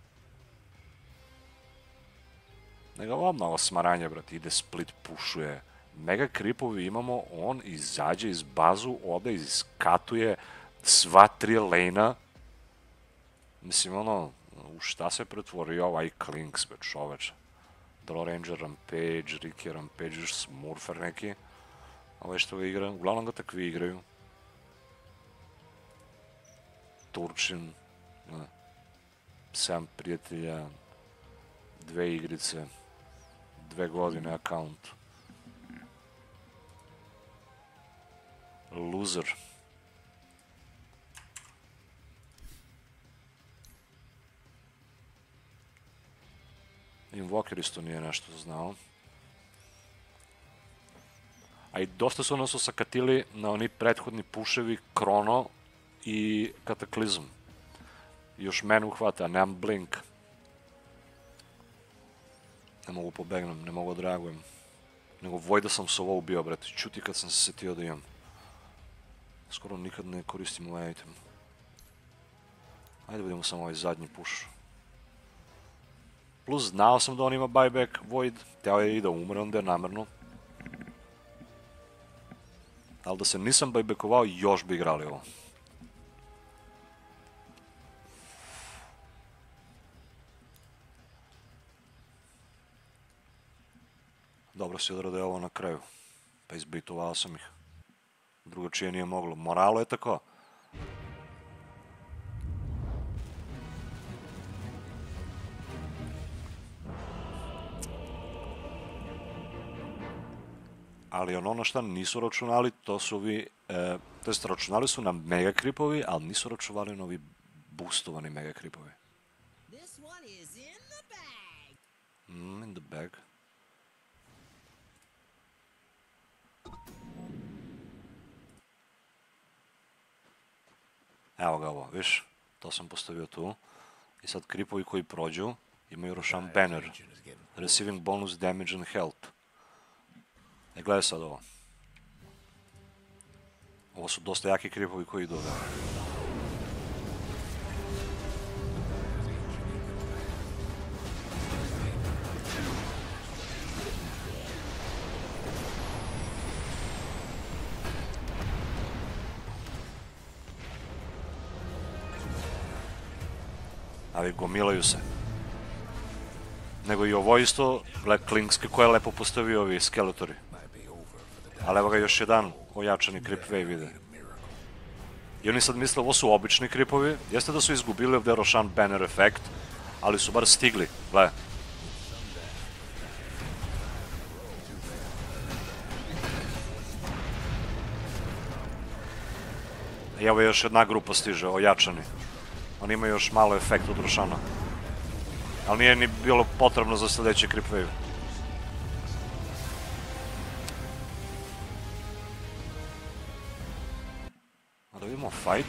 [SPEAKER 1] Nego ovo mnogo smaranje, brate, ide split, pušuje. Mega kripovi imamo, on izađe iz bazu, ovde iskatuje sva tri lejna. Mislim, ono, u šta se pretvorio ovaj Klinks, be čoveče. Draw Ranger, Rampage, Ricky Rampage, Smurfer neki. Ovaj što ga igra, uglavnom ga takvi igraju. Turčin, sedam prijatelja, dve igrice, dve godine account. Loser. Invoker isto nije nešto znao. A i dosta su nas osakatili na oni prethodni puševi Krono i Kataklizm. Još mene uhvata, nemam blink. Ne mogu pobegnem, ne mogu odreagujem. Nego Vojda sam s ovo ubio, brate. Čuti kad sam se setio da imam. Skoro nikad ne koristim ovaj item. Ajde vidimo samo ovaj zadnji push. Plus znao sam da on ima buyback, Void. Teo je i da umre, onda je namerno. Ali da se nisam buybackovao, još bi igrali ovo. Dobro si odradio ovo na kraju. Pa izbitovao sam ih. Drugačije nije moglo. Moralo je tako. Ali ono na šta nisu računali, to su ovi... E, to jest, računali su na mega kripovi, ali nisu računali na ovi boostovani mega kripovi. Mm, in the bag. Evo ga ovo, viš? To sam postavio tu. I sad kripovi koji prođu imaju Roshan Banner. Receiving bonus damage and health. E, gledaj sad ovo. Ovo su dosta jaki kripovi koji idu ovdje. Ali gomilaju se. Nego i ovo isto, Black Links, kako je lepo postavio ovi skeletori. Ali evo ga još jedan ojačani creep wave ide. I oni sad misle ovo su obični creepovi, jeste da su izgubili ovdje Roshan Banner efekt, ali su bar stigli, gle. I evo još jedna grupa stiže, ojačani. Oni imaju još malo efekt od Roshana. Ali nije ni bilo potrebno za sljedeći creep wave. Da vidimo fight.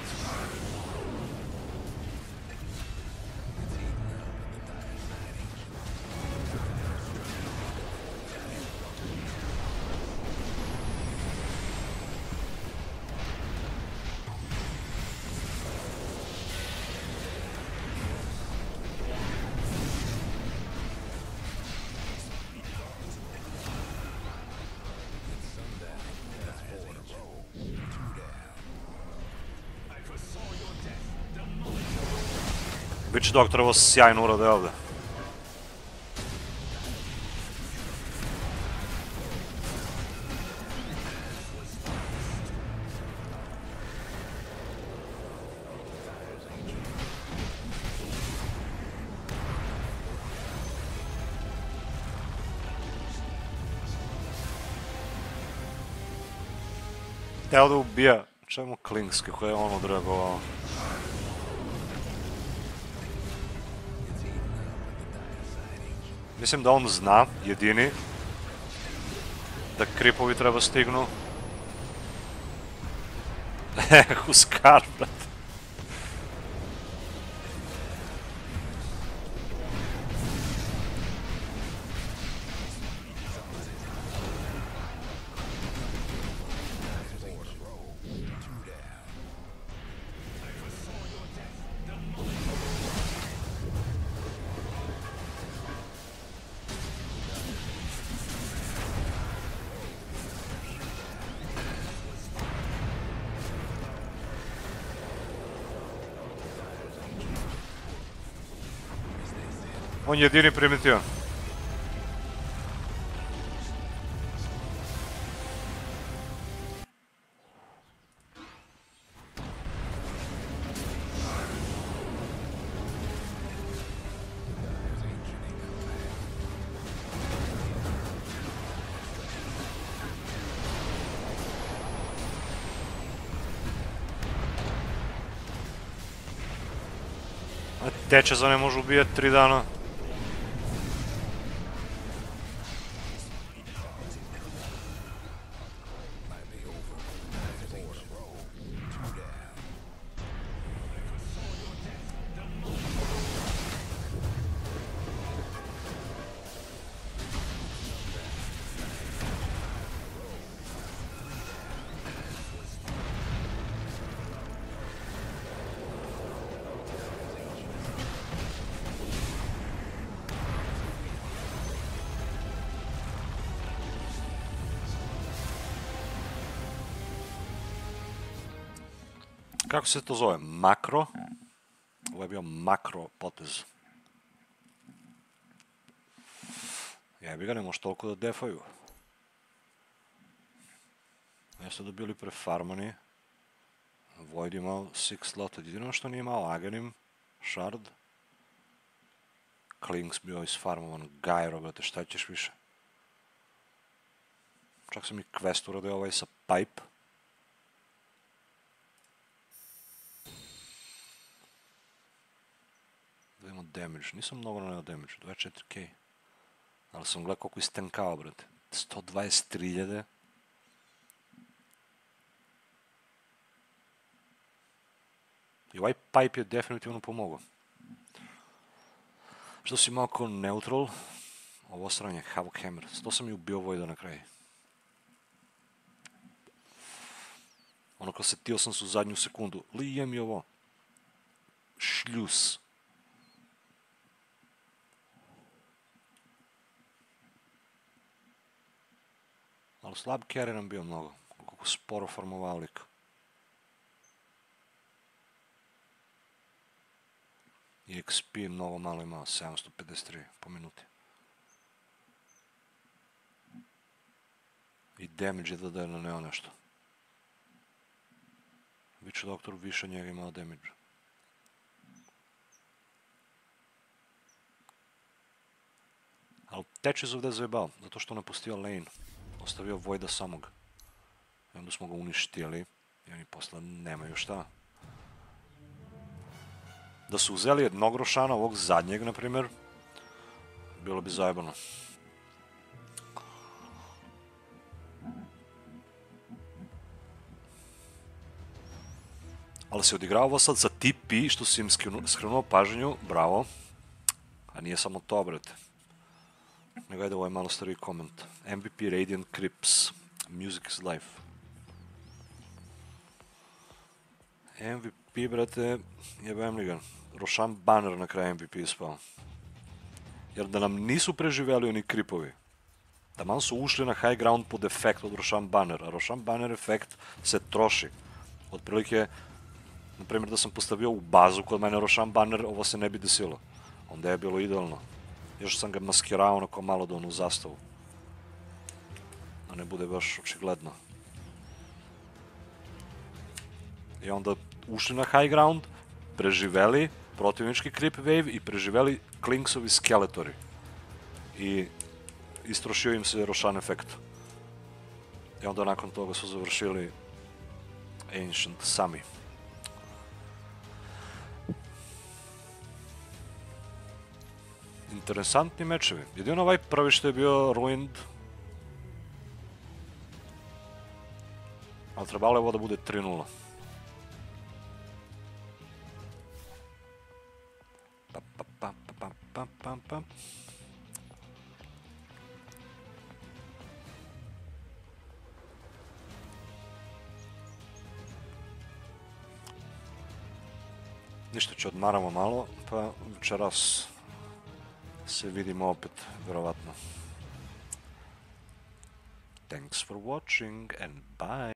[SPEAKER 1] Witch Doctor ovo sjajno urade ovdje. Teo da ubija, čemu Klinks, kako je on odreagovao. Mislim da on zna, jedini, da kripovi treba stignu. Huskar, brate. On je jedini primitivan. A teče za ne može ubijati tri dana. Kako se to zove? Makro? Ovo je bio makro potez. Jebi ga, ne može toliko da defaju. Jeste da bili prefarmani. Void imao six slotted. Jedino što nije imao Aghanim, Shard. Klinks bio isfarmovan. Gyro, brate, šta ćeš više? Čak sam i quest uradio ovaj sa Pipe. Da imamo damage. Nisam mnogo naneo damage. dvadeset četiri K. Ali sam gledao koliko istenkao, brate. sto dvadeset tri hiljade. I ovaj pipe je definitivno pomogao. Što si imao kao neutral, ovo sranje, Havoc Hammer. To sam i ubio Vojda na kraju. Ono kao setio sam se u zadnju sekundu. Lijem je ovo. Šljus. Ali slab carry nam bio mnogo. Koliko sporo formovao lik. I X P mnogo malo imao. sedamsto pedeset tri po minuti. I damage je da je naneo nešto. Witch Doctor više njega imao damage. Ali Tetris ovdje je zajebao, zato što napustio lane. Ostavio Voida samog. I onda smo ga uništili. I oni posle nemaju šta. Da su uzeli jednog Rošana, ovog zadnjeg, na primjer, bilo bi zajebano. Ali si odigrao ovo sad za T P, što si im skrenuo pažnju, bravo. A nije samo to, brate. Nego ajde ovaj malo stariji koment. M V P Radiant Crips. Music is life. M V P, brate, jebem li ga. Roshan Banner na kraju M V P ispao. Jer da nam nisu preživjeli oni kripovi. Taman su ušli na high ground pod efekt od Roshan Banner. A Roshan Banner efekt se troši. Otprilike, na primjer da sam postavio u bazu kod mene Roshan Banner, ovo se ne bi desilo. Onda je bilo idealno. Još sam ga maskirao onako malo da onu zastavu. Da ne bude baš očigledno. I onda ušli na high ground, preživeli protivnički creep wave i preživeli Klinksovi skeletori. I istrošio im se Roshan efekt. I onda nakon toga su završili Ancient sami. Interesantni mečevi. Jedino ovaj prvi što je bio Ruined. Ali trebalo je ovo da bude tri nula. Pa, pa, pa, pa, pa, pa, pa. Ništa, će odmaramo malo, pa večeras se vidimo opet, vjerovatno. Thanks for watching and bye!